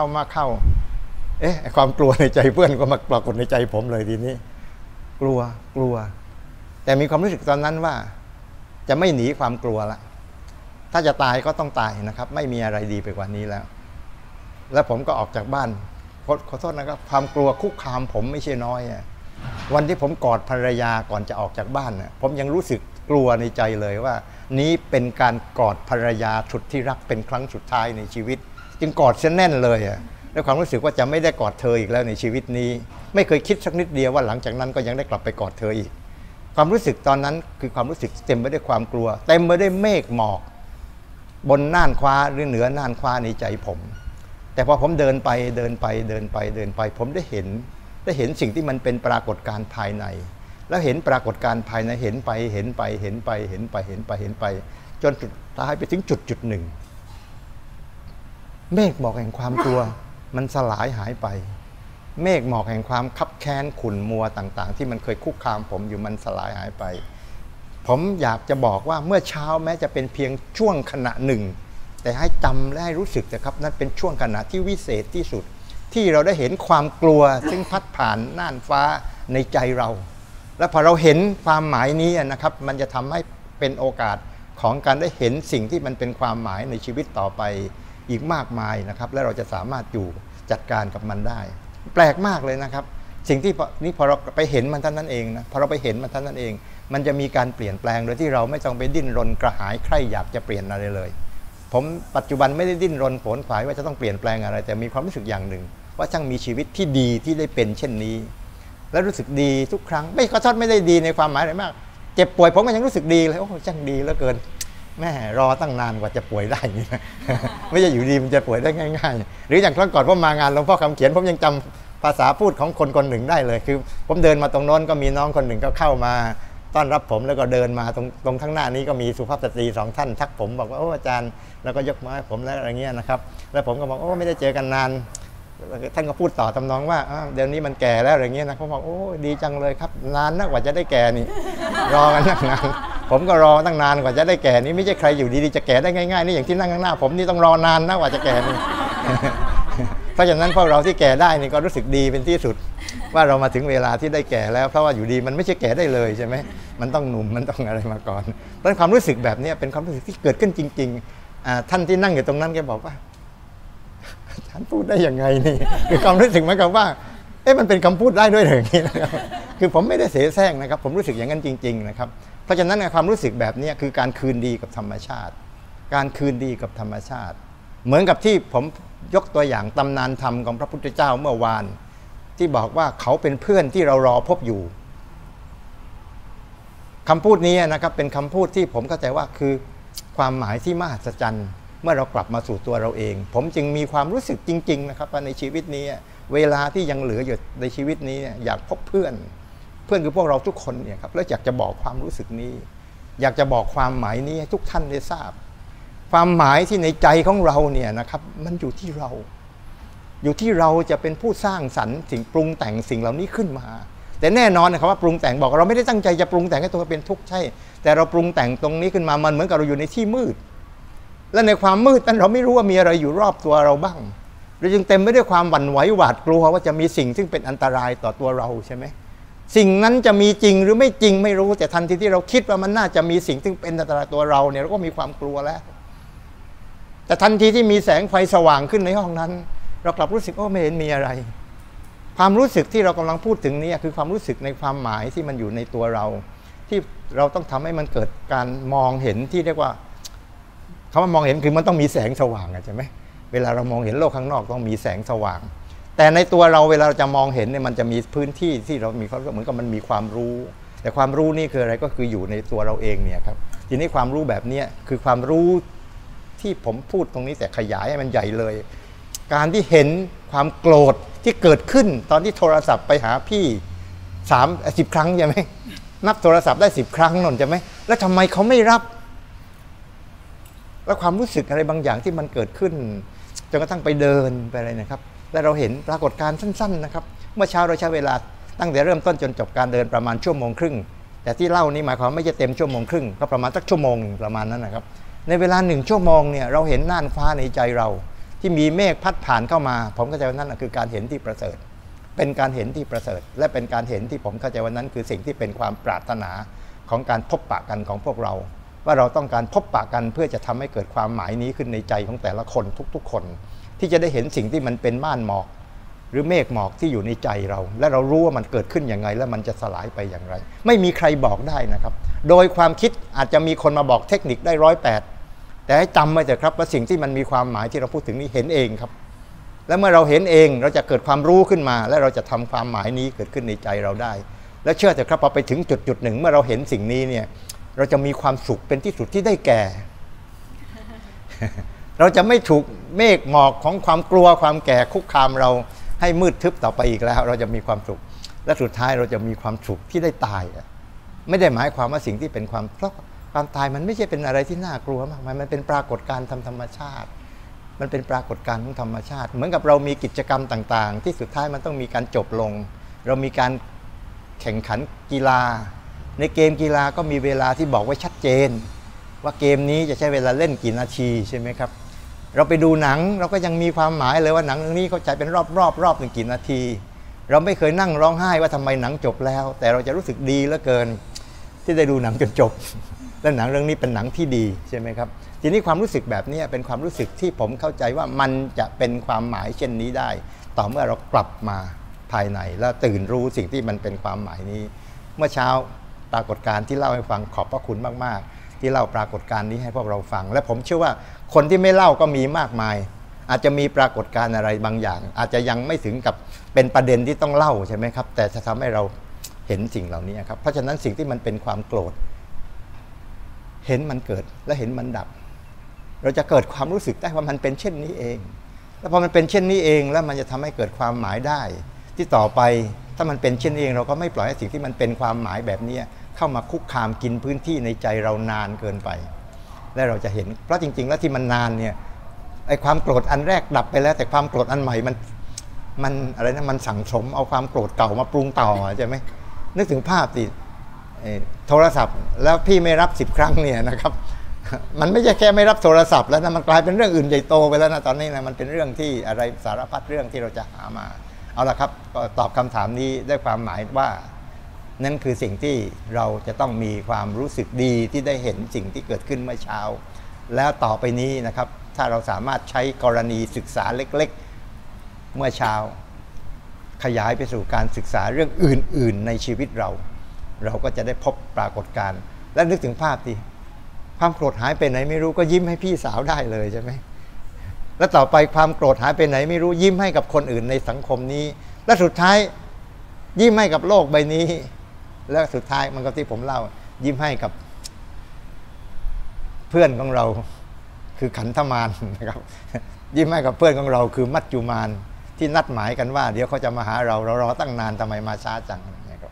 ความกลัวในใจเพื่อนก็มาปรากฏในใจผมเลยทีนี้กลัวแต่มีความรู้สึกตอนนั้นว่าจะไม่หนีความกลัวละถ้าจะตายก็ต้องตายนะครับไม่มีอะไรดีไปกว่านี้แล้วผมก็ออกจากบ้านขอโทษนะครับความกลัวคุกคามผมไม่ใช่น้อยวันที่ผมกอดภรรยาก่อนจะออกจากบ้านผมยังรู้สึกกลัวในใจเลยว่านี้เป็นการกอดภรรยาสุดที่รักเป็นครั้งสุดท้ายในชีวิตจึงกอดเส้นแน่นเลยด้วยความรู้สึกว่าจะไม่ได้กอดเธออีกแล้วในชีวิตนี้ไม่เคยคิดสักนิดเดียวว่าหลังจากนั้นก็ยังได้กลับไปกอดเธออีกความรู้สึกตอนนั้นคือความรู้สึกเต็มไปด้วยความกลัวเต็มไปด้วยเมฆหมอกบนน่านฟ้าหรือเหนือน่านฟ้าในใจผมแต่พอผมเดินไปผมได้เห็นสิ่งที่มันเป็นปรากฏการณ์ภายในแล้วเห็นปรากฏการณ์ภายในเห็นไปจนสุดท้ายไปถึงจุดหนึ่งเมฆหมอกแห่งความกลัวมันสลายหายไปเมฆหมอกแห่งความคับแค้นขุ่นมัวต่างๆที่มันเคยคุกคามผมอยู่มันสลายหายไปผมอยากจะบอกว่าเมื่อเช้าแม้จะเป็นเพียงช่วงขณะหนึ่งแต่ให้จำและให้รู้สึกนะครับนั่นเป็นช่วงขณะที่วิเศษที่สุดที่เราได้เห็นความกลัวซึ่งพัดผ่านน่านฟ้าในใจเราและพอเราเห็นความหมายนี้นะครับมันจะทำให้เป็นโอกาสของการได้เห็นสิ่งที่มันเป็นความหมายในชีวิตต่อไปอีกมากมายนะครับและเราจะสามารถอยู่จัดการกับมันได้แปลกมากเลยนะครับสิ่งที่นี่พอเราไปเห็นมันเท่านั้นเองนะพอเราไปเห็นมันเท่านั้นเองมันจะมีการเปลี่ยนแปลงโดยที่เราไม่ต้องไปดิ้นรนกระหายใคร่อยากจะเปลี่ยนอะไรเลยผมปัจจุบันไม่ได้ดิ้นรนโผนขวายว่าจะต้องเปลี่ยนแปลงอะไรแต่มีความรู้สึกอย่างหนึ่งว่าช่างมีชีวิตที่ดีที่ได้เป็นเช่นนี้และรู้สึกดีทุกครั้งไม่ขอโทษไม่ได้ดีในความหมายอะไรมากเจ็บป่วยผมก็ยังรู้สึกดีเลยโอ้ช่างดีเหลือเกินแม่รอตั้งนานกว่าจะป่วยได้นี่นะไม่ใช่อยู่ดีมันจะป่วยได้ง่ายๆหรืออย่างครั้งก่อนผมมางานหลวงพ่อคำเขียนผมยังจำภาษาพูดของคนคนหนึ่งได้เลยคือผมเดินมาตรงโน้นก็มีน้องคนหนึ่งก็เข้ามาต้อนรับผมแล้วก็เดินมาตรงข้างหน้านี้ก็มีสุภาพสตรี2 ท่านทักผมบอกว่าโอ้อาจารย์แล้วก็ยกมือให้ผมแล้วอะไรเงี้ยนะครับแล้วผมก็บอกโอ้ไม่ได้เจอกันนานท่านก็พูดต่อทำนองว่าเดี๋ยวนี้มันแก่แล้วอะไรเงี้ยนะเขาบอกโอ้ดีจังเลยครับนานนักกว่าจะได้แก่นี่รอกันนักนานผมก็รอตั้งนานกว่าจะได้แก่นี่ไม่ใช่ใครอยู่ดีๆจะแก่ได้ง่ายๆนี่อย่างที่นั่งข้างหน้าผมนี่ต้องรอนานนะกว่าจะแก่นี่ เพราะฉะนั้นพวกเราที่แก่ได้นี่ก็รู้สึกดีเป็นที่สุดว่าเรามาถึงเวลาที่ได้แก่แล้วเพราะว่าอยู่ดีมันไม่ใช่แก่ได้เลยใช่ไหมมันต้องหนุ่มมันต้องอะไรมาก่อนเพราะความรู้สึกแบบนี้เป็นความรู้สึกที่เกิดขึ้นจริงๆท่านที่นั่งอยู่ตรงนั้นแกบอกว่าฉันพูดได้ยังไงนี่คือความรู้สึกเหมือนกับว่ามันเป็นคำพูดได้ด้วยอย่างนี้นะครับคือผมไม่ได้เสแสร้งนะครับผมรู้สึกอย่างนั้นจริงๆนะครับเพราะฉะนั้นความรู้สึกแบบนี้คือการคืนดีกับธรรมชาติการคืนดีกับธรรมชาติเหมือนกับที่ผมยกตัวอย่างตำนานธรรมของพระพุทธเจ้าเมื่อวานที่บอกว่าเขาเป็นเพื่อนที่เรารอพบอยู่คำพูดนี้นะครับเป็นคำพูดที่ผมเข้าใจว่าคือความหมายที่มหัศจรรย์เมื่อเรากลับมาสู่ตัวเราเองผมจึงมีความรู้สึกจริงๆนะครับว่าในชีวิตนี้เวลาที่ยังเหลืออยู่ในชีวิตนี้อยากพบเพื่อนคือพวกเราทุกคนเนี่ยครับแล้วอยากจะบอกความรู้สึกนี้อยากจะบอกความหมายนี้ให้ทุกท่านได้ทราบความหมายที่ในใจของเราเนี่ยนะครับมันอยู่ที่เราจะเป็นผู้สร้างสรรค์สิ่งปรุงแต่งสิ่งเหล่านี้ขึ้นมาแต่แน่นอนนะครับว่าปรุงแต่งบอกเราไม่ได้ตั้งใจจะปรุงแต่งให้ตัวเป็นทุกข์ใช่แต่เราปรุงแต่งตรงนี้ขึ้นมามันเหมือนกับเราอยู่ในที่มืดและในความมืดนั้นเราไม่รู้ว่ามีอะไรอยู่รอบตัวเราบ้างเราจึงเต็มไปด้วยความหวั่นไหวหวาดกลัวว่าจะมีสิ่งซึ่งเป็นอันตรายต่อตัวเราใช่ไหมสิ่งนั้นจะมีจริงหรือไม่จริงไม่รู้แต่ทันทีที่เราคิดว่ามันน่าจะมีสิ่งซึ่งเป็นอันตรายตัวเราเนี่ยเราก็มีความกลัวแล้วแต่ทันทีที่มีแสงไฟสว่างขึ้นในห้องนั้นเรากลับรู้สึกไม่เห็นมีอะไรความรู้สึกที่เรากำลังพูดถึงนี้คือความรู้สึกในความหมายที่มันอยู่ในตัวเราที่เราต้องทำให้มันเกิดการมองเห็นที่เรียกว่าคำว่ามองเห็นคือมันต้องมีแสงสว่างใช่ไหมเวลาเรามองเห็นโลกข้างนอกต้องมีแสงสว่างแต่ในตัวเราเวลาเราจะมองเห็นเนี่ยมันจะมีพื้นที่ที่เรามีเขาเหมือนกับมันมีความรู้แต่ความรู้นี่คืออะไรก็คืออยู่ในตัวเราเองเนี่ยครับทีนี้ความรู้แบบนี้คือความรู้ที่ผมพูดตรงนี้แต่ขยายให้มันใหญ่เลยการที่เห็นความโกรธที่เกิดขึ้นตอนที่โทรศัพท์ไปหาพี่10 ครั้งใช่ไหมนับโทรศัพท์ได้10 ครั้งนนใช่ไหมแล้วทำไมเขาไม่รับแล้วความรู้สึกอะไรบางอย่างที่มันเกิดขึ้นจนกระทั่งไปเดินไปอะไรนะครับและเราเห็นปรากฏการณ์สั้นๆนะครับเมื่อเช้าเราใช้เวลาตั้งแต่เริ่มต้นจนจบการเดินประมาณ1.5 ชั่วโมงแต่ที่เล่านี้หมายความไม่ใช่เต็ม1.5 ชั่วโมงก็ประมาณสัก1 ชั่วโมงประมาณนั้นนะครับในเวลา1 ชั่วโมงเนี่ยเราเห็นน่านฟ้าในใจเราที่มีเมฆพัดผ่านเข้ามาผมเข้าใจว่านั่นคือการเห็นที่ประเสริฐเป็นการเห็นที่ประเสริฐและเป็นการเห็นที่ผมเข้าใจว่านั้นคือสิ่งที่เป็นความปรารถนาของการพบปะกันของพวกเราว่าเราต้องการพบปะกันเพื่อจะทำให้เกิดความหมายนี้ขึ้นในใจของแต่ละคนทุกๆคนที่จะได้เห็นสิ่งที่มันเป็นม่านหมอกหรือเมฆหมอกที่อยู่ในใจเราและเรารู้ว่ามันเกิดขึ้นอย่างไรและมันจะสลายไปอย่างไรไม่มีใครบอกได้นะครับโดยความคิดอาจจะมีคนมาบอกเทคนิคได้108แต่ให้จำไว้เถอะครับว่าสิ่งที่มันมีความหมายที่เราพูดถึงนี้เห็นเองครับและเมื่อเราเห็นเองเราจะเกิดความรู้ขึ้นมาและเราจะทำความหมายนี้เกิดขึ้นในใจเราได้และเชื่อเถอะครับพอไปถึงจุดหนึ่งเมื่อเราเห็นสิ่งนี้เนี่ยเราจะมีความสุขเป็นที่สุดที่ได้แก่ เราจะไม่ถูกเมฆหมอกของความกลัวความแก่คุกคามเราให้มืดทึบต่อไปอีกแล้วเราจะมีความสุขและสุดท้ายเราจะมีความสุขที่ได้ตายไม่ได้หมายความว่าสิ่งที่เป็นความตายมันไม่ใช่เป็นอะไรที่น่ากลัวมากมันเป็นปรากฏการณ์ธรรมชาติมันเป็นปรากฏการณ์ของธรรมชาติเหมือนกับเรามีกิจกรรมต่างๆที่สุดท้ายมันต้องมีการจบลงเรามีการแข่งขันกีฬาในเกมกีฬาก็มีเวลาที่บอกไว้ชัดเจนว่าเกมนี้จะใช้เวลาเล่นกี่นาทีใช่ไหมครับเราไปดูหนังเราก็ยังมีความหมายเลยว่าหนังเรื่องนี้เขาใช้เป็นรอบหนึ่งกี่นาทีเราไม่เคยนั่งร้องไห้ว่าทำไมหนังจบแล้วแต่เราจะรู้สึกดีเหลือเกินที่ได้ดูหนังจนจบและหนังเรื่องนี้เป็นหนังที่ดีใช่ไหมครับทีนี้ความรู้สึกแบบนี้เป็นความรู้สึกที่ผมเข้าใจว่ามันจะเป็นความหมายเช่นนี้ได้ต่อเมื่อเรากลับมาภายในแล้วตื่นรู้สิ่งที่มันเป็นความหมายนี้เมื่อเช้าปรากฏการณ์ที่เล่าให้ฟังขอบพระคุณมากๆที่เล่าปรากฏการณ์นี้ให้พวกเราฟังและผมเชื่อว่าคนที่ไม่เล่าก็มีมากมายอาจจะมีปรากฏการณ์อะไรบางอย่างอาจจะยังไม่ถึงกับเป็นประเด็นที่ต้องเล่าใช่ไหมครับแต่จะทำให้เราเห็นสิ่งเหล่านี้ครับเพราะฉะนั้นสิ่งที่มันเป็นความโกรธเห็นมันเกิดและเห็นมันดับเราจะเกิดความรู้สึกได้ว่ามันเป็นเช่นนี้เองแล้วพอมันเป็นเช่นนี้เองแล้วมันจะทำให้เกิดความหมายได้ที่ต่อไปถ้ามันเป็นเช่นนี้เองเราก็ไม่ปล่อยให้สิ่งที่มันเป็นความหมายแบบนี้เข้ามาคุกคามกินพื้นที่ในใจเรานานเกินไปและเราจะเห็นเพราะจริงๆแล้วที่มันนานเนี่ยไอ้ความโกรธอันแรกดับไปแล้วแต่ความโกรธอันใหม่มันอะไรนะมันสั่งสมเอาความโกรธเก่ามาปรุงต่อใช่ไหมนึกถึงภาพสิโทรศัพท์แล้วพี่ไม่รับ10 ครั้งเนี่ยนะครับมันไม่ใช่แค่ไม่รับโทรศัพท์แล้วนะมันกลายเป็นเรื่องอื่นใหญ่โตไปแล้วนะตอนนี้นะมันเป็นเรื่องที่อะไรสารพัดเรื่องที่เราจะหามาเอาละครับก็ตอบคำถามนี้ได้ความหมายว่านั่นคือสิ่งที่เราจะต้องมีความรู้สึกดีที่ได้เห็นสิ่งที่เกิดขึ้นเมื่อเช้าแล้วต่อไปนี้นะครับถ้าเราสามารถใช้กรณีศึกษาเล็กๆเมื่อเช้าขยายไปสู่การศึกษาเรื่องอื่นๆในชีวิตเราก็จะได้พบปรากฏการณ์และนึกถึงภาพที่ความโกรธหายไปไหนไม่รู้ก็ยิ้มให้พี่สาวได้เลยใช่ไหมแล้วต่อไปความโกรธหายไปไหนไม่รู้ยิ้มให้กับคนอื่นในสังคมนี้และสุดท้ายยิ้มให้กับโลกใบนี้และสุดท้ายมันก็ที่ผมเล่ายิ้มให้กับเพื่อนของเราคือขันธมารนะครับยิ้มให้กับเพื่อนของเราคือมัจจุมารที่นัดหมายกันว่าเดี๋ยวเขาจะมาหาเรารอตั้งนานทำไมมาช้าจังนะครับ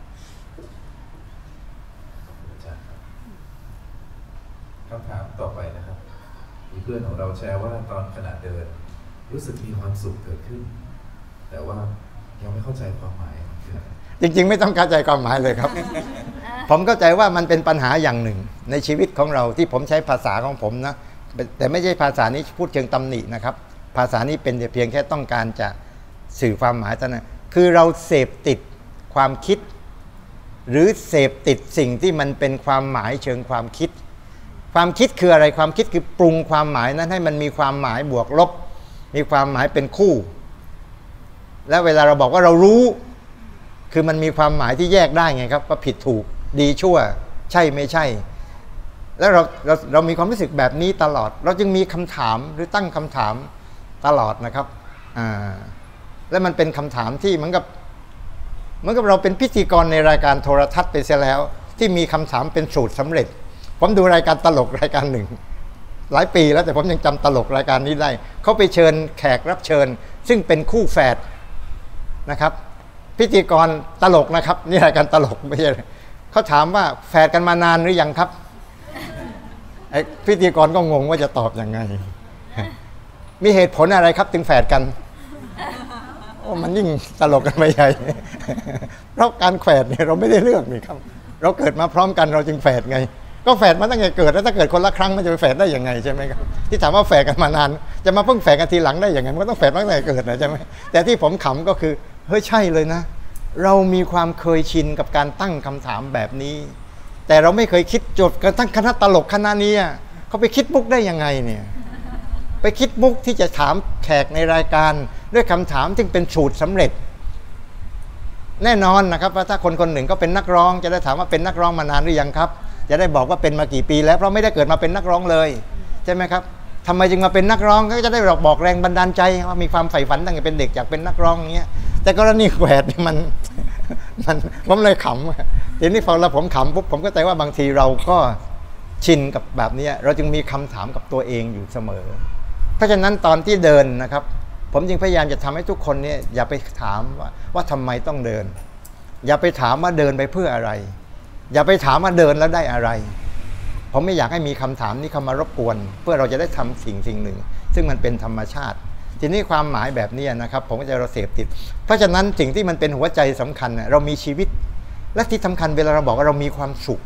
คำถามต่อไปนะครับมีเพื่อนของเราแชร์ว่าตอนขณะเดินรู้สึกมีความสุขเกิดขึ้นแต่ว่ายังไม่เข้าใจความหมายจริงๆไม่ต้องเข้าใจความหมายเลยครับ ผมเข้าใจว่ามันเป็นปัญหาอย่างหนึ่งในชีวิตของเราที่ผมใช้ภาษาของผมนะแต่ไม่ใช่ภาษานี้พูดเชิงตำหนินะครับภาษานี้เป็นเพียงแค่ต้องการจะสื่อความหมายเท่านั้นคือเราเสพติดความคิดหรือเสพติดสิ่งที่มันเป็นความหมายเชิงความคิดความคิดคืออะไรความคิดคือปรุงความหมายนั้นให้มันมีความหมายบวกลบมีความหมายเป็นคู่และเวลาเราบอกว่าเรารู้คือมันมีความหมายที่แยกได้ไงครับว่าผิดถูกดีชั่วใช่ไม่ใช่แล้วเรามีความรู้สึกแบบนี้ตลอดเราจึงมีคำถามหรือตั้งคำถามตลอดนะครับและมันเป็นคำถามที่เหมือนกับเราเป็นพิธีกรในรายการโทรทัศน์ไปเสียแล้วที่มีคำถามเป็นสูตรสำเร็จผมดูรายการตลกรายการหนึ่งหลายปีแล้วแต่ผมยังจำตลกรายการนี้ได้เขาไปเชิญแขกรับเชิญซึ่งเป็นคู่แฝดนะครับพิธีกรตลกนะครับนี่รายการตลกไม่ใช่เขาถามว่าแฝดกันมานานหรือยังครับไอ้พิธีกรก็งงว่าจะตอบยังไงมีเหตุผลอะไรครับถึงแฝดกันโอ้มันยิ่งตลกกันไปใหญ่เพราะการแฝดเนี่ยเราไม่ได้เลือกนี่ครับเราเกิดมาพร้อมกันเราจึงแฝดไงก็แฝดมาตั้งแต่เกิดแล้วถ้าเกิดคนละครั้งมันจะไปแฝดได้ยังไงใช่ไหมครับที่ถามว่าแฝดกันมานานจะมาเพิ่งแฝดกันทีหลังได้ยังไงมันก็ต้องแฝดมาตั้งแต่เกิดนะใช่ไหมแต่ที่ผมขำก็คือเฮ้ยใช่เลยนะเรามีความเคยชินกับการตั้งคำถามแบบนี้แต่เราไม่เคยคิดจดกระทั่งคณะตลกคณะนี้เขาไปคิดมุกได้ยังไงเนี่ยไปคิดมุกที่จะถามแขกในรายการด้วยคำถามที่เป็นสูตรสำเร็จแน่นอนนะครับว่าถ้าคนคนหนึ่งก็เป็นนักร้องจะได้ถามว่าเป็นนักร้องมานานหรือยังครับจะได้บอกว่าเป็นมากี่ปีแล้วเพราะไม่ได้เกิดมาเป็นนักร้องเลยใช่ไหมครับทำไมจึงมาเป็นนักร้องก็จะได้บอกแรงบันดาลใจว่ามีความใฝ่ฝันตั้งแต่เป็นเด็กอยากเป็นนักร้องอย่างเงี้ยแต่กรณีแขวดนี่มันผมเลยขำทีนี้พอเราผมขำปุ๊บผมก็ใจว่าบางทีเราก็ชินกับแบบนี้เราจึงมีคำถามกับตัวเองอยู่เสมอเพราะฉะนั้นตอนที่เดินนะครับผมจึงพยายามจะทำให้ทุกคนเนี่ยอย่าไปถามว่าทำไมต้องเดินอย่าไปถามว่าเดินไปเพื่ออะไรอย่าไปถามว่าเดินแล้วได้อะไรผมไม่อยากให้มีคำถามนี้เข้ามารบกวนเพื่อเราจะได้ทำสิ่งหนึ่งซึ่งมันเป็นธรรมชาติทีนี้ความหมายแบบนี้นะครับผมก็จะเราเสพติดเพราะฉะนั้นสิ่งที่มันเป็นหัวใจสำคัญเรามีชีวิตและที่สำคัญเวลาเราบอกว่าเรามีความสุข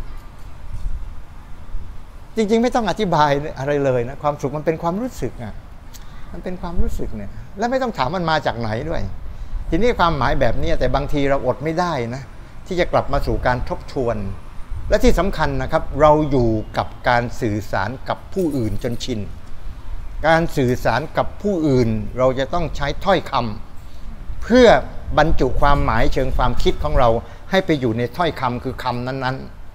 จริงๆไม่ต้องอธิบายอะไรเลยนะความสุขมันเป็นความรู้สึกมันเป็นความรู้สึกเนี่ยและไม่ต้องถามมันมาจากไหนด้วยทีนี้ความหมายแบบนี้แต่บางทีเราอดไม่ได้นะที่จะกลับมาสู่การทบทวนและที่สำคัญนะครับเราอยู่กับการสื่อสารกับผู้อื่นจนชินการสื่อสารกับผู้อื่นเราจะต้องใช้ถ้อยคำเพื่อบรรจุความหมายเชิงความคิดของเราให้ไปอยู่ในถ้อยคำคือคำนั้นๆ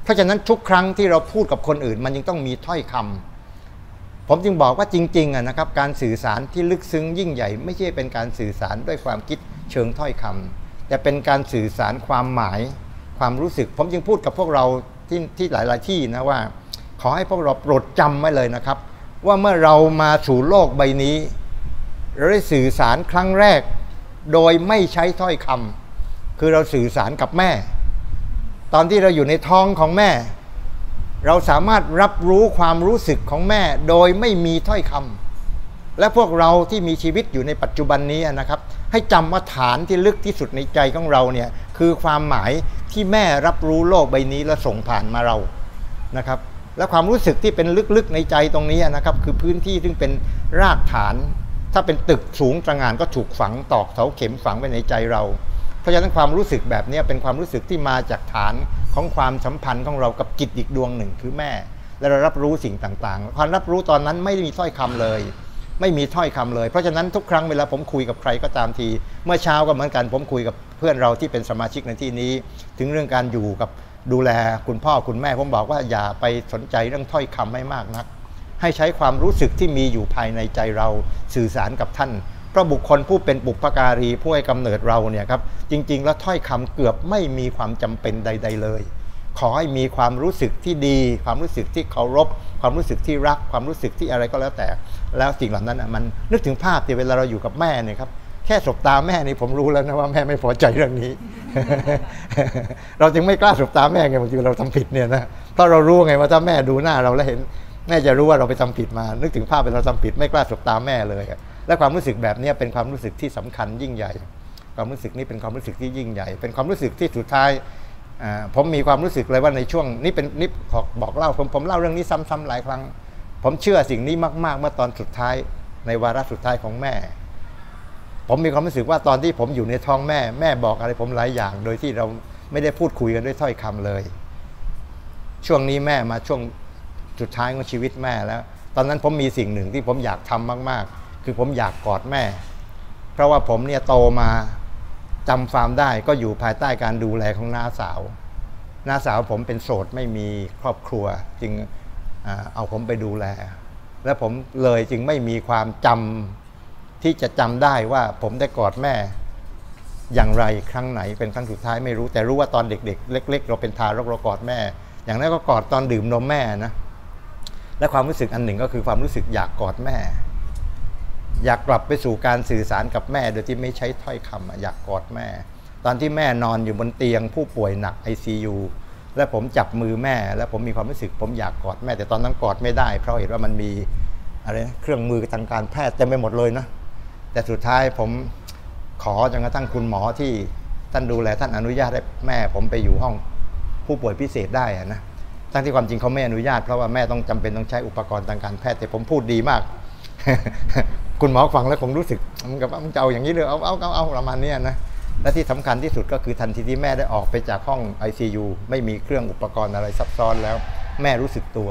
เพราะฉะนั้นทุกครั้งที่เราพูดกับคนอื่นมันยังต้องมีถ้อยคำผมจึงบอกว่าจริงๆนะครับการสื่อสารที่ลึกซึ้งยิ่งใหญ่ไม่ใช่เป็นการสื่อสารด้วยความคิดเชิงถ้อยคำแต่เป็นการสื่อสารความหมายความรู้สึกผมจึงพูดกับพวกเราที่หลายๆที่นะว่าขอให้พวกเราโปรดจำไว้เลยนะครับว่าเมื่อเรามาสู่โลกใบนี้เราได้สื่อสารครั้งแรกโดยไม่ใช้ถ้อยคำคือเราสื่อสารกับแม่ตอนที่เราอยู่ในท้องของแม่เราสามารถรับรู้ความรู้สึกของแม่โดยไม่มีถ้อยคำและพวกเราที่มีชีวิตอยู่ในปัจจุบันนี้นะครับให้จำว่าฐานที่ลึกที่สุดในใจของเราเนี่ยคือความหมายที่แม่รับรู้โลกใบนี้และส่งผ่านมาเรานะครับและความรู้สึกที่เป็นลึกๆในใจตรงนี้นะครับคือพื้นที่ซึ่งเป็นรากฐานถ้าเป็นตึกสูงตระหง่านก็ถูกฝังตอกเสาเข็มฝังไว้ในใจเราเพราะฉะนั้นความรู้สึกแบบนี้เป็นความรู้สึกที่มาจากฐานของความสัมพันธ์ของเรากับจิตอีกดวงหนึ่งคือแม่และเรารับรู้สิ่งต่างๆความรับรู้ตอนนั้นไม่มีถ้อยคำเลยไม่มีถ้อยคำเลยเพราะฉะนั้นทุกครั้งเวลาผมคุยกับใครก็ตามทีเมื่อเช้าก็เหมือนกันผมคุยกับเพื่อนเราที่เป็นสมาชิกในที่นี้ถึงเรื่องการอยู่กับดูแลคุณพ่อคุณแม่ผมบอกว่าอย่าไปสนใจเรื่องถ้อยคำให้มากนักให้ใช้ความรู้สึกที่มีอยู่ภายในใจเราสื่อสารกับท่านเพราะบุคคลผู้เป็นบุพการีผู้ให้กำเนิดเราเนี่ยครับจริงๆแล้วถ้อยคำเกือบไม่มีความจำเป็นใดๆเลยขอให้มีความรู้สึกที่ดีความรู้สึกที่เคารพความรู้สึกที่รักความรู้สึกที่อะไรก็แล้วแต่แล้วสิ่งเหล่านั้นมันนึกถึงภาพที่เวลาเราอยู่กับแม่เนี่ยครับแค่สบตาแม่นี่ผมรู้แล้วนะว่าแม่ไม่พอใจเรื่องนี้ เราจึงไม่กล้าสบตาแม่ไงบางทีเราทำผิดเนี่ยนะเพราะเรารู้ไงว่าถ้าแม่ดูหน้าเราแล้วเห็นแม่จะรู้ว่าเราไปทำผิดมานึกถึงภาพเป็นเราทำผิดไม่กล้าสบตาแม่เลยและความรู้สึกแบบนี้เป็นความรู้สึกที่สำคัญยิ่งใหญ่ความรู้สึกนี้เป็นความรู้สึกที่ยิ่งใหญ่เป็นความรู้สึกที่สุดท้ายผมมีความรู้สึกเลยว่าในช่วงนี้เป็นนิบอกเล่าผมเล่าเรื่องนี้ซ้ำๆหลายครั้งผมเชื่อสิ่งนี้มากๆเมื่อตอนสุดท้ายในวาระสุดท้ายของแม่ผมมีความรู้สึกว่าตอนที่ผมอยู่ในท้องแม่บอกอะไรผมหลายอย่างโดยที่เราไม่ได้พูดคุยกันด้วยถ้อยคำเลยช่วงนี้แม่มาช่วงสุดท้ายของชีวิตแม่แล้วตอนนั้นผมมีสิ่งหนึ่งที่ผมอยากทำมากๆคือผมอยากกอดแม่เพราะว่าผมเนี่ยโตมาจำความได้ก็อยู่ภายใต้การดูแลของน้าสาวผมเป็นโสดไม่มีครอบครัวจึงเอาผมไปดูแลและผมเลยจึงไม่มีความจำที่จะจำได้ว่าผมได้กอดแม่อย่างไรครั้งไหนเป็นครั้งสุดท้ายไม่รู้แต่รู้ว่าตอนเด็กๆเล็กๆเราเป็นทารกเรากอดแม่อย่างนั้นก็กอดตอนดื่มนมแม่นะและความรู้สึกอันหนึ่งก็คือความรู้สึกอยากกอดแม่อยากกลับไปสู่การสื่อสารกับแม่โดยที่ไม่ใช้ถ้อยคำอยากกอดแม่ตอนที่แม่นอนอยู่บนเตียงผู้ป่วยหนัก ICU และผมจับมือแม่และผมมีความรู้สึกผมอยากกอดแม่แต่ตอนนั้นกอดไม่ได้เพราะเห็นว่ามันมีอะไรเครื่องมือทางการแพทย์เต็มไปหมดเลยนะแต่สุดท้ายผมขอจนกระทั่งคุณหมอที่ท่านดูแลท่านอนุญาตให้แม่ผมไปอยู่ห้องผู้ป่วยพิเศษได้นะทั้งที่ความจริงเขาไม่อนุญาตเพราะว่าแม่ต้องจำเป็นต้องใช้อุปกรณ์ทางการแพทย์แต่ผมพูดดีมาก คุณหมอฟังแล้วผมรู้สึกมันกับมึงจะเอาอย่างนี้เลยเอาประมาณนี้นะและที่สำคัญที่สุดก็คือทันทีที่แม่ได้ออกไปจากห้อง ICU ไม่มีเครื่องอุปกรณ์อะไรซับซ้อนแล้วแม่รู้สึกตัว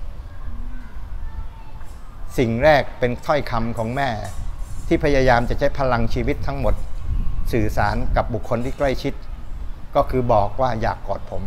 สิ่งแรกเป็นถ้อยคำของแม่ที่พยายามจะใช้พลังชีวิตทั้งหมดสื่อสารกับบุคคลที่ใกล้ชิดก็คือบอกว่าอยากกอดผม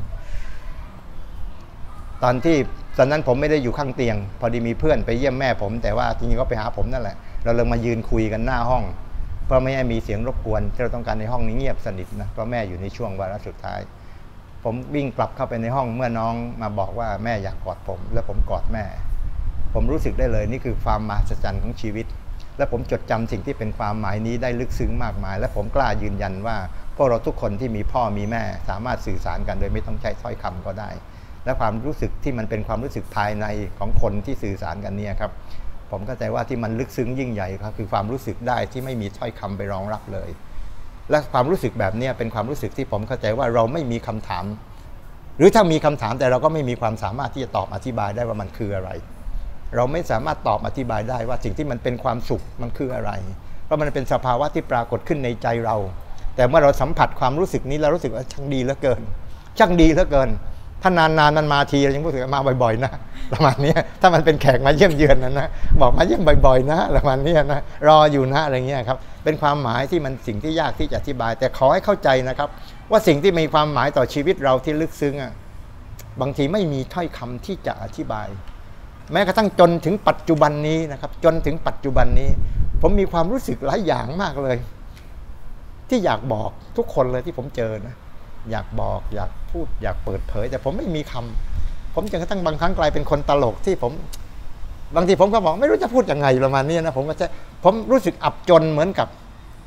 ตอนนั้นผมไม่ได้อยู่ข้างเตียงพอดีมีเพื่อนไปเยี่ยมแม่ผมแต่ว่าจริงๆก็ไปหาผมนั่นแหละเราเลยมายืนคุยกันหน้าห้องเพราะไม่ให้มีเสียงรบกวนที่เราต้องการในห้องนี้เงียบสนิทนะเพราะแม่อยู่ในช่วงวาระสุดท้ายผมวิ่งกลับเข้าไปในห้องเมื่อน้องมาบอกว่าแม่อยากกอดผมและผมกอดแม่ผมรู้สึกได้เลยนี่คือความมหัศจรรย์ของชีวิตและผมจดจำสิ่งที่เป็นความหมายนี้ได้ลึกซึ้งมากมายและผมกล้ายืนยันว่าพวกเราทุกคนที่มีพ่อมีแม่สามารถสื่อสารกันโดยไม่ต้องใช้ถ้อยคำก็ได้และความรู้สึกที่มันเป็นความรู้สึกภายในของคนที่สื่อสารกันเนี่ยครับผมเข้าใจว่าที่มันลึกซึ้งยิ่งใหญ่ครับคือความรู้สึกได้ที่ไม่มีถ้อยคำไปรองรับเลยและความรู้สึกแบบนี้เป็นความรู้สึกที่ผมเข้าใจว่าเราไม่มีคำถามหรือถ้ามีคำถามแต่เราก็ไม่มีความสามารถที่จะตอบอธิบายได้ว่ามันคืออะไรเราไม่สามารถตอบอธิบายได้ว่าสิ่งที่มันเป็นความสุขมันคืออะไรเพราะมันเป็นสภาวะที่ปรากฏขึ้นในใจเราแต่เมื่อเราสัมผัสความรู้สึกนี้เรารู้สึกว่าช่างดีเหลือเกินช่างดีเหลือเกินถ้านานมันมาทีเรายังรู้สึกมาบ่อยๆนะประมาณนี้ถ้ามันเป็นแขกมาเยี่ยมเยือนนะบอกมาเยี่ยมบ่อยๆนะประมาณนี้นะรออยู่นะอะไรเงี้ยครับเป็นความหมายที่มันสิ่งที่ยากที่จะอธิบายแต่ขอให้เข้าใจนะครับว่าสิ่งที่มีความหมายต่อชีวิตเราที่ลึกซึ้งบางทีไม่มีถ้อยคำที่จะอธิบายแม้กระทั่งจนถึงปัจจุบันนี้นะครับจนถึงปัจจุบันนี้ผมมีความรู้สึกหลายอย่างมากเลยที่อยากบอกทุกคนเลยที่ผมเจอนะอยากบอกอยากพูดอยากเปิดเผยแต่ผมไม่มีคำผมจนกระทั่งบางครั้งกลายเป็นคนตลกที่ผมบางทีผมก็บอกไม่รู้จะพูดยังไงประมาณนี้นะผมรู้สึกอับจนเหมือนกับ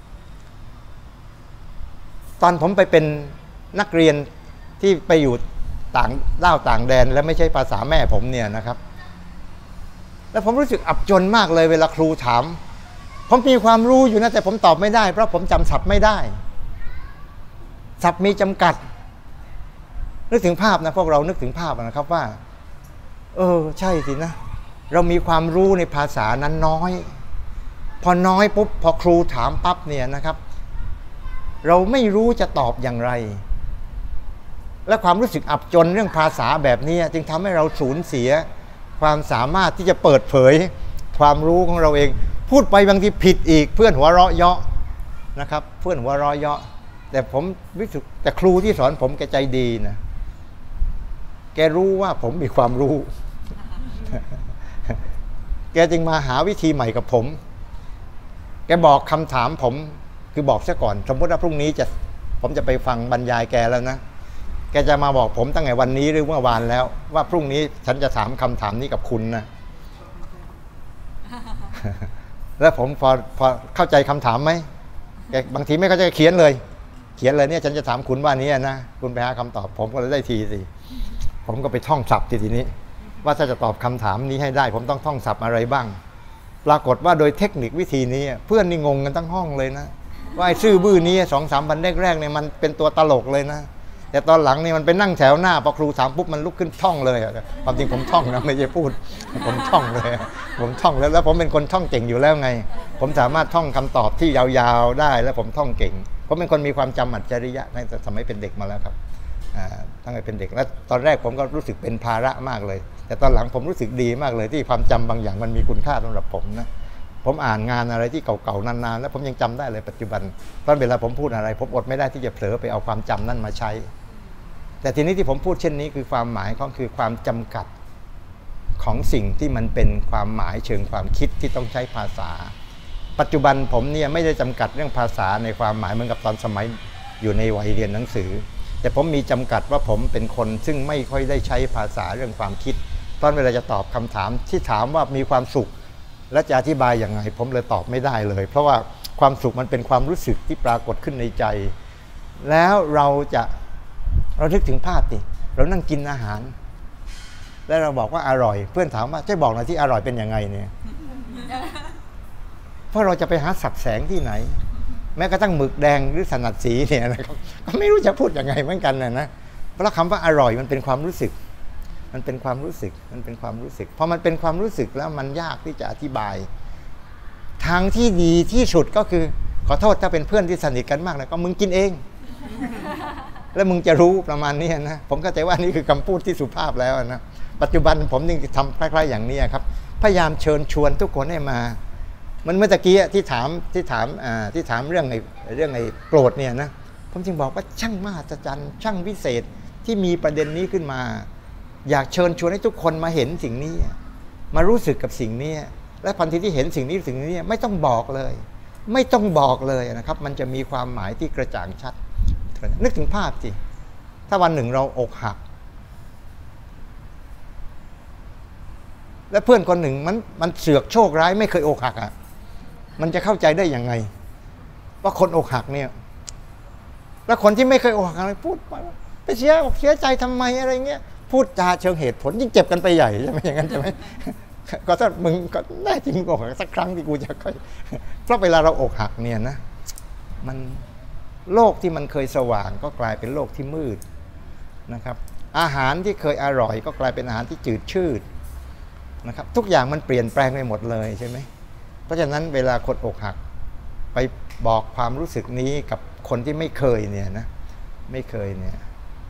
ตอนผมไปเป็นนักเรียนที่ไปอยู่ต่างด้าวต่างแดนและไม่ใช่ภาษาแม่ผมเนี่ยนะครับแล้วผมรู้สึกอับจนมากเลยเวลาครูถามผมมีความรู้อยู่นะแต่ผมตอบไม่ได้เพราะผมจำศัพท์ไม่ได้ศัพท์มีจำกัดนึกถึงภาพนะพวกเรานึกถึงภาพนะครับว่าใช่สินะเรามีความรู้ในภาษานั้นน้อยพอน้อยปุ๊บพอครูถามปั๊บเนี่ยนะครับเราไม่รู้จะตอบอย่างไรและความรู้สึกอับจนเรื่องภาษาแบบนี้จึงทำให้เราสูญเสียความสามารถที่จะเปิดเผยความรู้ของเราเองพูดไปบางทีผิดอีกเพื่อนหัวเราะเยาะนะครับเพื่อนหัวเราะเยาะแต่ผมรู้สึกแต่ครูที่สอนผมแกใจดีนะแกรู้ว่าผมมีความรู้ แกจึงมาหาวิธีใหม่กับผมแกบอกคำถามผมคือบอกซะก่อนสมมติว่าพรุ่งนี้ผมจะไปฟังบรรยายแกแล้วนะแกจะมาบอกผมตั้งแต่วันนี้หรือเมื่อวานแล้วว่าพรุ่งนี้ฉันจะถามคำถามนี้กับคุณนะ แล้วผมพอเข้าใจคำถามไหมแกบางทีไม่เข้าใจเขียนเลยเนี่ยฉันจะถามคุณว่านี้นะคุณไปหาคำตอบผมก็เลยได้ทีสิผมก็ไปท่องศัพท์ทีนี้ว่าถ้าจะตอบคำถามนี้ให้ได้ผมต้องท่องศัพท์อะไรบ้างปรากฏว่าโดยเทคนิควิธีนี้เพื่อนนี่งงกันทั้งห้องเลยนะว่าไอ้ซื่อบื้อนี้2-3 วันแรกๆเนี่ยมันเป็นตัวตลกเลยนะแต่ตอนหลังนี่มันไปนั่งแถวหน้าพอครูถามปุ๊บมันลุกขึ้นท่องเลยความจริงผมท่องนะไม่ใช่พูดผมท่องเลยผมท่องแล้วผมเป็นคนท่องเก่งอยู่แล้วไงผมสามารถท่องคำตอบที่ยาวๆได้แล้วผมท่องเก่งผมเป็นคนมีความจำอัจฉริยะตั้งแต่สมัยเป็นเด็กมาแล้วครับตั้งแต่เป็นเด็กแล้วตอนแรกผมก็รู้สึกเป็นภาระมากเลยแต่ตอนหลังผมรู้สึกดีมากเลยที่ความจำบางอย่างมันมีคุณค่าสำหรับผมนะผมอ่านงานอะไรที่เก่าๆนานๆแล้วผมยังจำได้เลยปัจจุบันตอนเวลาผมพูดอะไรผมอดไม่ได้ที่จะเผลอไปเอาความจำนั้นมาใช้แต่ทีนี้ที่ผมพูดเช่นนี้คือความหมายก็คือความจำกัดของสิ่งที่มันเป็นความหมายเชิงความคิดที่ต้องใช้ภาษาปัจจุบันผมเนี่ยไม่ได้จำกัดเรื่องภาษาในความหมายเหมือนกับตอนสมัยอยู่ในวัยเรียนหนังสือแต่ผมมีจำกัดว่าผมเป็นคนซึ่งไม่ค่อยได้ใช้ภาษาเรื่องความคิดตอนเวลาจะตอบคำถามที่ถามว่ามีความสุขและจะอธิบายอย่างไรผมเลยตอบไม่ได้เลยเพราะว่าความสุขมันเป็นความรู้สึกที่ปรากฏขึ้นในใจแล้วเรานึกถึงภาพดิเรานั่งกินอาหารแล้วเราบอกว่าอร่อยเพื่อนถามว่าจะบอกหน่อยที่อร่อยเป็นยังไงเนี่ยเพราะเราจะไปหาสับแสงที่ไหนแม้กระทั่งหมึกแดงหรือสนัดสีเนี่ยนะครับก็ไม่รู้จะพูดยังไงเหมือนกันนะเพราะคำว่าอร่อยมันเป็นความรู้สึกมันเป็นความรู้สึกพอมันเป็นความรู้สึกแล้วมันยากที่จะอธิบายทางที่ดีที่สุดก็คือขอโทษถ้าเป็นเพื่อนที่สนิทกันมากนะก็มึงกินเองแล้วมึงจะรู้ประมาณนี้นะผมเข้าใจว่านี่คือคำพูดที่สุภาพแล้วนะปัจจุบันผมนี่ทำคล้ายๆอย่างนี้ครับพยายามเชิญชวนทุกคนให้มามันเมื่อกี้ที่ถามเรื่องไอ้โกรธเนี่ยนะผมจึงบอกว่าช่างมหัศจรรย์ช่างวิเศษที่มีประเด็นนี้ขึ้นมาอยากเชิญชวนให้ทุกคนมาเห็นสิ่งนี้มารู้สึกกับสิ่งนี้และทันทีที่เห็นสิ่งนี้ไม่ต้องบอกเลยนะครับมันจะมีความหมายที่กระจ่างชัดนึกถึงภาพสิถ้าวันหนึ่งเราอกหักและเพื่อนคนหนึ่งมันเสือกโชคร้ายไม่เคยอกหักมันจะเข้าใจได้ยังไงว่าคนอกหักเนี่ยแล้วคนที่ไม่เคยอกหักอะไรพูดไปเสียใจทำไมอะไรเงี้ยพูดจาเชิงเหตุผลยิ่งเจ็บกันไปใหญ่ใช่ไหมอย่างนั้นใช่ไหมก็ถ้ามึงก็แน่จริงอกหักสักครั้งที่กูจะค่อยเพราะเวลาเราอกหักเนี่ยนะมันโลกที่มันเคยสว่างก็กลายเป็นโลกที่มืดนะครับอาหารที่เคยอร่อยก็กลายเป็นอาหารที่จืดชืดนะครับทุกอย่างมันเปลี่ยนแปลงไปหมดเลยใช่ไหมเพราะฉะนั้นเวลาคนอกหักไปบอกความรู้สึกนี้กับคนที่ไม่เคยเนี่ยนะไม่เคยเนี่ย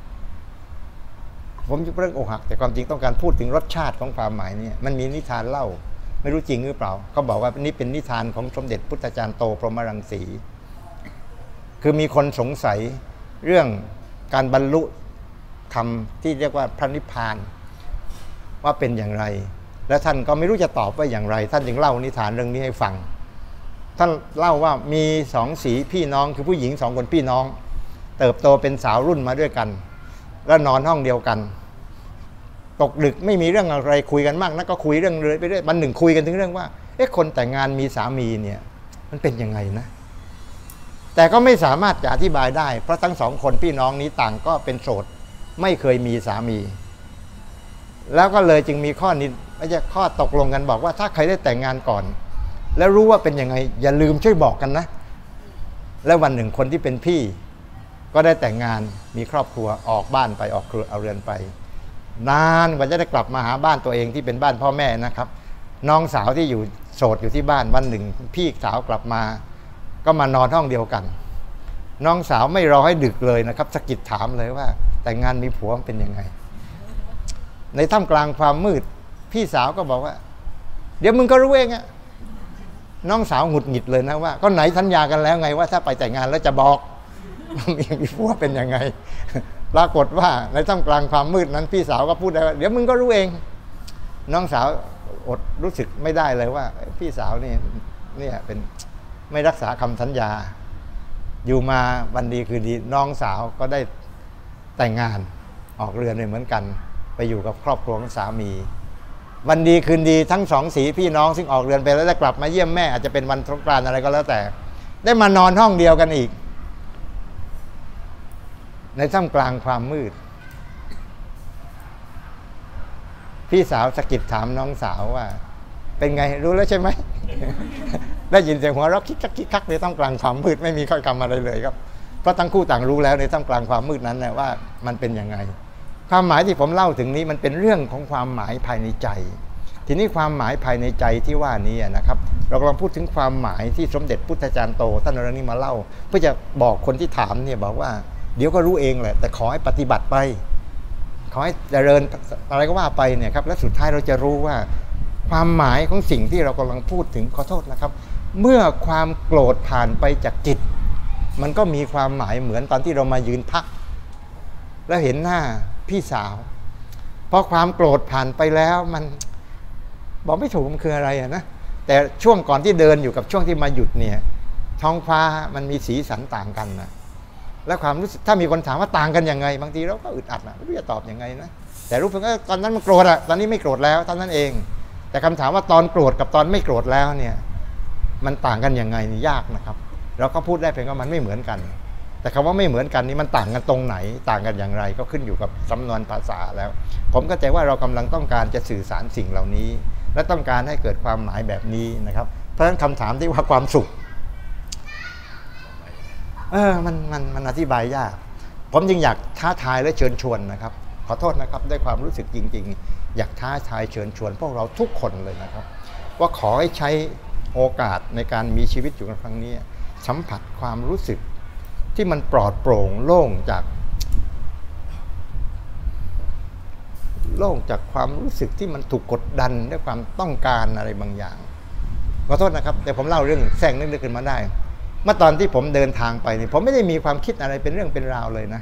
ผมจะเรื่องอกหักแต่ความจริงต้องการพูดถึงรสชาติของความหมายเนี่ยมันมีนิทานเล่าไม่รู้จริงหรือเปล่าเขาบอกว่านี่เป็นนิทานของสมเด็จพุทธจารย์โตพรหมรังสีคือมีคนสงสัยเรื่องการบรรลุธรรมที่เรียกว่าพระนิพพานว่าเป็นอย่างไรและท่านก็ไม่รู้จะตอบว่าอย่างไรท่านจึงเล่านิทานเรื่องนี้ให้ฟังท่านเล่าว่ามีสองสีพี่น้องคือผู้หญิง2 คนพี่น้องเติบโตเป็นสาวรุ่นมาด้วยกันแล้วนอนห้องเดียวกันตกดึกไม่มีเรื่องอะไรคุยกันมากนักก็คุยเรื่องเรื่อยไปเรื่อยวันหนึ่งคุยกันถึงเรื่องว่าคนแต่งงานมีสามีเนี่ยมันเป็นยังไงนะแต่ก็ไม่สามารถจะอธิบายได้เพราะทั้ง2 คนพี่น้องนี้ต่างก็เป็นโสดไม่เคยมีสามีแล้วก็เลยจึงมีข้อนี้ไม่ใช่ข้อตกลงกันบอกว่าถ้าใครได้แต่งงานก่อนแล้วรู้ว่าเป็นยังไงอย่าลืมช่วยบอกกันนะแล้ววันหนึ่งคนที่เป็นพี่ก็ได้แต่งงานมีครอบครัวออกบ้านไปออกเอาเรือนไปนานกว่าจะได้กลับมาหาบ้านตัวเองที่เป็นบ้านพ่อแม่นะครับน้องสาวที่อยู่โสดอยู่ที่บ้านวันหนึ่งพี่สาวกลับมาก็มานอนห้องเดียวกันน้องสาวไม่รอให้ดึกเลยนะครับสะกิดถามเลยว่าแต่งงานมีผัวเป็นยังไงในท่ามกลางความมืดพี่สาวก็บอกว่าเดี๋ยวมึงก็รู้เองอะน้องสาวหงุดหงิดเลยนะว่าก็ไหนสัญญากันแล้วไงว่าถ้าไปแต่งงานแล้วจะบอกมีผัวเป็นยังไงปรากฏว่าในท่ามกลางความมืดนั้นพี่สาวก็พูดได้ว่าเดี๋ยวมึงก็รู้เองน้องสาวอดรู้สึกไม่ได้เลยว่าพี่สาวนี่เป็นไม่รักษาคำสัญญาอยู่มาวันดีคือดีน้องสาวก็ได้แต่งงานออกเรือนเหมือนกันไปอยู่กับครอบครัวของสามีวันดีคืนดีทั้ง2 สีพี่น้องซึ่งออกเรือนไปแล้วได้กลับมาเยี่ยมแม่อาจจะเป็นวันสงกรานต์อะไรก็แล้วแต่ได้มานอนห้องเดียวกันอีกในท่ามกลางความมืดพี่สาวสะกิดถามน้องสาวว่าเป็นไงรู้แล้วใช่ไหม ได้ยินเสียงหัวเราะคิกคักคิกคักในท่ามกลางความมืดไม่มีข้อคำอะไรเลยครับเพราะทั้งคู่ต่างรู้แล้วในท่ามกลางความมืดนั้นนะว่ามันเป็นยังไงความหมายที่ผมเล่าถึงนี้มันเป็นเรื่องของความหมายภายในใจทีนี้ความหมายภายในใจที่ว่านี้นะครับเรากำลังพูดถึงความหมายที่สมเด็จพุทธจารย์โตท่านเอาเรื่องนี้มาเล่าเพื่อจะบอกคนที่ถามเนี่ยบอกว่าเดี๋ยวก็รู้เองแหละแต่ขอให้ปฏิบัติไปขอให้เจริญอะไรก็ว่าไปเนี่ยครับและสุดท้ายเราจะรู้ว่าความหมายของสิ่งที่เรากำลังพูดถึงขอโทษนะครับเมื่อความโกรธผ่านไปจากจิตมันก็มีความหมายเหมือนตอนที่เรามายืนพักแล้วเห็นหน้าพี่สาวพอความโกรธผ่านไปแล้วมันบอกไม่ถูกมันคืออะไรนะแต่ช่วงก่อนที่เดินอยู่กับช่วงที่มาหยุดเนี่ยท้องฟ้ามันมีสีสันต่างกันนะและความรู้สึกถ้ามีคนถามว่าต่างกันยังไงบางทีเราก็อึดอัดนะไม่รู้จะตอบยังไงนะแต่รู้เพียงว่าตอนนั้นมันโกรธอะตอนนี้ไม่โกรธแล้วเท่านั้นเองแต่คำถามว่าตอนโกรธกับตอนไม่โกรธแล้วเนี่ยมันต่างกันยังไงนี่ยากนะครับเราก็พูดได้เพียงว่ามันไม่เหมือนกันแต่คำว่าไม่เหมือนกันนี่มันต่างกันตรงไหนต่างกันอย่างไรก็ขึ้นอยู่กับสำนวนภาษาแล้วผมเข้าใจว่าเรากำลังต้องการจะสื่อสารสิ่งเหล่านี้และต้องการให้เกิดความหมายแบบนี้นะครับเพราะฉะนั้นคำถามที่ว่าความสุขมันอธิบายยากผมจึงอยากท้าทายและเชิญชวนนะครับขอโทษนะครับด้วยความรู้สึกจริงๆอยากท้าทายเชิญชวนพวกเราทุกคนเลยนะครับว่าขอให้ใช้โอกาสในการมีชีวิตอยู่ในครั้งนี้สัมผัสความรู้สึกที่มันปลอดโปร่งโล่งจากความรู้สึกที่มันถูกกดดันด้วยความต้องการอะไรบางอย่างขอโทษนะครับแต่ผมเล่าเรื่องแทรกนึกขึ้นมาได้เมื่อตอนที่ผมเดินทางไปนี่ผมไม่ได้มีความคิดอะไรเป็นเรื่องเป็นราวเลยนะ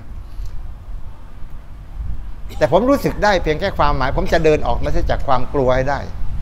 แต่ผมรู้สึกได้เพียงแค่ความหมายผมจะเดินออกมาจากความกลัวให้ได้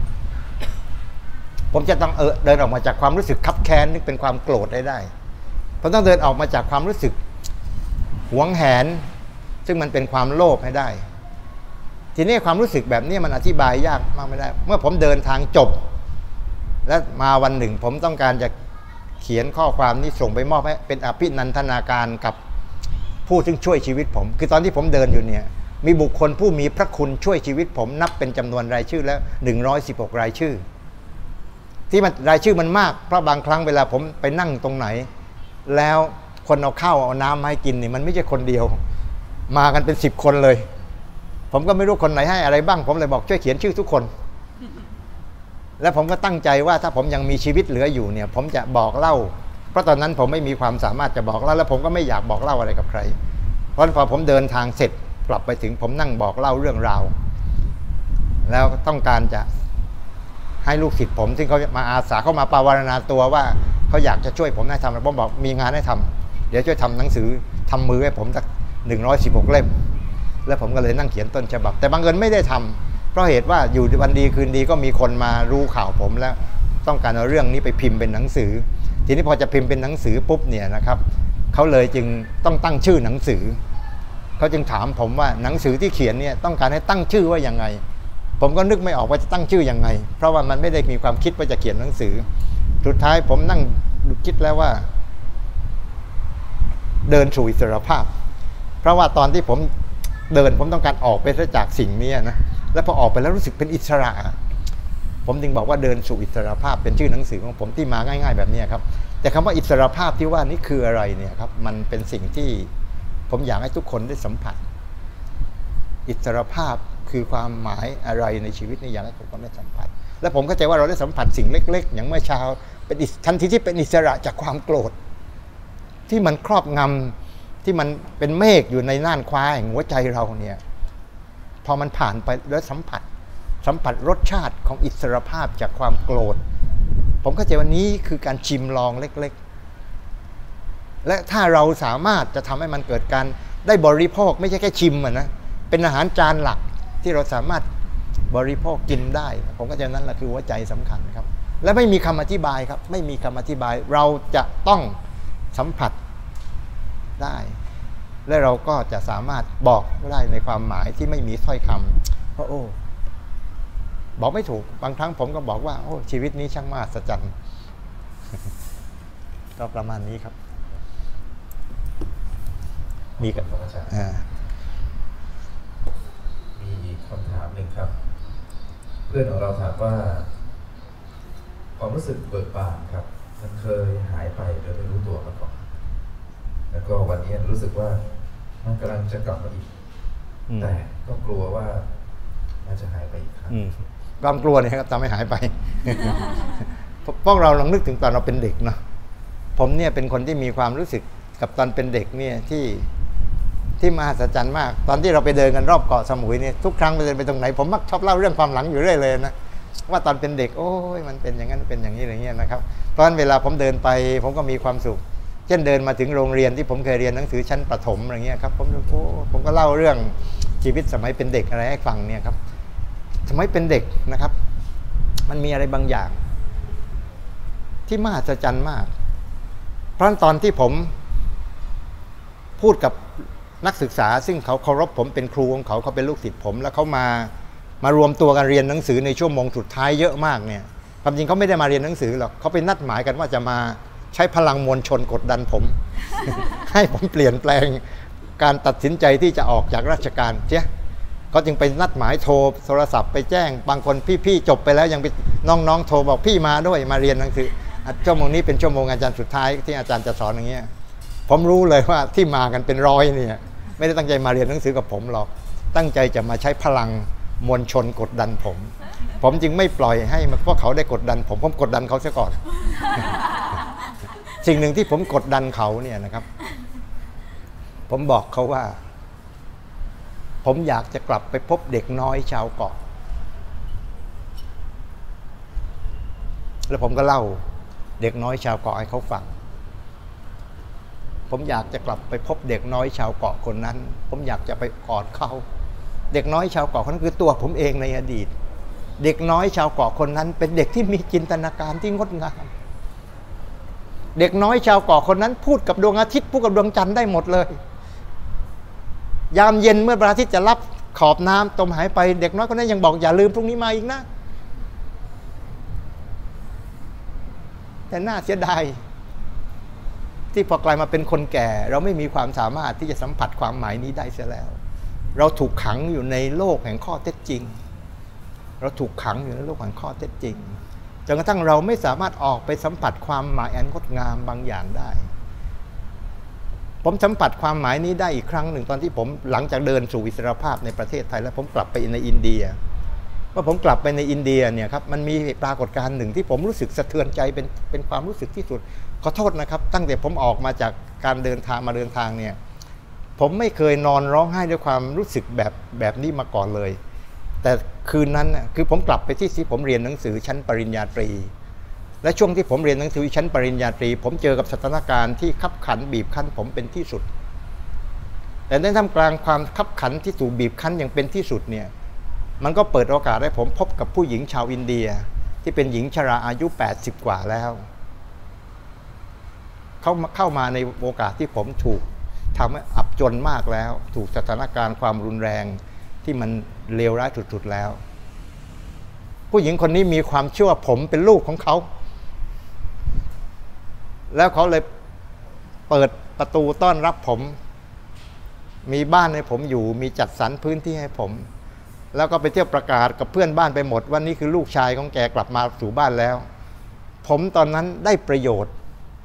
ผมจะต้องเดินออกมาจากความรู้สึกคับแค้นนึกเป็นความโกรธได้ผมต้องเดินออกมาจากความรู้สึกหวงแหนซึ่งมันเป็นความโลภให้ได้ทีนี้ความรู้สึกแบบนี้มันอธิบายยากมากไม่ได้เมื่อผมเดินทางจบและมาวันหนึ่งผมต้องการจะเขียนข้อความนี้ส่งไปมอบให้เป็นอภินันทนาการกับผู้ซึ่งช่วยชีวิตผมคือตอนที่ผมเดินอยู่เนี่ยมีบุคคลผู้มีพระคุณช่วยชีวิตผมนับเป็นจำนวนรายชื่อแล้ว116รายชื่อที่มันรายชื่อมันมากเพราะบางครั้งเวลาผมไปนั่งตรงไหนแล้วคนเอาข้าวเอาน้ำมาให้กินนี่มันไม่ใช่คนเดียวมากันเป็น10คนเลยผมก็ไม่รู้คนไหนให้อะไรบ้างผมเลยบอกช่วยเขียนชื่อทุกคนและผมก็ตั้งใจว่าถ้าผมยังมีชีวิตเหลืออยู่เนี่ยผมจะบอกเล่าเพราะตอนนั้นผมไม่มีความสามารถจะบอกเล่าและผมก็ไม่อยากบอกเล่าอะไรกับใครเพราะพอผมเดินทางเสร็จกลับไปถึงผมนั่งบอกเล่าเรื่องราวแล้วต้องการจะให้ลูกศิษย์ผมซึ่งเขามาอาสาเข้ามาปรารถนาตัวว่าเขาอยากจะช่วยผมให้ทำผมบอกมีงานให้ทำเดี๋ยวช่วยทำหนังสือทำมือให้ผมสัก116เล่มแล้วผมก็เลยนั่งเขียนต้นฉบับแต่บังเอิญไม่ได้ทำเพราะเหตุว่าอยู่วันดีคืนดีก็มีคนมารู้ข่าวผมแล้วต้องการเอาเรื่องนี้ไปพิมพ์เป็นหนังสือทีนี้พอจะพิมพ์เป็นหนังสือปุ๊บเนี่ยนะครับเขาเลยจึงต้องตั้งชื่อหนังสือเขาจึงถามผมว่าหนังสือที่เขียนเนี่ยต้องการให้ตั้งชื่อว่ายังไงผมก็นึกไม่ออกว่าจะตั้งชื่อยังไงเพราะว่ามันไม่ได้มีความคิดว่าจะเขียนหนังสือสุดท้ายผมนั่งคิดแล้วว่าเดินสู่อิสรภาพเพราะว่าตอนที่ผมเดินผมต้องการออกไปจากสิ่งนี้นะแล้วพอออกไปแล้วรู้สึกเป็นอิสระผมจึงบอกว่าเดินสู่อิสรภาพเป็นชื่อหนังสือของผมที่มาง่ายๆแบบนี้ครับแต่คำว่าอิสรภาพที่ว่านี่คืออะไรเนี่ยครับมันเป็นสิ่งที่ผมอยากให้ทุกคนได้สัมผัสอิสรภาพคือความหมายอะไรในชีวิตนี่อยากให้ทุกคนได้สัมผัสและผมเข้าใจว่าเราได้สัมผัสสิ่งเล็กๆอย่างเมื่อเช้าเป็นทันทีที่เป็นอิสระจากความโกรธที่มันครอบงำที่มันเป็นเมฆอยู่ในน่านคว้าแห่งหัวใจเราเนี่ยพอมันผ่านไปแล้วสัมผัสรสชาติของอิสรภาพจากความโกรธผมเข้าใจว่านี้คือการชิมลองเล็กๆและถ้าเราสามารถจะทำให้มันเกิดการได้บริโภคไม่ใช่แค่ชิมนะเป็นอาหารจานหลักที่เราสามารถบริโภคกินได้ผมก็จะนั้นแหละคือหัวใจสำคัญครับและไม่มีคำอธิบายครับไม่มีคำอธิบายเราจะต้องสัมผัสได้และเราก็จะสามารถบอกได้ในความหมายที่ไม่มีถ้อยคำเพราะบอกไม่ถูกบางครั้งผมก็บอกว่าชีวิตนี้ช่างมหัศจรรย์ก็ประมาณนี้ครับมีกับมีอีกคำถามหนึ่งครับเพื่อนของเราถามว่าความรู้สึกเบิกบานครับมันเคยหายไปโดยไม่รู้ตัวมาก่อนแล้วก็วันนี้รู้สึกว่ามันกำลังจะกลับมาอีกแต่ก็กลัวว่ามันจะหายไปอีกครั้งความกลัวเนี่ยครับทำให้หายไปพวกเราลองนึกถึงตอนเราเป็นเด็กเนาะผมเนี่ยเป็นคนที่มีความรู้สึกกับตอนเป็นเด็กเนี่ยที่มหัศจรรย์มากตอนที่เราไปเดินกันรอบเกาะสมุยเนี่ยทุกครั้งไปเดินไปตรงไหนผมมักชอบเล่าเรื่องความหลังอยู่เรื่อยเลยนะว่าตอนเป็นเด็กโอ้ยมันเป็นอย่างนั้นเป็นอย่างนี้อะไรเงี้ยนะครับตอนเวลาผมเดินไปผมก็มีความสุขเช่นเดินมาถึงโรงเรียนที่ผมเคยเรียนหนังสือชั้นประถมอะไรเงี้ยครับผมก็เล่าเรื่องชีวิตสมัยเป็นเด็กอะไรให้ฟังเนี่ยครับสมัยเป็นเด็กนะครับมันมีอะไรบางอย่างที่มหัศจรรย์มากเพราะตอนที่ผมพูดกับนักศึกษาซึ่งเขาเคารพผมเป็นครูของเขาเป็นลูกศิษย์ผมแล้วเขามารวมตัวกันเรียนหนังสือในชั่วโมงสุดท้ายเยอะมากเนี่ยความจริงเขาไม่ได้มาเรียนหนังสือหรอกเขาไปนัดหมายกันว่าจะมาใช้พลังมวลชนกดดันผม ให้ผมเปลี่ยนแปลงการตัดสินใจที่จะออกจากราชการเจ้าเขาจึงไปนัดหมายโทรศัพท์ไปแจ้งบางคนพี่จบไปแล้วยังไปน้องโทรบอกพี่มาด้วยมาเรียนหนังสือชั่วโมงนี้เป็นชั่วโมงอาจารย์สุดท้ายที่อาจารย์จะสอนอย่างเงี้ยผมรู้เลยว่าที่มากันเป็นร้อยเนี่ยไม่ได้ตั้งใจมาเรียนหนังสือกับผมหรอกตั้งใจจะมาใช้พลังมวลชนกดดันผมจึงไม่ปล่อยให้พวกเขาได้กดดันผมกดดันเขาเสียก่อน สิ่งหนึ่งที่ผมกดดันเขาเนี่ยนะครับผมบอกเขาว่าผมอยากจะกลับไปพบเด็กน้อยชาวเกาะแล้วผมก็เล่าเด็กน้อยชาวเกาะให้เขาฟังผมอยากจะกลับไปพบเด็กน้อยชาวเกาะคนนั้นผมอยากจะไปกอดเขาเด็กน้อยชาวเกาะคนนั้นคือตัวผมเองในอดีตเด็กน้อยชาวเกาะคนนั้นเป็นเด็กที่มีจินตนาการที่งดงามเด็กน้อยชาวเกาะคนนั้นพูดกับดวงอาทิตย์พูดกับดวงจันทร์ได้หมดเลยยามเย็นเมื่อพระอาทิตย์จะรับขอบน้ำจมหายไปเด็กน้อยคนนั้นยังบอกอย่าลืมพรุ่งนี้มาอีกนะแต่น่าเสียดายที่พอกลายมาเป็นคนแก่เราไม่มีความสามารถที่จะสัมผัสความหมายนี้ได้เสียแล้วเราถูกขังอยู่ในโลกแห่งข้อเท็จจริงเราถูกขังอยู่ในโลกแห่งข้อเท็จจริงจนกระทั่งเราไม่สามารถออกไปสัมผัสความหมายอันงดงามบางอย่างได้ผมสัมผัสความหมายนี้ได้อีกครั้งหนึ่งตอนที่ผมหลังจากเดินสู่อิสรภาพในประเทศไทยแล้วผมกลับไปในอินเดียเมื่อผมกลับไปในอินเดียเนี่ยครับมันมีปรากฏการณ์หนึ่งที่ผมรู้สึกสะเทือนใจเป็นความรู้สึกที่สุดขอโทษนะครับตั้งแต่ผมออกมาจากการเดินทางเนี่ยผมไม่เคยนอนร้องไห้ด้วยความรู้สึกแบบนี้มาก่อนเลยแต่คืนนั้นคือผมกลับไปที่ผมเรียนหนังสือชั้นปริญญาตรีและช่วงที่ผมเรียนหนังสือชั้นปริญญาตรีผมเจอกับสถานการณ์ที่คับขันบีบคั้นผมเป็นที่สุด แแต่ในท่ามกลางความคับขันที่ถูกบีบคั้นอย่างเป็นที่สุดเนี่ยมันก็เปิดโอกาสให้ผมพบกับผู้หญิงชาวอินเดียที่เป็นหญิงชราอายุ80 กว่าแล้วเขาเข้ามาในโอกาสที่ผมถูกทำให้อับจนมากแล้วถูกสถานการณ์ความรุนแรงที่มันเลวร้ายสุดๆแล้วผู้หญิงคนนี้มีความเชื่อว่าผมเป็นลูกของเขาแล้วเขาเลยเปิดประตูต้อนรับผมมีบ้านให้ผมอยู่มีจัดสรรพื้นที่ให้ผมแล้วก็ไปเที่ยวประกาศกับเพื่อนบ้านไปหมดว่านี่คือลูกชายของแกกลับมาสู่บ้านแล้วผมตอนนั้นได้ประโยชน์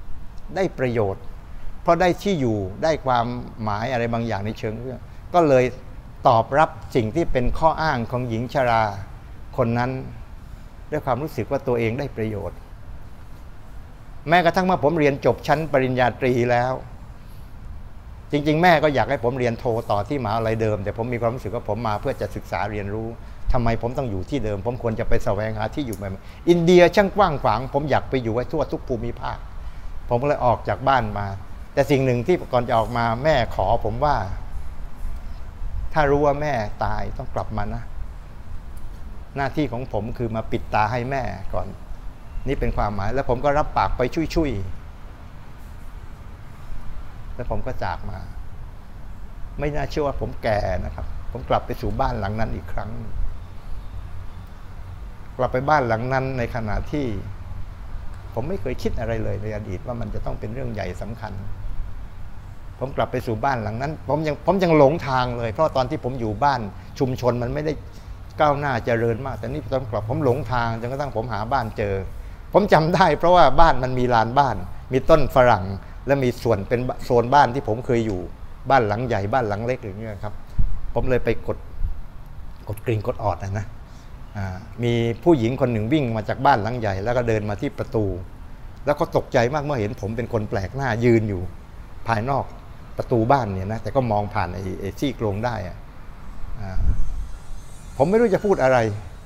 เพราะได้ที่อยู่ได้ความหมายอะไรบางอย่างในเชิงเรื่องก็เลยตอบรับสิ่งที่เป็นข้ออ้างของหญิงชราคนนั้นด้วยความรู้สึกว่าตัวเองได้ประโยชน์แม้กระทั่งเมื่อผมเรียนจบชั้นปริญญาตรีแล้วจริงๆแม่ก็อยากให้ผมเรียนโทต่อที่มหาวิทยาลัยเดิมแต่ผมมีความรู้สึกว่าผมมาเพื่อจะศึกษาเรียนรู้ทำไมผมต้องอยู่ที่เดิมผมควรจะไปแสวงหาที่อยู่ใหม่อินเดียช่างกว้างขวางผมอยากไปอยู่ไว้ทั่วทุกภูมิภาคผมก็เลยออกจากบ้านมาแต่สิ่งหนึ่งที่ก่อนจะออกมาแม่ขอผมว่าถ้ารู้ว่าแม่ตายต้องกลับมานะหน้าที่ของผมคือมาปิดตาให้แม่ก่อนนี่เป็นความหมายแล้วผมก็รับปากไปช่วยแล้วผมก็จากมาไม่น่าเชื่อว่าผมแก่นะครับผมกลับไปสู่บ้านหลังนั้นอีกครั้งกลับไปบ้านหลังนั้นในขณะที่ผมไม่เคยคิดอะไรเลยในอดีตว่ามันจะต้องเป็นเรื่องใหญ่สำคัญผมกลับไปสู่บ้านหลังนั้นผมยังหลงทางเลยเพราะตอนที่ผมอยู่บ้านชุมชนมันไม่ได้ก้าวหน้าเจริญมากแต่นี่ตอนกลับผมหลงทางจนกระทั่งผมหาบ้านเจอผมจำได้เพราะว่าบ้านมันมีลานบ้านมีต้นฝรั่งและมีส่วนเป็นโซนบ้านที่ผมเคยอยู่บ้านหลังใหญ่บ้านหลังเล็กอย่างเงี้ยครับผมเลยไปกดกริ่งกดออดนะมีผู้หญิงคนหนึ่งวิ่งมาจากบ้านหลังใหญ่แล้วก็เดินมาที่ประตูแล้วก็ตกใจมากเมื่อเห็นผมเป็นคนแปลกหน้ายืนอยู่ภายนอกประตูบ้านเนี่ยนะแต่ก็มองผ่านไอ้ซี่โครงได้ผมไม่รู้จะพูดอะไร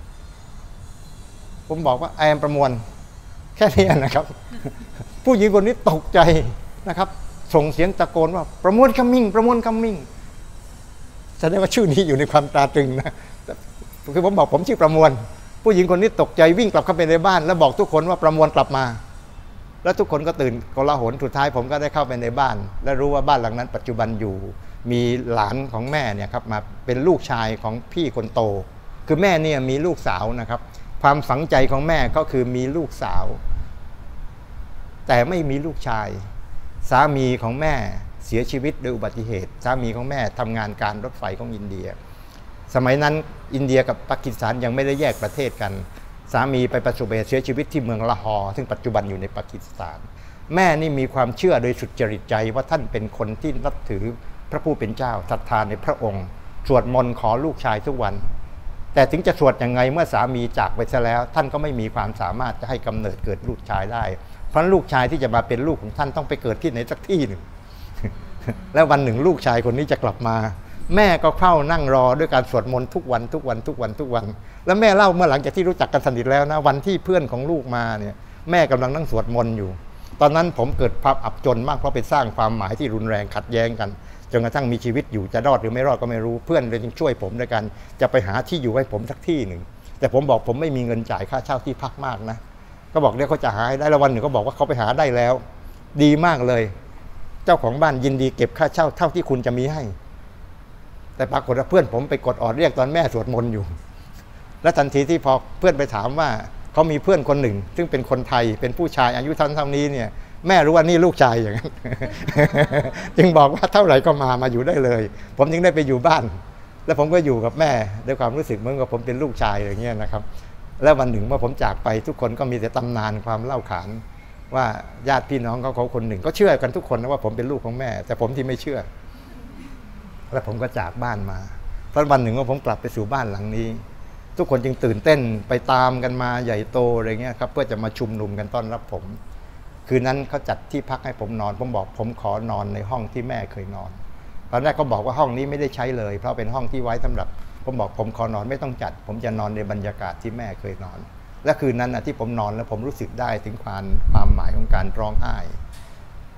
ผมบอกว่าแอมประมวลแค่นี้นะครับ ผู้หญิงคนนี้ตกใจนะครับส่งเสียงตะโกนว่าประมวลคัมมิ่งประมวลคัมมิ่งแสดงว่าชื่อนี้อยู่ในความตราตรึงนะคือผมบอกผมชื่อประมวลผู้หญิงคนนี้ตกใจวิ่งกลับเข้าไปในบ้านแล้วบอกทุกคนว่าประมวลกลับมาแล้วทุกคนก็ตื่นโกลาหลสุดท้ายผมก็ได้เข้าไปในบ้านและรู้ว่าบ้านหลังนั้นปัจจุบันอยู่มีหลานของแม่เนี่ยครับมาเป็นลูกชายของพี่คนโตคือแม่เนี่ยมีลูกสาวนะครับความฝังใจของแม่ก็คือมีลูกสาวแต่ไม่มีลูกชายสามีของแม่เสียชีวิตโดยอุบัติเหตุสามีของแม่ทำงานการรถไฟของอินเดียสมัยนั้นอินเดียกับปากีสถานยังไม่ได้แยกประเทศกันสามีไปประสบอุบัติเหตุเสียชีวิตที่เมืองละฮอร์ซึ่งปัจจุบันอยู่ในปากีสถานแม่นี่มีความเชื่อโดยสุจริตใจว่าท่านเป็นคนที่นับถือพระผู้เป็นเจ้าศรัทธาในพระองค์สวดมนต์ขอลูกชายทุกวันแต่ถึงจะสวดยังไงเมื่อสามีจากไปซะแล้วท่านก็ไม่มีความสามารถจะให้กำเนิดเกิดลูกชายได้เพราะลูกชายที่จะมาเป็นลูกของท่านต้องไปเกิดที่ไหนสักที่หนึ่ง แล้ววันหนึ่งลูกชายคนนี้จะกลับมาแม่ก็เข้านั่งรอด้วยการสวดมนต์ทุกวันแล้วแม่เล่าเมื่อหลังจากที่รู้จักกันสนิทแล้วนะวันที่เพื่อนของลูกมาเนี่ยแม่กำลังนั่งสวดมนต์อยู่ตอนนั้นผมเกิดความอับจนมากเพราะไปสร้างความหมายที่รุนแรงขัดแย้งกันจนกระทั่งมีชีวิตอยู่จะรอดหรือไม่รอดก็ไม่รู้เพื่อนเลยจึงช่วยผมด้วยกันจะไปหาที่อยู่ให้ผมสักที่หนึ่งแต่ผมบอกผมไม่มีเงินจ่ายค่าเช่าที่พักมากนะก็บอกเดี๋ยวเขาจะหาให้ได้แล้ววันหนึ่งก็บอกว่าเขาไปหาได้แล้วดีมากเลยเจ้าของบ้านยินดีเก็บค่าเช่าเท่าที่คุณจะมีให้แต่ปรากฏว่าเพื่อนผมไปกดออดเรียกตอนแม่สวดมนต์อยู่และทันทีที่พอเพื่อนไปถามว่าเขามีเพื่อนคนหนึ่งซึ่งเป็นคนไทยเป็นผู้ชายอายุเท่านี้เนี่ยแม่รู้ว่านี่ลูกชายอย่างนั้น จึงบอกว่าเท่าไหร่ก็มาอยู่ได้เลยผมจึงได้ไปอยู่บ้านแล้วผมก็อยู่กับแม่ด้วยความรู้สึกเหมือนกับผมเป็นลูกชายอย่างเงี้ยนะครับแล้ววันหนึ่งเมื่อผมจากไปทุกคนก็มีแต่ตำนานความเล่าขานว่าญาติพี่น้องเขาคนหนึ่งก็เชื่อกันทุกคนนะว่าผมเป็นลูกของแม่แต่ผมที่ไม่เชื่อแล้วผมก็จากบ้านมาตอนวันหนึ่งว่าผมกลับไปสู่บ้านหลังนี้ทุกคนจึงตื่นเต้นไปตามกันมาใหญ่โตอะไรเงี้ยครับเพื่อจะมาชุมนุมกันต้อนรับผมคืนนั้นเขาจัดที่พักให้ผมนอนผมบอกผมขอนอนในห้องที่แม่เคยนอนตอนแรกเขาบอกว่าห้องนี้ไม่ได้ใช้เลยเพราะเป็นห้องที่ไว้สำหรับผมบอกผมขอนอนไม่ต้องจัดผมจะนอนในบรรยากาศที่แม่เคยนอนและคืนนั้นที่ผมนอนแล้วผมรู้สึกได้ถึงความหมายของการร้องไห้ผ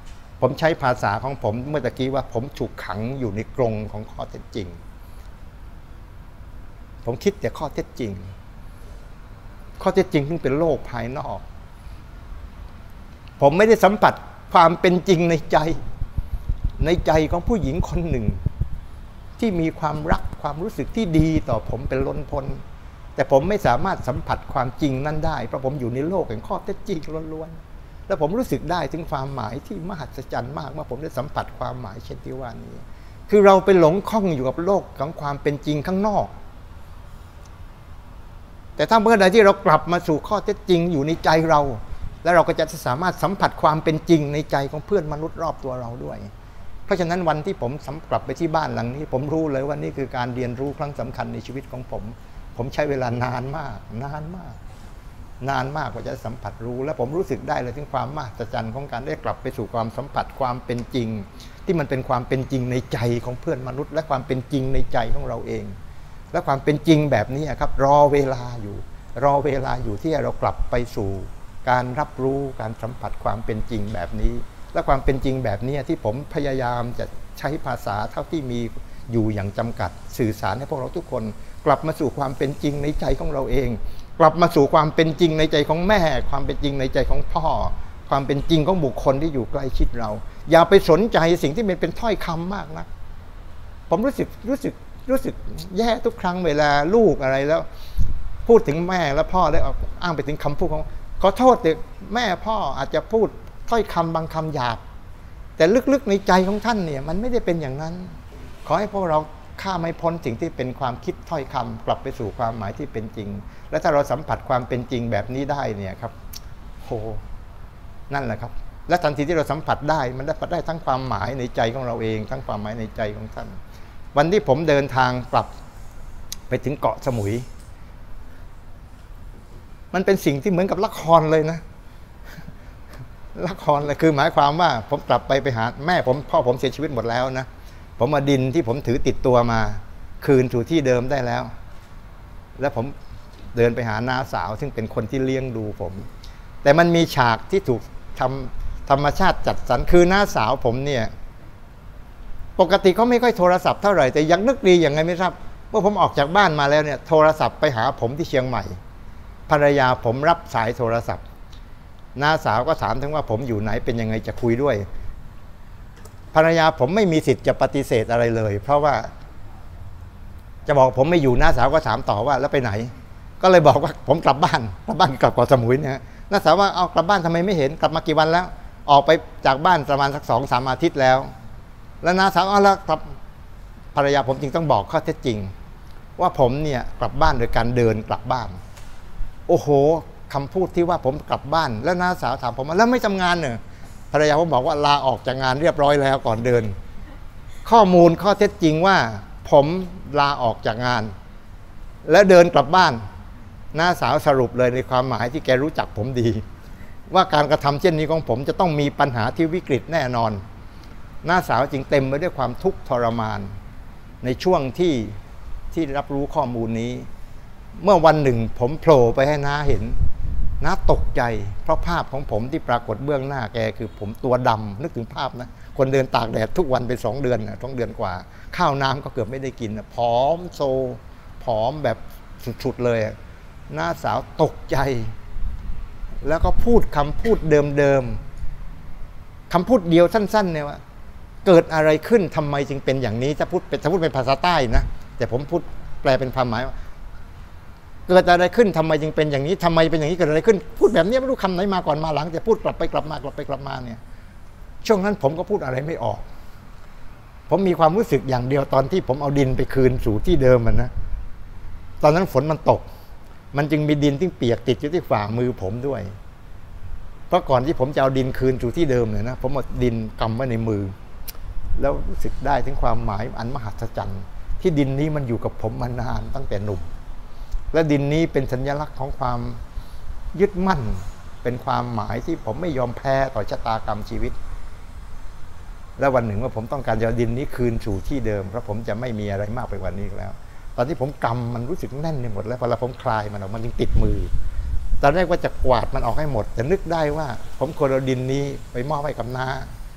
ผมใช้ภาษาของผมเมื่อตะกี้ว่าผมถูกขังอยู่ในกรงของข้อเท็จจริงผมคิดแต่ข้อเท็จจริงข้อเท็จจริงซึ่งเป็นโลกภายนอกผมไม่ได้สัมผัสความเป็นจริงในใจของผู้หญิงคนหนึ่งที่มีความรักความรู้สึกที่ดีต่อผมเป็นล้นพ้นแต่ผมไม่สามารถสัมผัสความจริงนั้นได้เพราะผมอยู่ในโลกแห่งข้อเท็จจริงล้วนๆและผมรู้สึกได้ถึงความหมายที่มหัศจรรย์มากเมื่อผมได้สัมผัสความหมายเช่นที่ว่านี้คือเราไปหลงคล้องอยู่กับโลกของความเป็นจริงข้างนอกแต่ถ้าเมื่อใดที่เรากลับมาสู่ข้อเท็จจริงอยู่ในใจเราแล้วเราก็จะสามารถสัมผัสความเป็นจริงในใจของเพื่อนมนุษย์รอบตัวเราด้วยเพราะฉะนั้นวันที่ผมกลับไปที่บ้านหลังนี้ผมรู้เลยว่านี่คือการเรียนรู้ครั้งสำคัญในชีวิตของผมใช้เวลานานมากกว่าจะสัมผัสรู้และผมรู้สึกได้เลยถึงความมหัศจรรย์ของการได้กลับไปสู่ความสัมผัสความเป็นจริงที่มันเป็นความเป็นจริงในใจของเพื่อนมนุษย์และความเป็นจริงในใจของเราเองและความเป็นจริงแบบนี้ครับรอเวลาอยู่ที่เรากลับไปสู่การรับรู้การสัมผัสความเป็นจริงแบบนี้และความเป็นจริงแบบนี้ที่ผมพยายามจะใช้ภาษาเท่าที่มีอยู่อย่างจำกัดสื่อสารให้พวกเราทุกคนกลับมาสู่ความเป็นจริงในใจของเราเองกลับมาสู่ความเป็นจริงในใจของแม่ความเป็นจริงในใจของพ่อความเป็นจริงของบุคคลที่อยู่ใกล้ชิดเราอย่าไปสนใจสิ่งที่เป็นถ้อยคำมากนะผมรู้สึกแย่ทุกครั้งเวลาลูกอะไรแล้วพูดถึงแม่และพ่อได้อ้างไปถึงคำพูดของขอโทษเด็กแม่พ่ออาจจะพูดถ้อยคำบางคำหยาบแต่ลึกๆในใจของท่านเนี่ยมันไม่ได้เป็นอย่างนั้นขอให้พวกเราข้ามไม่พ้นสิ่งที่เป็นความคิดถ้อยคำกลับไปสู่ความหมายที่เป็นจริงและถ้าเราสัมผัสความเป็นจริงแบบนี้ได้เนี่ยครับโหนั่นแหละครับและทันทีที่เราสัมผัสได้มันได้ทั้งความหมายในใจของเราเองทั้งความหมายในใจของท่านวันที่ผมเดินทางกลับไปถึงเกาะสมุยมันเป็นสิ่งที่เหมือนกับละครเลยนะละครเลยคือหมายความว่าผมกลับไปหาแม่ผมพ่อผมเสียชีวิตหมดแล้วนะผมมาดินที่ผมถือติดตัวมาคืนสู่ที่เดิมได้แล้วแล้วผมเดินไปหาน้าสาวซึ่งเป็นคนที่เลี้ยงดูผมแต่มันมีฉากที่ถูกธรรมชาติจัดสรรคือน้าสาวผมเนี่ยปกติเขาไม่ค่อยโทรศัพท์เท่าไหร่แต่ยังนึกดีอย่างไงไม่ทราบเมื่อผมออกจากบ้านมาแล้วเนี่ยโทรศัพท์ไปหาผมที่เชียงใหม่ภรรยาผมรับสายโทรศัพท์น้าสาวก็ถามถึงว่าผมอยู่ไหนเป็นยังไงจะคุยด้วยภรรยาผมไม่มีสิทธิ์จะปฏิเสธอะไรเลยเพราะว่าจะบอกผมไม่อยู่น้าสาวก็ถามต่อว่าแล้วไปไหนก็เลยบอกว่าผมกลับบ้านกลับเกาะสมุยเนี่ยน้าสาวว่าเอากลับบ้านทำไมไม่เห็นกลับมากี่วันแล้วออกไปจากบ้านประมาณสัก 2-3 อาทิตย์แล้วน้าสาวเอาละครับภรรยาผมจึงต้องบอกข้อเท็จจริงว่าผมเนี่ยกลับบ้านโดยการเดินกลับบ้านโอ้โหคำพูดที่ว่าผมกลับบ้านแล้วน้าสาวถามผมว่าแล้วไม่ทำงานเหรอภรรยาผมบอกว่าลาออกจากงานเรียบร้อยแล้วก่อนเดินข้อเท็จจริงว่าผมลาออกจากงานแล้วเดินกลับบ้านน้าสาวสรุปเลยในความหมายที่แกรู้จักผมดีว่าการกระทำเช่นนี้ของผมจะต้องมีปัญหาที่วิกฤตแน่นอนน้าสาวจึงเต็มไปด้วยความทุกข์ทรมานในช่วงที่รับรู้ข้อมูลนี้เมื่อวันหนึ่งผมโผล่ไปให้น้าเห็นน้าตกใจเพราะภาพของผมที่ปรากฏเบื้องหน้าแกคือผมตัวดำนึกถึงภาพนะคนเดินตากแดดทุกวันเป็น2 เดือนนะ2 เดือนกว่าข้าวน้ำก็เกือบไม่ได้กินผอมโซผอมแบบสุดๆเลยน้าสาวตกใจแล้วก็พูดคำพูดเดิมๆคำพูดเดียวสั้นๆเนี่ยว่าเกิดอะไรขึ้นทำไมจึงเป็นอย่างนี้ถ้าพูดเป็นภาษาใต้นะแต่ผมพูดแปลเป็นความหมายว่าเกิดอะไรขึ้นทำไมจึงเป็นอย่างนี้ทำไมเป็นอย่างนี้เกิดอะไรขึ้นพูดแบบนี้ไม่รู้คำไหนมาก่อนมาหลังแต่พูดกลับไปกลับมาเนี่ยช่วงนั้นผมก็พูดอะไรไม่ออกผมมีความรู้สึกอย่างเดียวตอนที่ผมเอาดินไปคืนสู่ที่เดิมมันนะตอนนั้นฝนมันตกมันจึงมีดินที่เปียกติดอยู่ที่ฝ่ามือผมด้วยเพราะก่อนที่ผมจะเอาดินคืนสู่ที่เดิมเนี่ยนะผมเอาดินกำไว้ในมือแล้วรู้สึกได้ถึงความหมายอันมหัศจรรย์ที่ดินนี้มันอยู่กับผมมานานตั้งแต่หนุ่มและดินนี้เป็นสัญลักษณ์ของความยึดมั่นเป็นความหมายที่ผมไม่ยอมแพ้ต่อชะตากรรมชีวิตและวันหนึ่งว่าผมต้องการจะดินนี้คืนสู่ที่เดิมเพราะผมจะไม่มีอะไรมากไปกว่านี้แล้วตอนที่ผมกำมันรู้สึกแน่นไปหมดแล้วพอผมคลายมันออกมันจึงติดมือตอนแรกว่าจะกวาดมันออกให้หมดแต่นึกได้ว่าผมควรเอาดินนี้ไปมอบให้กับน้า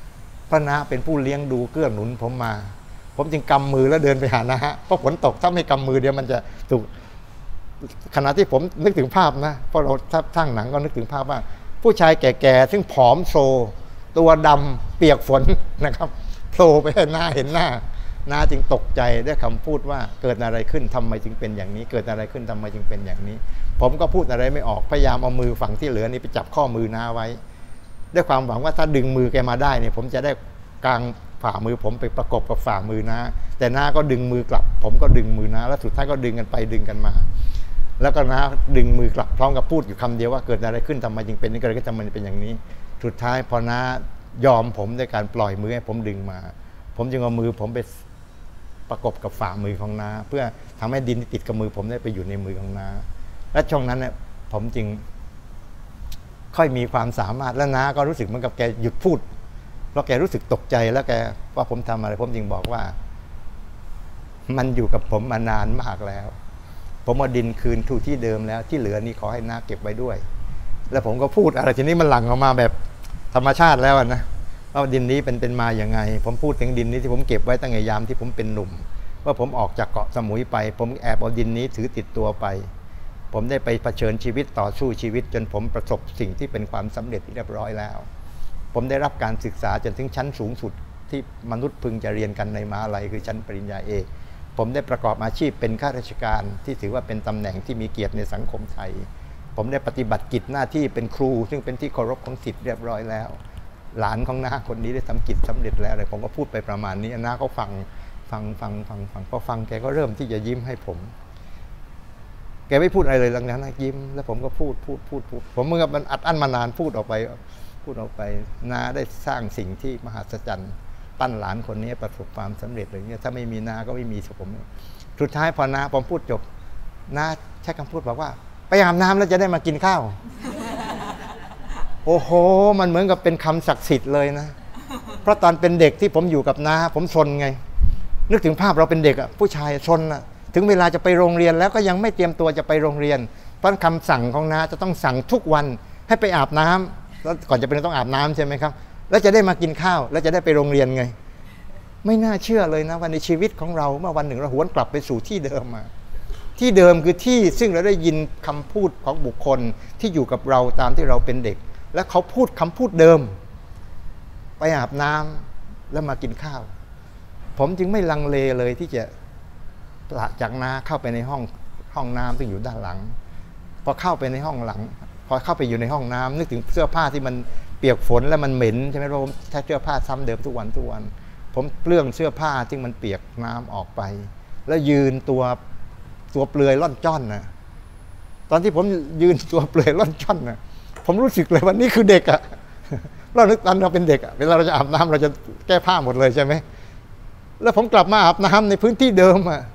พระน้าเป็นผู้เลี้ยงดูเกื้อหนุนผมมาผมจึงกำมือแล้วเดินไปหาน้าเพราะฝนตกถ้าไม่กำมือเดี๋ยวมันจะถูกขณะที่ผมนึกถึงภาพนะเพราะเราถ้าสร้างหนังก็นึกถึงภาพว่าผู้ชายแก่ๆซึ่งผอมโซตัวดำเปียกฝนนะครับโผล่ไปให้น้าเห็นหน้าน้าจึงตกใจด้วยคำพูดว่าเกิดอะไรขึ้นทำไมจึงเป็นอย่างนี้เกิดอะไรขึ้นทำไมจึงเป็นอย่างนี้ผมก็พูดอะไรไม่ออกพยายามเอามือฝั่งที่เหลือนี้ไปจับข้อมือน้าไว้ด้วยความหวังว่าถ้าดึงมือแกมาได้เนี่ยผมจะได้กางฝ่ามือผมไปประกบกับฝ่ามือน้าแต่น้าก็ดึงมือกลับผมก็ดึงมือน้าแล้วสุดท้ายก็ดึงกันไปดึงกันมาแล้วก็น้าดึงมือกลับพร้อมกับพูดอยู่คำเดียวว่าเกิดอะไรขึ้นทำไมจึงเป็นนี่ก็เลยก็ทำไมเป็นอย่างนี้สุดท้ายพอน้ายอมผมด้วยการปล่อยมือให้ผมดึงมาผมจึงเอามือผมไปประกบกับฝ่ามือของน้าเพื่อทำให้ดินที่ติดกับมือผมได้ไปอยู่ในมือของน้าและช่วงนั้นเนี่ยผมจึงค่อยมีความสามารถและน้าก็รู้สึกเหมือนกับแกหยุดพูดเพราะแกรู้สึกตกใจแล้วแกว่าผมทำอะไรผมจึงบอกว่ามันอยู่กับผมมานานมากแล้วผมเอาดินคืนที่เดิมแล้วที่เหลือนี่ขอให้น้าเก็บไว้ด้วยแล้วผมก็พูดอะไรทีนี้มันหลั่งออกมาแบบธรรมชาติแล้วนะว่าดินนี้เป็นมาอย่างไงผมพูดถึงดินนี้ที่ผมเก็บไว้ตั้งแต่ยามที่ผมเป็นหนุ่มว่าผมออกจากเกาะสมุยไปผมแอบเอาดินนี้ถือติดตัวไปผมได้ไปเผชิญชีวิตต่อสู้ชีวิตจนผมประสบสิ่งที่เป็นความสำเร็จเรียบร้อยแล้วผมได้รับการศึกษาจนถึงชั้นสูงสุดที่มนุษย์พึงจะเรียนกันในมหาลัยคือชั้นปริญญาเอกผมได้ประกอบอาชีพเป็นข้าราชการที่ถือว่าเป็นตำแหน่งที่มีเกียรติในสังคมไทยผมได้ปฏิบัติกิจหน้าที่เป็นครูซึ่งเป็นที่เคารพของศิษย์เรียบร้อยแล้วหลานของน้าคนนี้ได้ทำกิจสำเร็จแล้วอะไรผมก็พูดไปประมาณนี้น้าเขาฟังพอฟังแกก็เริ่มที่จะยิ้มให้ผมแกไม่พูดอะไรเลยหลังจากนั้นยิ้มแล้วผมก็พูดผมเมื่อมันอัดอั้นมานานพูดออกไปน้าได้สร้างสิ่งที่มหัศจรรย์ปั้นหลานคนนี้ประสบความสำเร็จอะไรเงี้ยถ้าไม่มีน้าก็ไม่มีผมสุดท้ายพอน้าผมพูดจบน้าใช้คำพูดบอกว่าไปอาบน้ำแล้วจะได้มากินข้าวโอ้โหมันเหมือนกับเป็นคำศักดิ์สิทธิ์เลยนะเพราะตอนเป็นเด็กที่ผมอยู่กับน้าผมซนไงนึกถึงภาพเราเป็นเด็กอ่ะผู้ชายซนอ่ะถึงเวลาจะไปโรงเรียนแล้วก็ยังไม่เตรียมตัวจะไปโรงเรียนเพราะคำสั่งของน้าจะต้องสั่งทุกวันให้ไปอาบน้ำแล้วก่อนจะไปต้องอาบน้ำใช่ไหมครับแล้วจะได้มากินข้าวแล้วจะได้ไปโรงเรียนไงไม่น่าเชื่อเลยนะว่าในชีวิตของเราเมื่อวันหนึ่งเราหวนกลับไปสู่ที่เดิมมาที่เดิมคือที่ซึ่งเราได้ยินคำพูดของบุคคลที่อยู่กับเราตามที่เราเป็นเด็กและเขาพูดคำพูดเดิมไปอาบน้ำแล้วมากินข้าวผมจึงไม่ลังเลเลยที่จะละจากน้าเข้าไปในห้องน้ำที่อยู่ด้านหลังพอเข้าไปในห้องหลังพอเข้าไปอยู่ในห้องน้ำนึกถึงเสื้อผ้าที่มันเปียกฝนแล้วมันเหม็นใช่ไหมเพราะผมใช้เสื้อผ้าซ้ำเดิมทุกวันผมเปลื้องเสื้อผ้าที่มันเปียกน้ำออกไปแล้วยืนตัวเปลือยล่อนจ้อนนะตอนที่ผมยืนตัวเปลือยล่อนจ้อนนะผมรู้สึกเลยว่านี่คือเด็กอะเรานึกตอนเราเป็นเด็กอะเวลาเราจะอาบน้ำเราจะแก้ผ้าหมดเลยใช่ไหมแล้วผมกลับมาอาบน้ำในพื้นที่เดิมอะ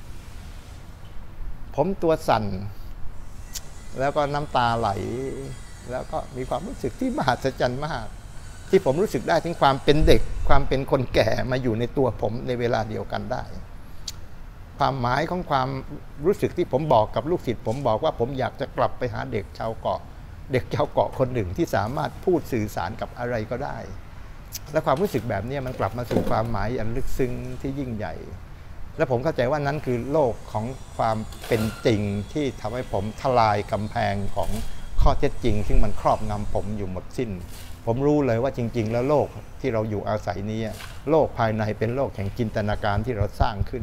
ผมตัวสั่นแล้วก็น้ำตาไหลแล้วก็มีความรู้สึกที่มหัศจรรย์มากที่ผมรู้สึกได้ถึงความเป็นเด็กความเป็นคนแก่มาอยู่ในตัวผมในเวลาเดียวกันได้ความหมายของความรู้สึกที่ผมบอกกับลูกศิษย์ผมบอกว่าผมอยากจะกลับไปหาเด็กชาวเกาะคนหนึ่งที่สามารถพูดสื่อสารกับอะไรก็ได้และความรู้สึกแบบนี้มันกลับมาสู่ความหมายอันลึกซึ้งที่ยิ่งใหญ่และผมเข้าใจว่านั้นคือโลกของความเป็นจริงที่ทำให้ผมทลายกำแพงของข้อเท็จจริงซึ่งมันครอบงำผมอยู่หมดสิ้นผมรู้เลยว่าจริงๆแล้วโลกที่เราอยู่อาศัยนี้โลกภายในเป็นโลกแห่งจินตนาการที่เราสร้างขึ้น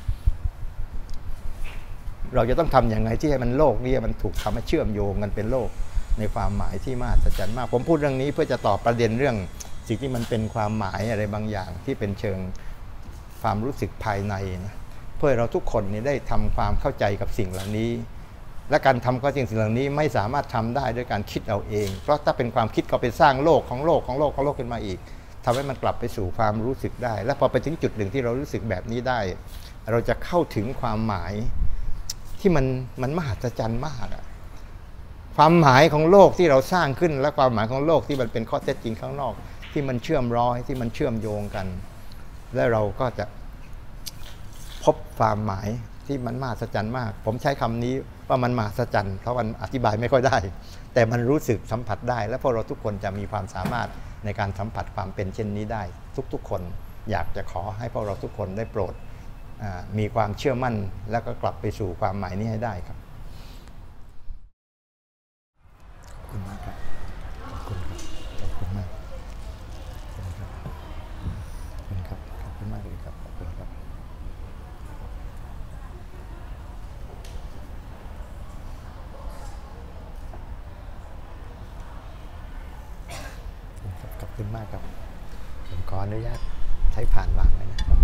เราจะต้องทำอย่างไรที่ให้มันโลกนี้มันถูกทำให้เชื่อมโยงกันเป็นโลกในความหมายที่มหัศจรรย์มากผมพูดเรื่องนี้เพื่อจะตอบประเด็นเรื่องสิ่งที่มันเป็นความหมายอะไรบางอย่างที่เป็นเชิงความรู้สึกภายในนะเพื่อเราทุกคนนี้ได้ทำความเข้าใจกับสิ่งเหล่านี้และการทำข้อจริงสิ่งเหล่านี้ไม่สามารถทำได้ด้วยการคิดเอาเองเพราะถ้าเป็นความคิดก็ไปสร้างโลกของโลกขึ้นมาอีกทำให้มันกลับไปสู่ความรู้สึกได้และพอไปถึงจุดหนึ่งที่เรารู้สึกแบบนี้ได้เราจะเข้าถึงความหมายที่มันมหัศจรรย์มากอะความหมายของโลกที่เราสร้างขึ้นและความหมายของโลกที่มันเป็นข้อเท็จจริงข้างนอกที่มันเชื่อมร้อยที่มันเชื่อมโยงกันและเราก็จะพบความหมายที่มันมหัศจรรย์มากผมใช้คำนี้ว่ามันมหัศจรรย์เพราะมันอธิบายไม่ค่อยได้แต่มันรู้สึกสัมผัสได้และพวกเราทุกคนจะมีความสามารถในการสัมผัสความเป็นเช่นนี้ได้ทุกๆคนอยากจะขอให้พวกเราทุกคนได้โปรดมีความเชื่อมั่นแล้วก็กลับไปสู่ความหมายนี้ให้ได้ครับขอบคุณมากครับขอบคุณครับขอบคุณมากขอบคุณครับขอบคุณครับขอบคุณมากเลยครับขอบคุณครับขอบคุณมากครับผมขออนุญาตใช้ผ่านวางไว้นะครับ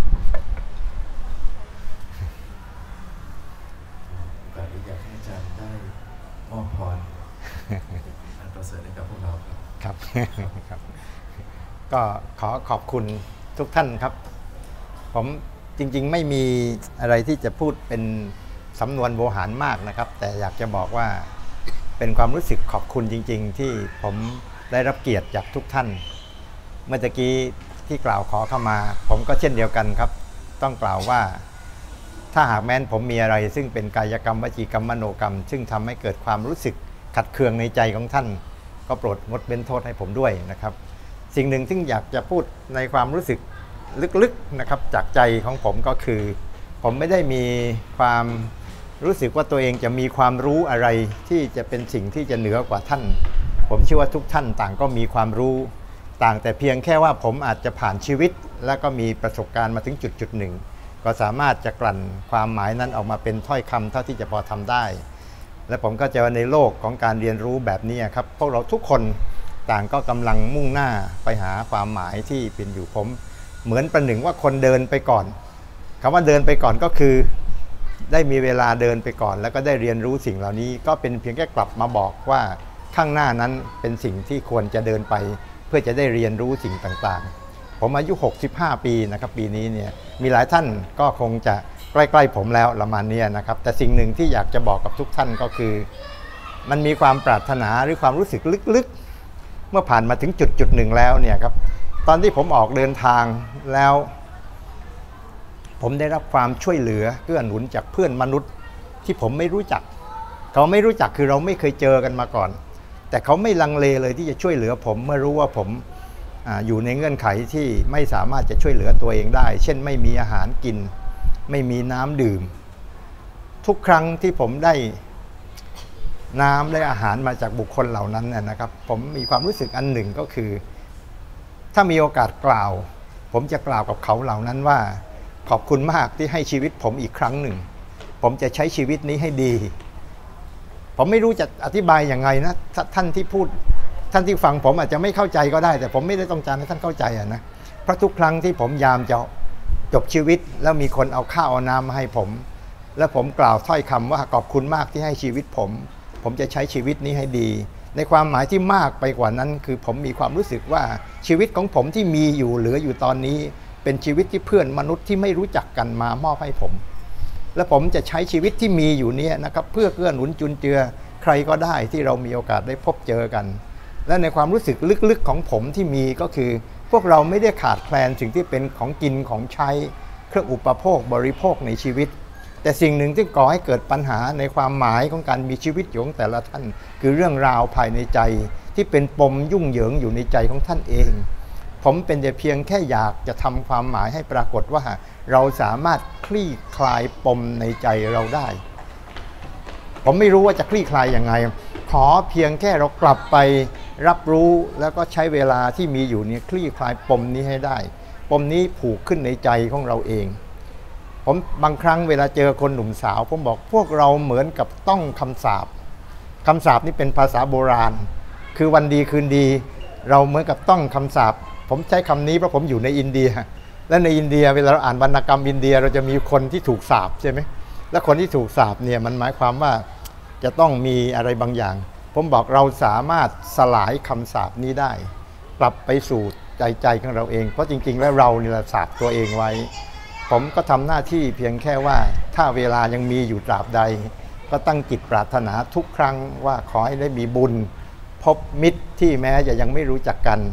แบบนี้อยากให้อาจารย์ได้มอบพรอันประเสริฐให้กับพวกเราครับครับก็ขอขอบคุณทุกท่านครับผมจริงๆไม่มีอะไรที่จะพูดเป็นสำนวนโวหารมากนะครับแต่อยากจะบอกว่าเป็นความรู้สึกขอบคุณจริงๆที่ผมได้รับเกียรติจากทุกท่านเมื่อกี้ที่กล่าวขอเข้ามาผมก็เช่นเดียวกันครับต้องกล่าวว่าถ้าหากแม้นผมมีอะไรซึ่งเป็นกายกรรมวจีกรรมมโนกรรมซึ่งทำให้เกิดความรู้สึกขัดเคืองในใจของท่านก็โปรดงดเว้นโทษให้ผมด้วยนะครับสิ่งหนึ่งที่อยากจะพูดในความรู้สึกลึกๆนะครับจากใจของผมก็คือผมไม่ได้มีความรู้สึกว่าตัวเองจะมีความรู้อะไรที่จะเป็นสิ่งที่จะเหนือกว่าท่านผมเชื่อว่าทุกท่านต่างก็มีความรู้ต่างแต่เพียงแค่ว่าผมอาจจะผ่านชีวิตและก็มีประสบการณ์มาถึงจุดหนึ่งก็สามารถจะกลั่นความหมายนั้นออกมาเป็นถ้อยคำเท่าที่จะพอทำได้และผมก็จะว่าในโลกของการเรียนรู้แบบนี้ครับพวกเราทุกคนต่างก็กำลังมุ่งหน้าไปหาความหมายที่เป็นอยู่ผมเหมือนประหนึ่งว่าคนเดินไปก่อนคำว่าเดินไปก่อนก็คือได้มีเวลาเดินไปก่อนแล้วก็ได้เรียนรู้สิ่งเหล่านี้ก็เป็นเพียงแค่กลับมาบอกว่าข้างหน้านั้นเป็นสิ่งที่ควรจะเดินไปเพื่อจะได้เรียนรู้สิ่งต่างๆผมอายุ65ปีนะครับปีนี้เนี่ยมีหลายท่านก็คงจะใกล้ๆผมแล้วประมาณนี้นะครับแต่สิ่งหนึ่งที่อยากจะบอกกับทุกท่านก็คือมันมีความปรารถนาหรือความรู้สึกลึกๆเมื่อผ่านมาถึงจุดหนึ่งแล้วเนี่ยครับตอนที่ผมออกเดินทางแล้วผมได้รับความช่วยเหลือเกื้อหนุนจากเพื่อนมนุษย์ที่ผมไม่รู้จักเขาไม่รู้จักคือเราไม่เคยเจอกันมาก่อนแต่เขาไม่ลังเลเลยที่จะช่วยเหลือผมเมื่อรู้ว่าผมอยู่ในเงื่อนไขที่ไม่สามารถจะช่วยเหลือตัวเองได้เช่นไม่มีอาหารกินไม่มีน้ำดื่มทุกครั้งที่ผมได้น้ำและอาหารมาจากบุคคลเหล่านั้นนะครับผมมีความรู้สึกอันหนึ่งก็คือถ้ามีโอกาสกล่าวผมจะกล่าวกับเขาเหล่านั้นว่าขอบคุณมากที่ให้ชีวิตผมอีกครั้งหนึ่งผมจะใช้ชีวิตนี้ให้ดีผมไม่รู้จะอธิบายยังไงนะท่านที่พูดท่านที่ฟังผมอาจจะไม่เข้าใจก็ได้แต่ผมไม่ได้ต้องการให้ท่านเข้าใจนะเพราะทุกครั้งที่ผมยามจะจบชีวิตแล้วมีคนเอาข้าวเอาน้ำมาให้ผมและผมกล่าวถ้อยคำว่าขอบคุณมากที่ให้ชีวิตผมจะใช้ชีวิตนี้ให้ดีในความหมายที่มากไปกว่านั้นคือผมมีความรู้สึกว่าชีวิตของผมที่มีอยู่เหลืออยู่ตอนนี้เป็นชีวิตที่เพื่อนมนุษย์ที่ไม่รู้จักกันมามอบให้ผมและผมจะใช้ชีวิตที่มีอยู่นี้นะครับเพื่อเกื้อหนุนจุนเจือใครก็ได้ที่เรามีโอกาสได้พบเจอกันและในความรู้สึกลึกๆของผมที่มีก็คือพวกเราไม่ได้ขาดแคลนสิ่งที่เป็นของกินของใช้เครื่องอุปโภคบริโภคในชีวิตแต่สิ่งหนึ่งที่ก่อให้เกิดปัญหาในความหมายของการมีชีวิตของแต่ละท่านคือเรื่องราวภายในใจที่เป็นปมยุ่งเหยิงอยู่ในใจของท่านเองผมเป็นแต่เพียงแค่อยากจะทำความหมายให้ปรากฏว่าเราสามารถคลี่คลายปมในใจเราได้ผมไม่รู้ว่าจะคลี่คลายยังไงขอเพียงแค่เรากลับไปรับรู้แล้วก็ใช้เวลาที่มีอยู่เนี่ยคลี่คลายปมนี้ให้ได้ปมนี้ผูกขึ้นในใจของเราเองผมบางครั้งเวลาเจอคนหนุ่มสาวผมบอกพวกเราเหมือนกับต้องคำสาปนี่เป็นภาษาโบราณคือวันดีคืนดีเราเหมือนกับต้องคำสาปผมใช้คำนี้เพราะผมอยู่ในอินเดียและในอินเดียเวลาเราอ่านวรรณกรรมอินเดียเราจะมีคนที่ถูกสาปใช่ไหมและคนที่ถูกสาปเนี่ยมันหมายความว่าจะต้องมีอะไรบางอย่างผมบอกเราสามารถสลายคำสาปนี้ได้กลับไปสู่ใจของเราเองเพราะจริงๆแล้วเราเนี่ยสาปตัวเองไว้ผมก็ทำหน้าที่เพียงแค่ว่าถ้าเวลายังมีอยู่ตราบใดก็ตั้งจิตปรารถนาทุกครั้งว่าขอให้ได้มีบุญพบมิตรที่แม้จะยังไม่รู้จักกัน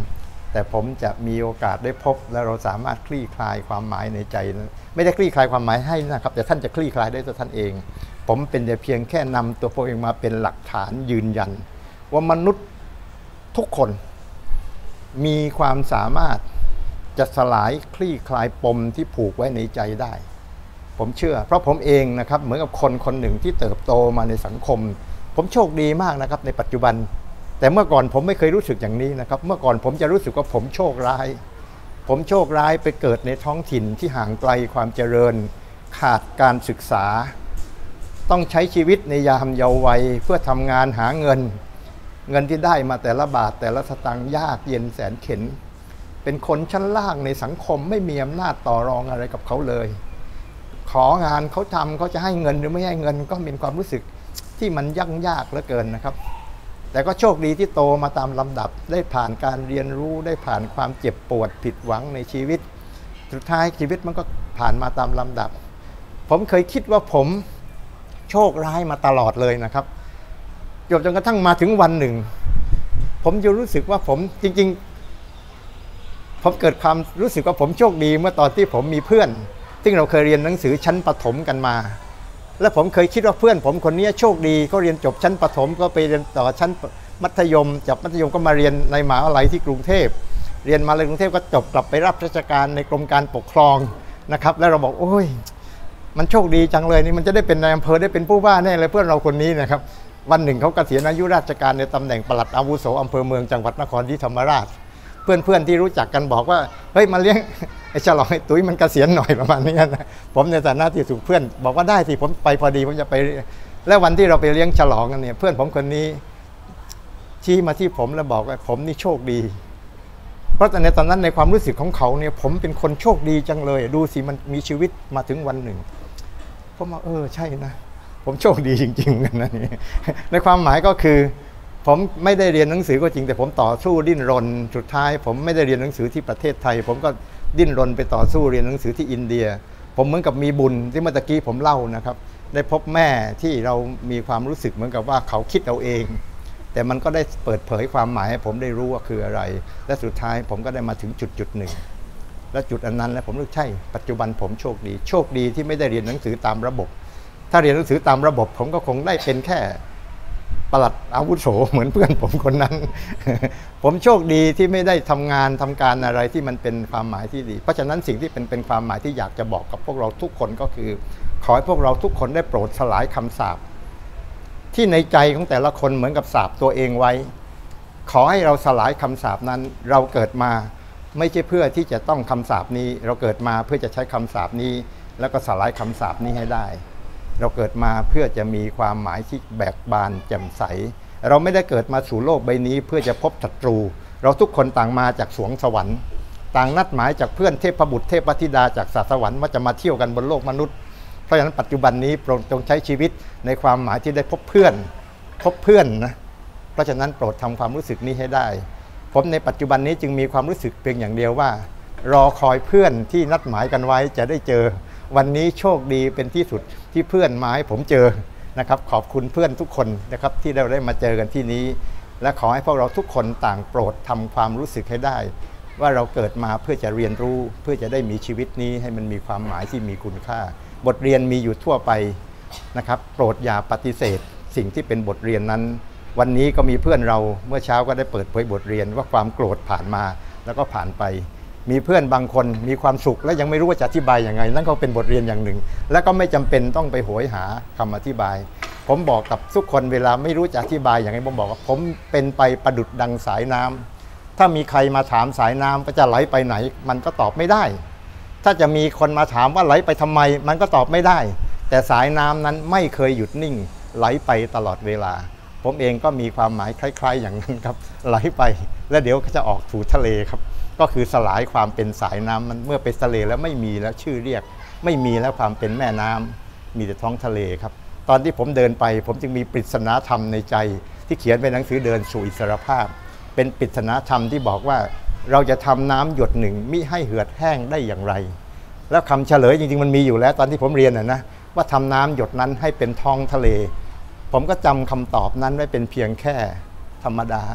แต่ผมจะมีโอกาสได้พบและเราสามารถคลี่คลายความหมายในใจไม่ได้คลี่คลายความหมายให้นะครับแต่ท่านจะคลี่คลายได้ตัวท่านเองผมเป็นแต่เพียงแค่นำตัวผมเองมาเป็นหลักฐานยืนยันว่ามนุษย์ทุกคนมีความสามารถจะสลายคลี่คลายปมที่ผูกไว้ในใจได้ผมเชื่อเพราะผมเองนะครับเหมือนกับคนคนหนึ่งที่เติบโตมาในสังคมผมโชคดีมากนะครับในปัจจุบันแต่เมื่อก่อนผมไม่เคยรู้สึกอย่างนี้นะครับเมื่อก่อนผมจะรู้สึกว่าผมโชคร้ายไปเกิดในท้องถิ่นที่ห่างไกลความเจริญขาดการศึกษาต้องใช้ชีวิตในยามเยาว์วัยเพื่อทำงานหาเงินที่ได้มาแต่ละบาทแต่ละสตางค์ยากเย็นแสนเข็ญเป็นคนชั้นล่างในสังคมไม่มีอำนาจต่อรองอะไรกับเขาเลยของานเขาทำเขาจะให้เงินหรือไม่ให้เงินก็มีความรู้สึกที่มันยากเหลือเกินนะครับแต่ก็โชคดีที่โตมาตามลำดับได้ผ่านการเรียนรู้ได้ผ่านความเจ็บปวดผิดหวังในชีวิตสุดท้ายชีวิตมันก็ผ่านมาตามลำดับผมเคยคิดว่าผมโชคร้ายมาตลอดเลยนะครับจนกระทั่งมาถึงวันหนึ่งผมจะรู้สึกว่าผมจริงๆผมเกิดความรู้สึกว่าผมโชคดีเมื่อตอนที่ผมมีเพื่อนซึ่งเราเคยเรียนหนังสือชั้นประถมกันมาและผมเคยคิดว่าเพื่อนผมคนนี้โชคดีเขาเรียนจบชั้นประถมก็ไปเรียนต่อชั้นมัธยมจากมัธยมก็มาเรียนในมหาวิทยาลัยที่กรุงเทพเรียนมาในกรุงเทพก็จบกลับไปรับราชการในกรมการปกครองนะครับแล้วเราบอกโอ้ยมันโชคดีจังเลยนี่มันจะได้เป็นนายอำเภอได้เป็นผู้ว่าแน่เลยเพื่อนเราคนนี้นะครับวันหนึ่งเขาเกษียณอายุราชการในตำแหน่งปลัดอาวุโสอำเภอเมืองจังหวัดนครศรีธรรมราชเพื่อนๆที่รู้จักกันบอกว่าเฮ้ยมาเลี้ยงไอ้ฉลองไอ้ตุ้ยมันเกษียณหน่อยประมาณนี้นะผมในฐานะที่ถูกเพื่อนบอกว่าได้สิผมไปพอดีผมจะไปแล้ววันที่เราไปเลี้ยงฉลองกันเนี่ยเพื่อนผมคนนี้ชี้มาที่ผมแล้วบอกว่าผมนี่โชคดีเพราะในตอนนั้นในความรู้สึกของเขาเนี่ยผมเป็นคนโชคดีจังเลยดูสิมันมีชีวิตมาถึงวันหนึ่งผมว่าใช่นะผมโชคดีจริงๆกันนะนี่ในความหมายก็คือผมไม่ได้เรียนหนังสือก็จริงแต่ผมต่อสู้ดิ้นรนสุดท้ายผมไม่ได้เรียนหนังสือที่ประเทศไทยผมก็ดิ้นรนไปต่อสู้เรียนหนังสือที่อินเดียผมเหมือนกับมีบุญที่เมื่อกี้ผมเล่านะครับได้พบแม่ที่เรามีความรู้สึกเหมือนกับว่าเขาคิดเอาเองแต่มันก็ได้เปิดเผยความหมายให้ผมได้รู้ว่าคืออะไรและสุดท้ายผมก็ได้มาถึงจุดหนึ่งและจุดอันนั้นแล้วผมรู้ใช่ปัจจุบันผมโชคดีที่ไม่ได้เรียนหนังสือตามระบบถ้าเรียนหนังสือตามระบบผมก็คงได้เป็นแค่ปลัดอาวุโสเหมือนเพื่อนผมคนนั้น ผมโชคดีที่ไม่ได้ทำงานทำการอะไรที่มันเป็นความหมายที่ดีเพราะฉะนั้นสิ่งที่เป็นความหมายที่อยากจะบอกกับพวกเราทุกคนก็คือขอให้พวกเราทุกคนได้โปรดสลายคำสาปที่ในใจของแต่ละคนเหมือนกับสาปตัวเองไว้ขอให้เราสลายคำสาปนั้นเราเกิดมาไม่ใช่เพื่อที่จะต้องคำสาปนี้เราเกิดมาเพื่อจะใช้คำสาปนี้แล้วก็สลายคำสาปนี้ให้ได้เราเกิดมาเพื่อจะมีความหมายที่แบกบานแจ่มใสเราไม่ได้เกิดมาสู่โลกใบนี้เพื่อจะพบศัตรูเราทุกคนต่างมาจากสวงสวรรค์ต่างนัดหมายจากเพื่อนเทพบุตรเทพธิดาจากสวรรค์ว่าจะมาเที่ยวกันบนโลกมนุษย์เพราะฉะนั้นปัจจุบันนี้โปรดจงใช้ชีวิตในความหมายที่ได้พบเพื่อนนะเพราะฉะนั้นโปรดทำความรู้สึกนี้ให้ได้ผมในปัจจุบันนี้จึงมีความรู้สึกเพียงอย่างเดียวว่ารอคอยเพื่อนที่นัดหมายกันไว้จะได้เจอวันนี้โชคดีเป็นที่สุดที่เพื่อนมาให้ผมเจอนะครับขอบคุณเพื่อนทุกคนนะครับที่เราได้มาเจอกันที่นี้และขอให้พวกเราทุกคนต่างโปรดทำความรู้สึกให้ได้ว่าเราเกิดมาเพื่อจะเรียนรู้เพื่อจะได้มีชีวิตนี้ให้มันมีความหมายที่มีคุณค่าบทเรียนมีอยู่ทั่วไปนะครับโปรดอย่าปฏิเสธสิ่งที่เป็นบทเรียนนั้นวันนี้ก็มีเพื่อนเราเมื่อเช้าก็ได้เปิดเผยบทเรียนว่าความโกรธผ่านมาแล้วก็ผ่านไปมีเพื่อนบางคนมีความสุขและยังไม่รู้ว่าจะอธิบายยังไงนั่นก็เป็นบทเรียนอย่างหนึ่งและก็ไม่จำเป็นต้องไปโหยหาคำอธิบายผมบอกกับทุกคนเวลาไม่รู้จะอธิบายอย่างไรผมบอกว่าผมเป็นไปประดุจดังสายน้ำถ้ามีใครมาถามสายน้ำว่าจะไหลไปไหนมันก็ตอบไม่ได้ถ้าจะมีคนมาถามว่าไหลไปทำไมมันก็ตอบไม่ได้แต่สายน้ำนั้นไม่เคยหยุดนิ่งไหลไปตลอดเวลาผมเองก็มีความหมายคล้ายๆอย่างนั้นครับไหลไปแล้วเดี๋ยวก็จะออกสู่ทะเลครับก็คือสลายความเป็นสายน้ำมันเมื่อไปทะเลแล้วไม่มีแล้วชื่อเรียกไม่มีแล้วความเป็นแม่น้ำมีแต่ท้องทะเลครับตอนที่ผมเดินไปผมจึงมีปริศนาธรรมในใจที่เขียนเป็นหนังสือเดินสู่อิสรภาพเป็นปริศนาธรรมที่บอกว่าเราจะทำน้ำหยดหนึ่งมิให้เหือดแห้งได้อย่างไรแล้วคำเฉลยจริงๆมันมีอยู่แล้วตอนที่ผมเรียนนะว่าทำน้ำหยดนั้นให้เป็นท้องทะเลผมก็จำคำตอบนั้นไว้เป็นเพียงแค่ธรรมดา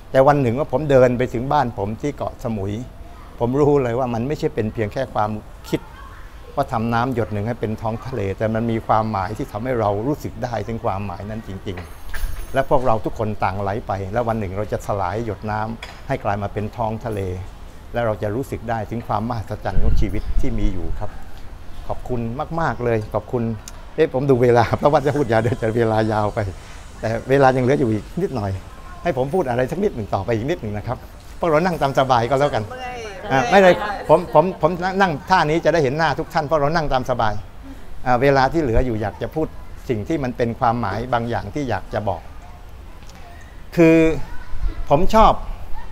แต่วันหนึ่งว่าผมเดินไปถึงบ้านผมที่เกาะสมุยผมรู้เลยว่ามันไม่ใช่เป็นเพียงแค่ความคิดว่าทำน้ำหยดหนึ่งให้เป็นท้องทะเลแต่มันมีความหมายที่ทำให้เรารู้สึกได้ถึงความหมายนั้นจริงๆและพวกเราทุกคนต่างไหลไปแล้ววันหนึ่งเราจะสลายหยดน้ำให้กลายมาเป็นท้องทะเลและเราจะรู้สึกได้ถึงความมหัศจรรย์ของชีวิตที่มีอยู่ครับขอบคุณมากๆเลยขอบคุณผมดูเวลาเพราะว่าจะพูดยาวเดี๋ยวจะเวลายาวไปแต่เวลายังเหลืออยู่อีกนิดหน่อยให้ผมพูดอะไรสักนิดหนึ่งต่อไปอีกนิดหนึ่งนะครับพวกเรานั่งตามสบายก็แล้วกันไม่เลยผมนั่งท่านี้จะได้เห็นหน้าทุกท่านเพราะเรานั่งตามสบายเวลาที่เหลืออยู่อยากจะพูดสิ่งที่มันเป็นความหมายบางอย่างที่อยากจะบอกคือผมชอบ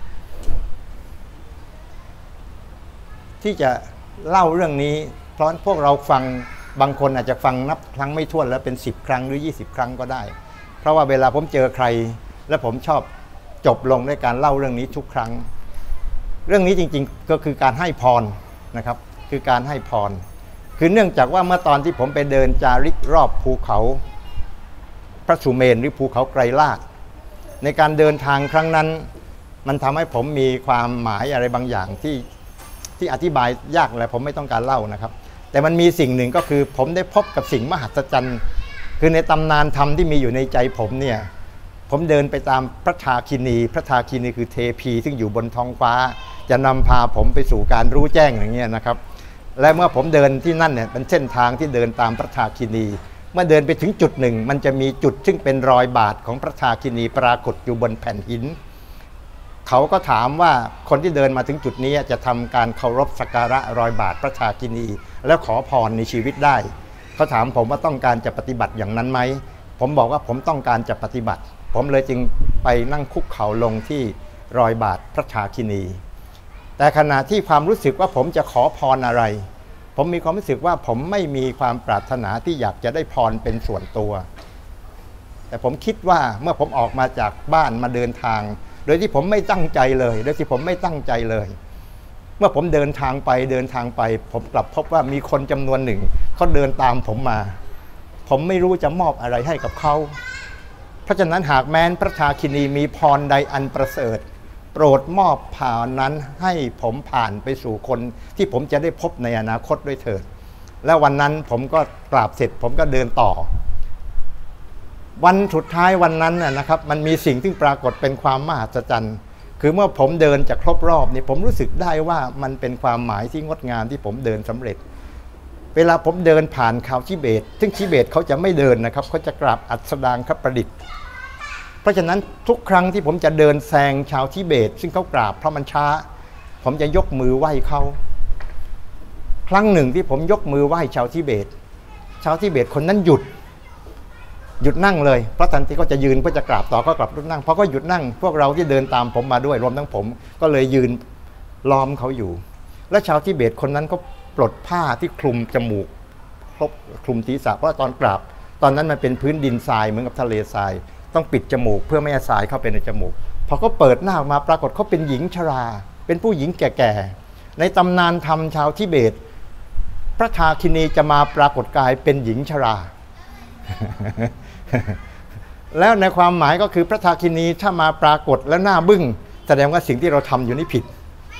ที่จะเล่าเรื่องนี้เพราะพวกเราฟังบางคนอาจจะฟังนับครั้งไม่ถ้วนแล้วเป็น10 ครั้งหรือ20 ครั้งก็ได้เพราะว่าเวลาผมเจอใครและผมชอบจบลงด้วยการเล่าเรื่องนี้ทุกครั้งเรื่องนี้จริงๆก็คือการให้พรนะครับคือการให้พรคือเนื่องจากว่าเมื่อตอนที่ผมไปเดินจาริกรอบภูเขาพระสุเมรุหรือภูเขาไกรลาศในการเดินทางครั้งนั้นมันทำให้ผมมีความหมายอะไรบางอย่างที่อธิบายยากและผมไม่ต้องการเล่านะครับแต่มันมีสิ่งหนึ่งก็คือผมได้พบกับสิ่งมหัศจรรย์คือในตำนานธรรมที่มีอยู่ในใจผมเนี่ยผมเดินไปตามพระทาคินีพระทาคินีคือเทพีซึ่งอยู่บนท้องฟ้าจะนำพาผมไปสู่การรู้แจ้งอย่างเงี้ยนะครับและเมื่อผมเดินที่นั่นเนี่ยเป็นเส้นทางที่เดินตามพระทาคินีเมื่อเดินไปถึงจุดหนึ่งมันจะมีจุดซึ่งเป็นรอยบาทของพระทาคินีปรากฏอยู่บนแผ่นหินเขาก็ถามว่าคนที่เดินมาถึงจุดนี้จะทำการเคารพสักการะรอยบาทพระทาคินีแล้วขอพรในชีวิตได้เขาถามผมว่าต้องการจะปฏิบัติอย่างนั้นไหมผมบอกว่าผมต้องการจะปฏิบัติผมเลยจึงไปนั่งคุกเข่าลงที่รอยบาทพระทาคินีแต่ขณะที่ความรู้สึกว่าผมจะขอพรอะไรผมมีความรู้สึกว่าผมไม่มีความปรารถนาที่อยากจะได้พรเป็นส่วนตัวแต่ผมคิดว่าเมื่อผมออกมาจากบ้านมาเดินทางโดยที่ผมไม่ตั้งใจเลยเมื่อผมเดินทางไปผมกลับพบว่ามีคนจำนวนหนึ่งเขาเดินตามผมมาผมไม่รู้จะมอบอะไรให้กับเขาเพราะฉะนั้นหากแม้นพระทาคินีมีพรใดอันประเสริฐโปรดมอบผ่านนั้นให้ผมผ่านไปสู่คนที่ผมจะได้พบในอนาคตด้วยเถิดและวันนั้นผมก็กราบเสร็จผมก็เดินต่อวันสุดท้ายวันนั้นนะครับมันมีสิ่งที่ปรากฏเป็นความมหัศจรรย์คือเมื่อผมเดินจากครบรอบนี่ผมรู้สึกได้ว่ามันเป็นความหมายที่งดงามที่ผมเดินสำเร็จเวลาผมเดินผ่านชาวทิเบตซึ่งทิเบตเขาจะไม่เดินนะครับเขาจะกราบอัสดางคประดิษฐ์เพราะฉะนั้นทุกครั้งที่ผมจะเดินแซงชาวทิเบตซึ่งเขากราบเพราะมันช้าผมจะยกมือไหว้เขาครั้งหนึ่งที่ผมยกมือไหว้ชาวทิเบตคนนั้นหยุดนั่งเลยเพราะทันทีก็จะยืนเพื่อจะกราบต่อก็กลับรุดนั่งเพราะก็หยุดนั่งพวกเราที่เดินตามผมมาด้วยรวมทั้งผมก็เลยยืนล้อมเขาอยู่และชาวทิเบตคนนั้นก็ปลดผ้าที่คลุมจมูกคลุมศีรษะเพราะตอนกราบตอนนั้นมันเป็นพื้นดินทรายเหมือนกับทะเลทรายต้องปิดจมูกเพื่อไม่ให้ทรายเข้าไปในจมูกพอเขาเปิดหน้าออกมาปรากฏเขาเป็นหญิงชราเป็นผู้หญิงแก่ๆในตำนานธรรมชาวทิเบตพระทาคินีจะมาปรากฏกายเป็นหญิงชรา แล้วในความหมายก็คือพระทาคินีถ้ามาปรากฏแล้วหน้าบึ้งแสดงว่าสิ่งที่เราทำอยู่นี่ผิด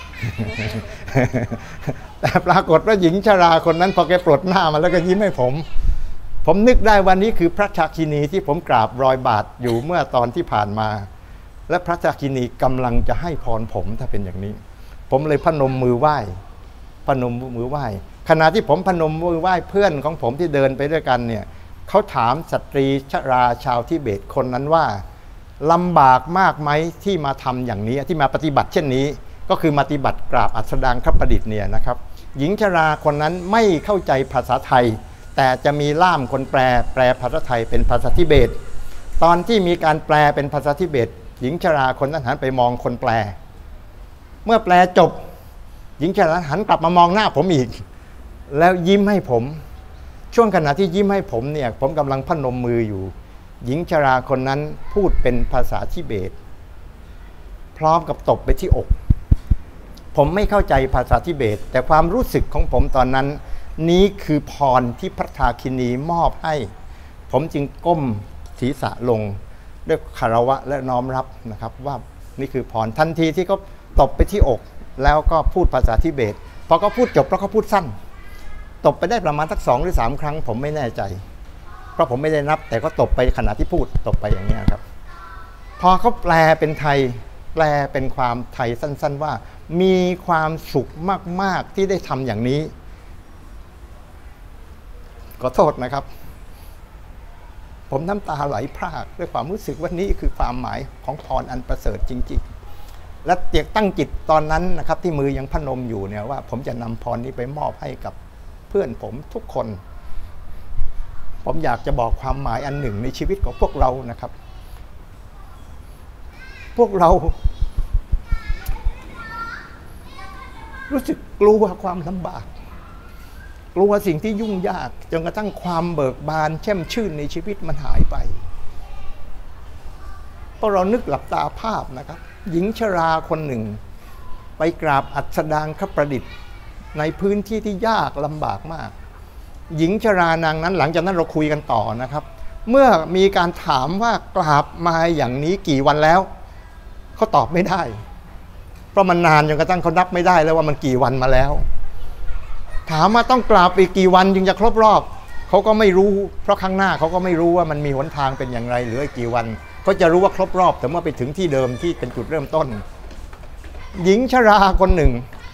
แต่ปรากฏว่าหญิงชราคนนั้นพอแกปลดหน้ามาแล้วก็ยิ้มให้ผมนึกได้วันนี้คือพระทาคินีที่ผมกราบรอยบาทอยู่เมื่อตอนที่ผ่านมาและพระทาคินีกำลังจะให้พรผมถ้าเป็นอย่างนี้ผมเลยพนมมือไหว้ขณะที่ผมพนมมือไหว้เพื่อนของผมที่เดินไปด้วยกันเนี่ยเขาถามสตรีชราชาวทิเบตคนนั้นว่าลำบากมากไหมที่มาทำอย่างนี้ที่มาปฏิบัติเช่นนี้ก็คือปฏิบัติกราบอัสดางคประดิษฐ์เนี่ยนะครับหญิงชราคนนั้นไม่เข้าใจภาษาไทยแต่จะมีล่ามคนแปลภาษาไทยเป็นภาษาทิเบตตอนที่มีการแปลเป็นภาษาทิเบตหญิงชราคนนั้นหันไปมองคนแปลเมื่อแปลจบหญิงชราหันกลับมามองหน้าผมอีกแล้วยิ้มให้ผมช่วงขณะที่ยิ้มให้ผมเนี่ยผมกำลังพนมมืออยู่หญิงชราคนนั้นพูดเป็นภาษาทิเบตพร้อมกับตบไปที่อกผมไม่เข้าใจภาษาทิเบตแต่ความรู้สึกของผมตอนนั้นนี้คือพรที่พระทาคินีมอบให้ผมจึงก้มศีรษะลงด้วยคารวะและน้อมรับนะครับว่านี่คือพรทันทีที่เขาตบไปที่อกแล้วก็พูดภาษาทิเบตพอเขาพูดจบแล้วเขาพูดสั้นตบไปได้ประมาณสัก2 หรือ 3 ครั้งผมไม่แน่ใจเพราะผมไม่ได้นับแต่ก็ตบไปขณะที่พูดตบไปอย่างนี้ครับพอเขาแปลเป็นไทยแปลเป็นความไทยสั้นๆว่ามีความสุขมากๆที่ได้ทำอย่างนี้ขอโทษนะครับผมน้ำตาไหลพรากด้วยความรู้สึกว่านี่คือความหมายของพรอันประเสริฐจริงๆและเตียกตั้งจิตตอนนั้นนะครับที่มือยังพนมอยู่เนี่ยว่าผมจะนำพรนี้ไปมอบให้กับเพื่อนผมทุกคนผมอยากจะบอกความหมายอันหนึ่งในชีวิตของพวกเรานะครับพวกเรารู้สึกกลัวความลำบากกลัวสิ่งที่ยุ่งยากจนกระทั่งความเบิกบานแช่มชื่นในชีวิตมันหายไปเพราะเรานึกหลับตาภาพนะครับหญิงชราคนหนึ่งไปกราบอัสดางคประดิษฐ์ในพื้นที่ที่ยากลำบากมากหญิงชรานางนั้นหลังจากนั้นเราคุยกันต่อนะครับเมื่อมีการถามว่ากราบมาอย่างนี้กี่วันแล้วเขาตอบไม่ได้เพราะมันนานจนกระทั่งเขานับไม่ได้แล้วว่ามันกี่วันมาแล้วถามว่าต้องกราบอีกกี่วันจึงจะครบรอบเขาก็ไม่รู้เพราะข้างหน้าเขาก็ไม่รู้ว่ามันมีหนทางเป็นอย่างไรหรืออีกกี่วันเขาจะรู้ว่าครบรอบแต่เมื่อไปถึงที่เดิมที่เป็นจุดเริ่มต้นหญิงชราคนหนึ่ง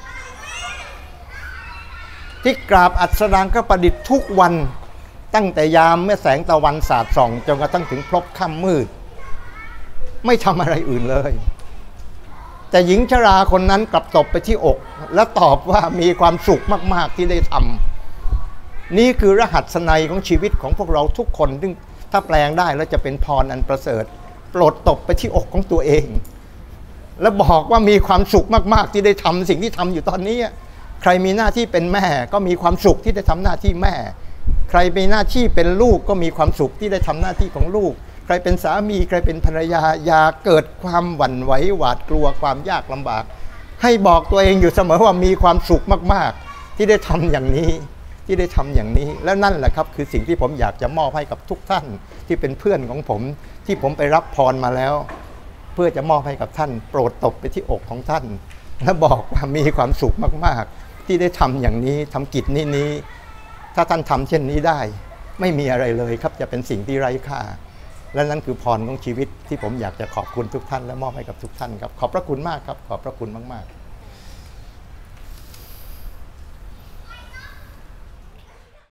ที่กราบอัสดางคประดิษฐ์ทุกวันตั้งแต่ยามเมื่อแสงตะวันสาดส่องจนกระทั่งถึงพลบค่ำมืดไม่ทำอะไรอื่นเลยแต่หญิงชราคนนั้นกลับตบไปที่อกและตอบว่ามีความสุขมากๆที่ได้ทำนี่คือรหัสนัยของชีวิตของพวกเราทุกคนซึ่งถ้าแปลงได้แล้วจะเป็นพรอันประเสริฐโปรดตบไปที่อกของตัวเองและบอกว่ามีความสุขมากๆที่ได้ทำสิ่งที่ทำอยู่ตอนนี้ใครมีหน้าที่เป็นแม่ก็มีความสุขที่ได้ทำหน้าที่แม่ใครมีหน้าที่เป็นลูกก็มีความสุขที่ได้ทำหน้าที่ของลูกใครเป็นสามีใครเป็นภรรยาอย่าเกิดความหวั่นไหวหวาดกลัวความยากลำบากให้บอกตัวเองอยู่เสมอว่ามีความสุขมากๆที่ได้ทำอย่างนี้ที่ได้ทำอย่างนี้แล้วนั่นแหละครับคือสิ่งที่ผมอยากจะมอบให้กับทุกท่านที่เป็นเพื่อนของผมที่ผมไปรับพรมาแล้วเพื่อจะมอบให้กับท่านโปรดตบไปที่อกของท่านและบอกว่ามีความสุขมากๆที่ได้ทำอย่างนี้ทำกิจนี้ถ้าท่านทำเช่นนี้ได้ไม่มีอะไรเลยครับจะเป็นสิ่งที่ไร้ค่าและนั่นคือพรของชีวิตที่ผมอยากจะขอบคุณทุกท่านและมอบให้กับทุกท่านครับขอบพระคุณมากครับขอบพระคุณมากๆ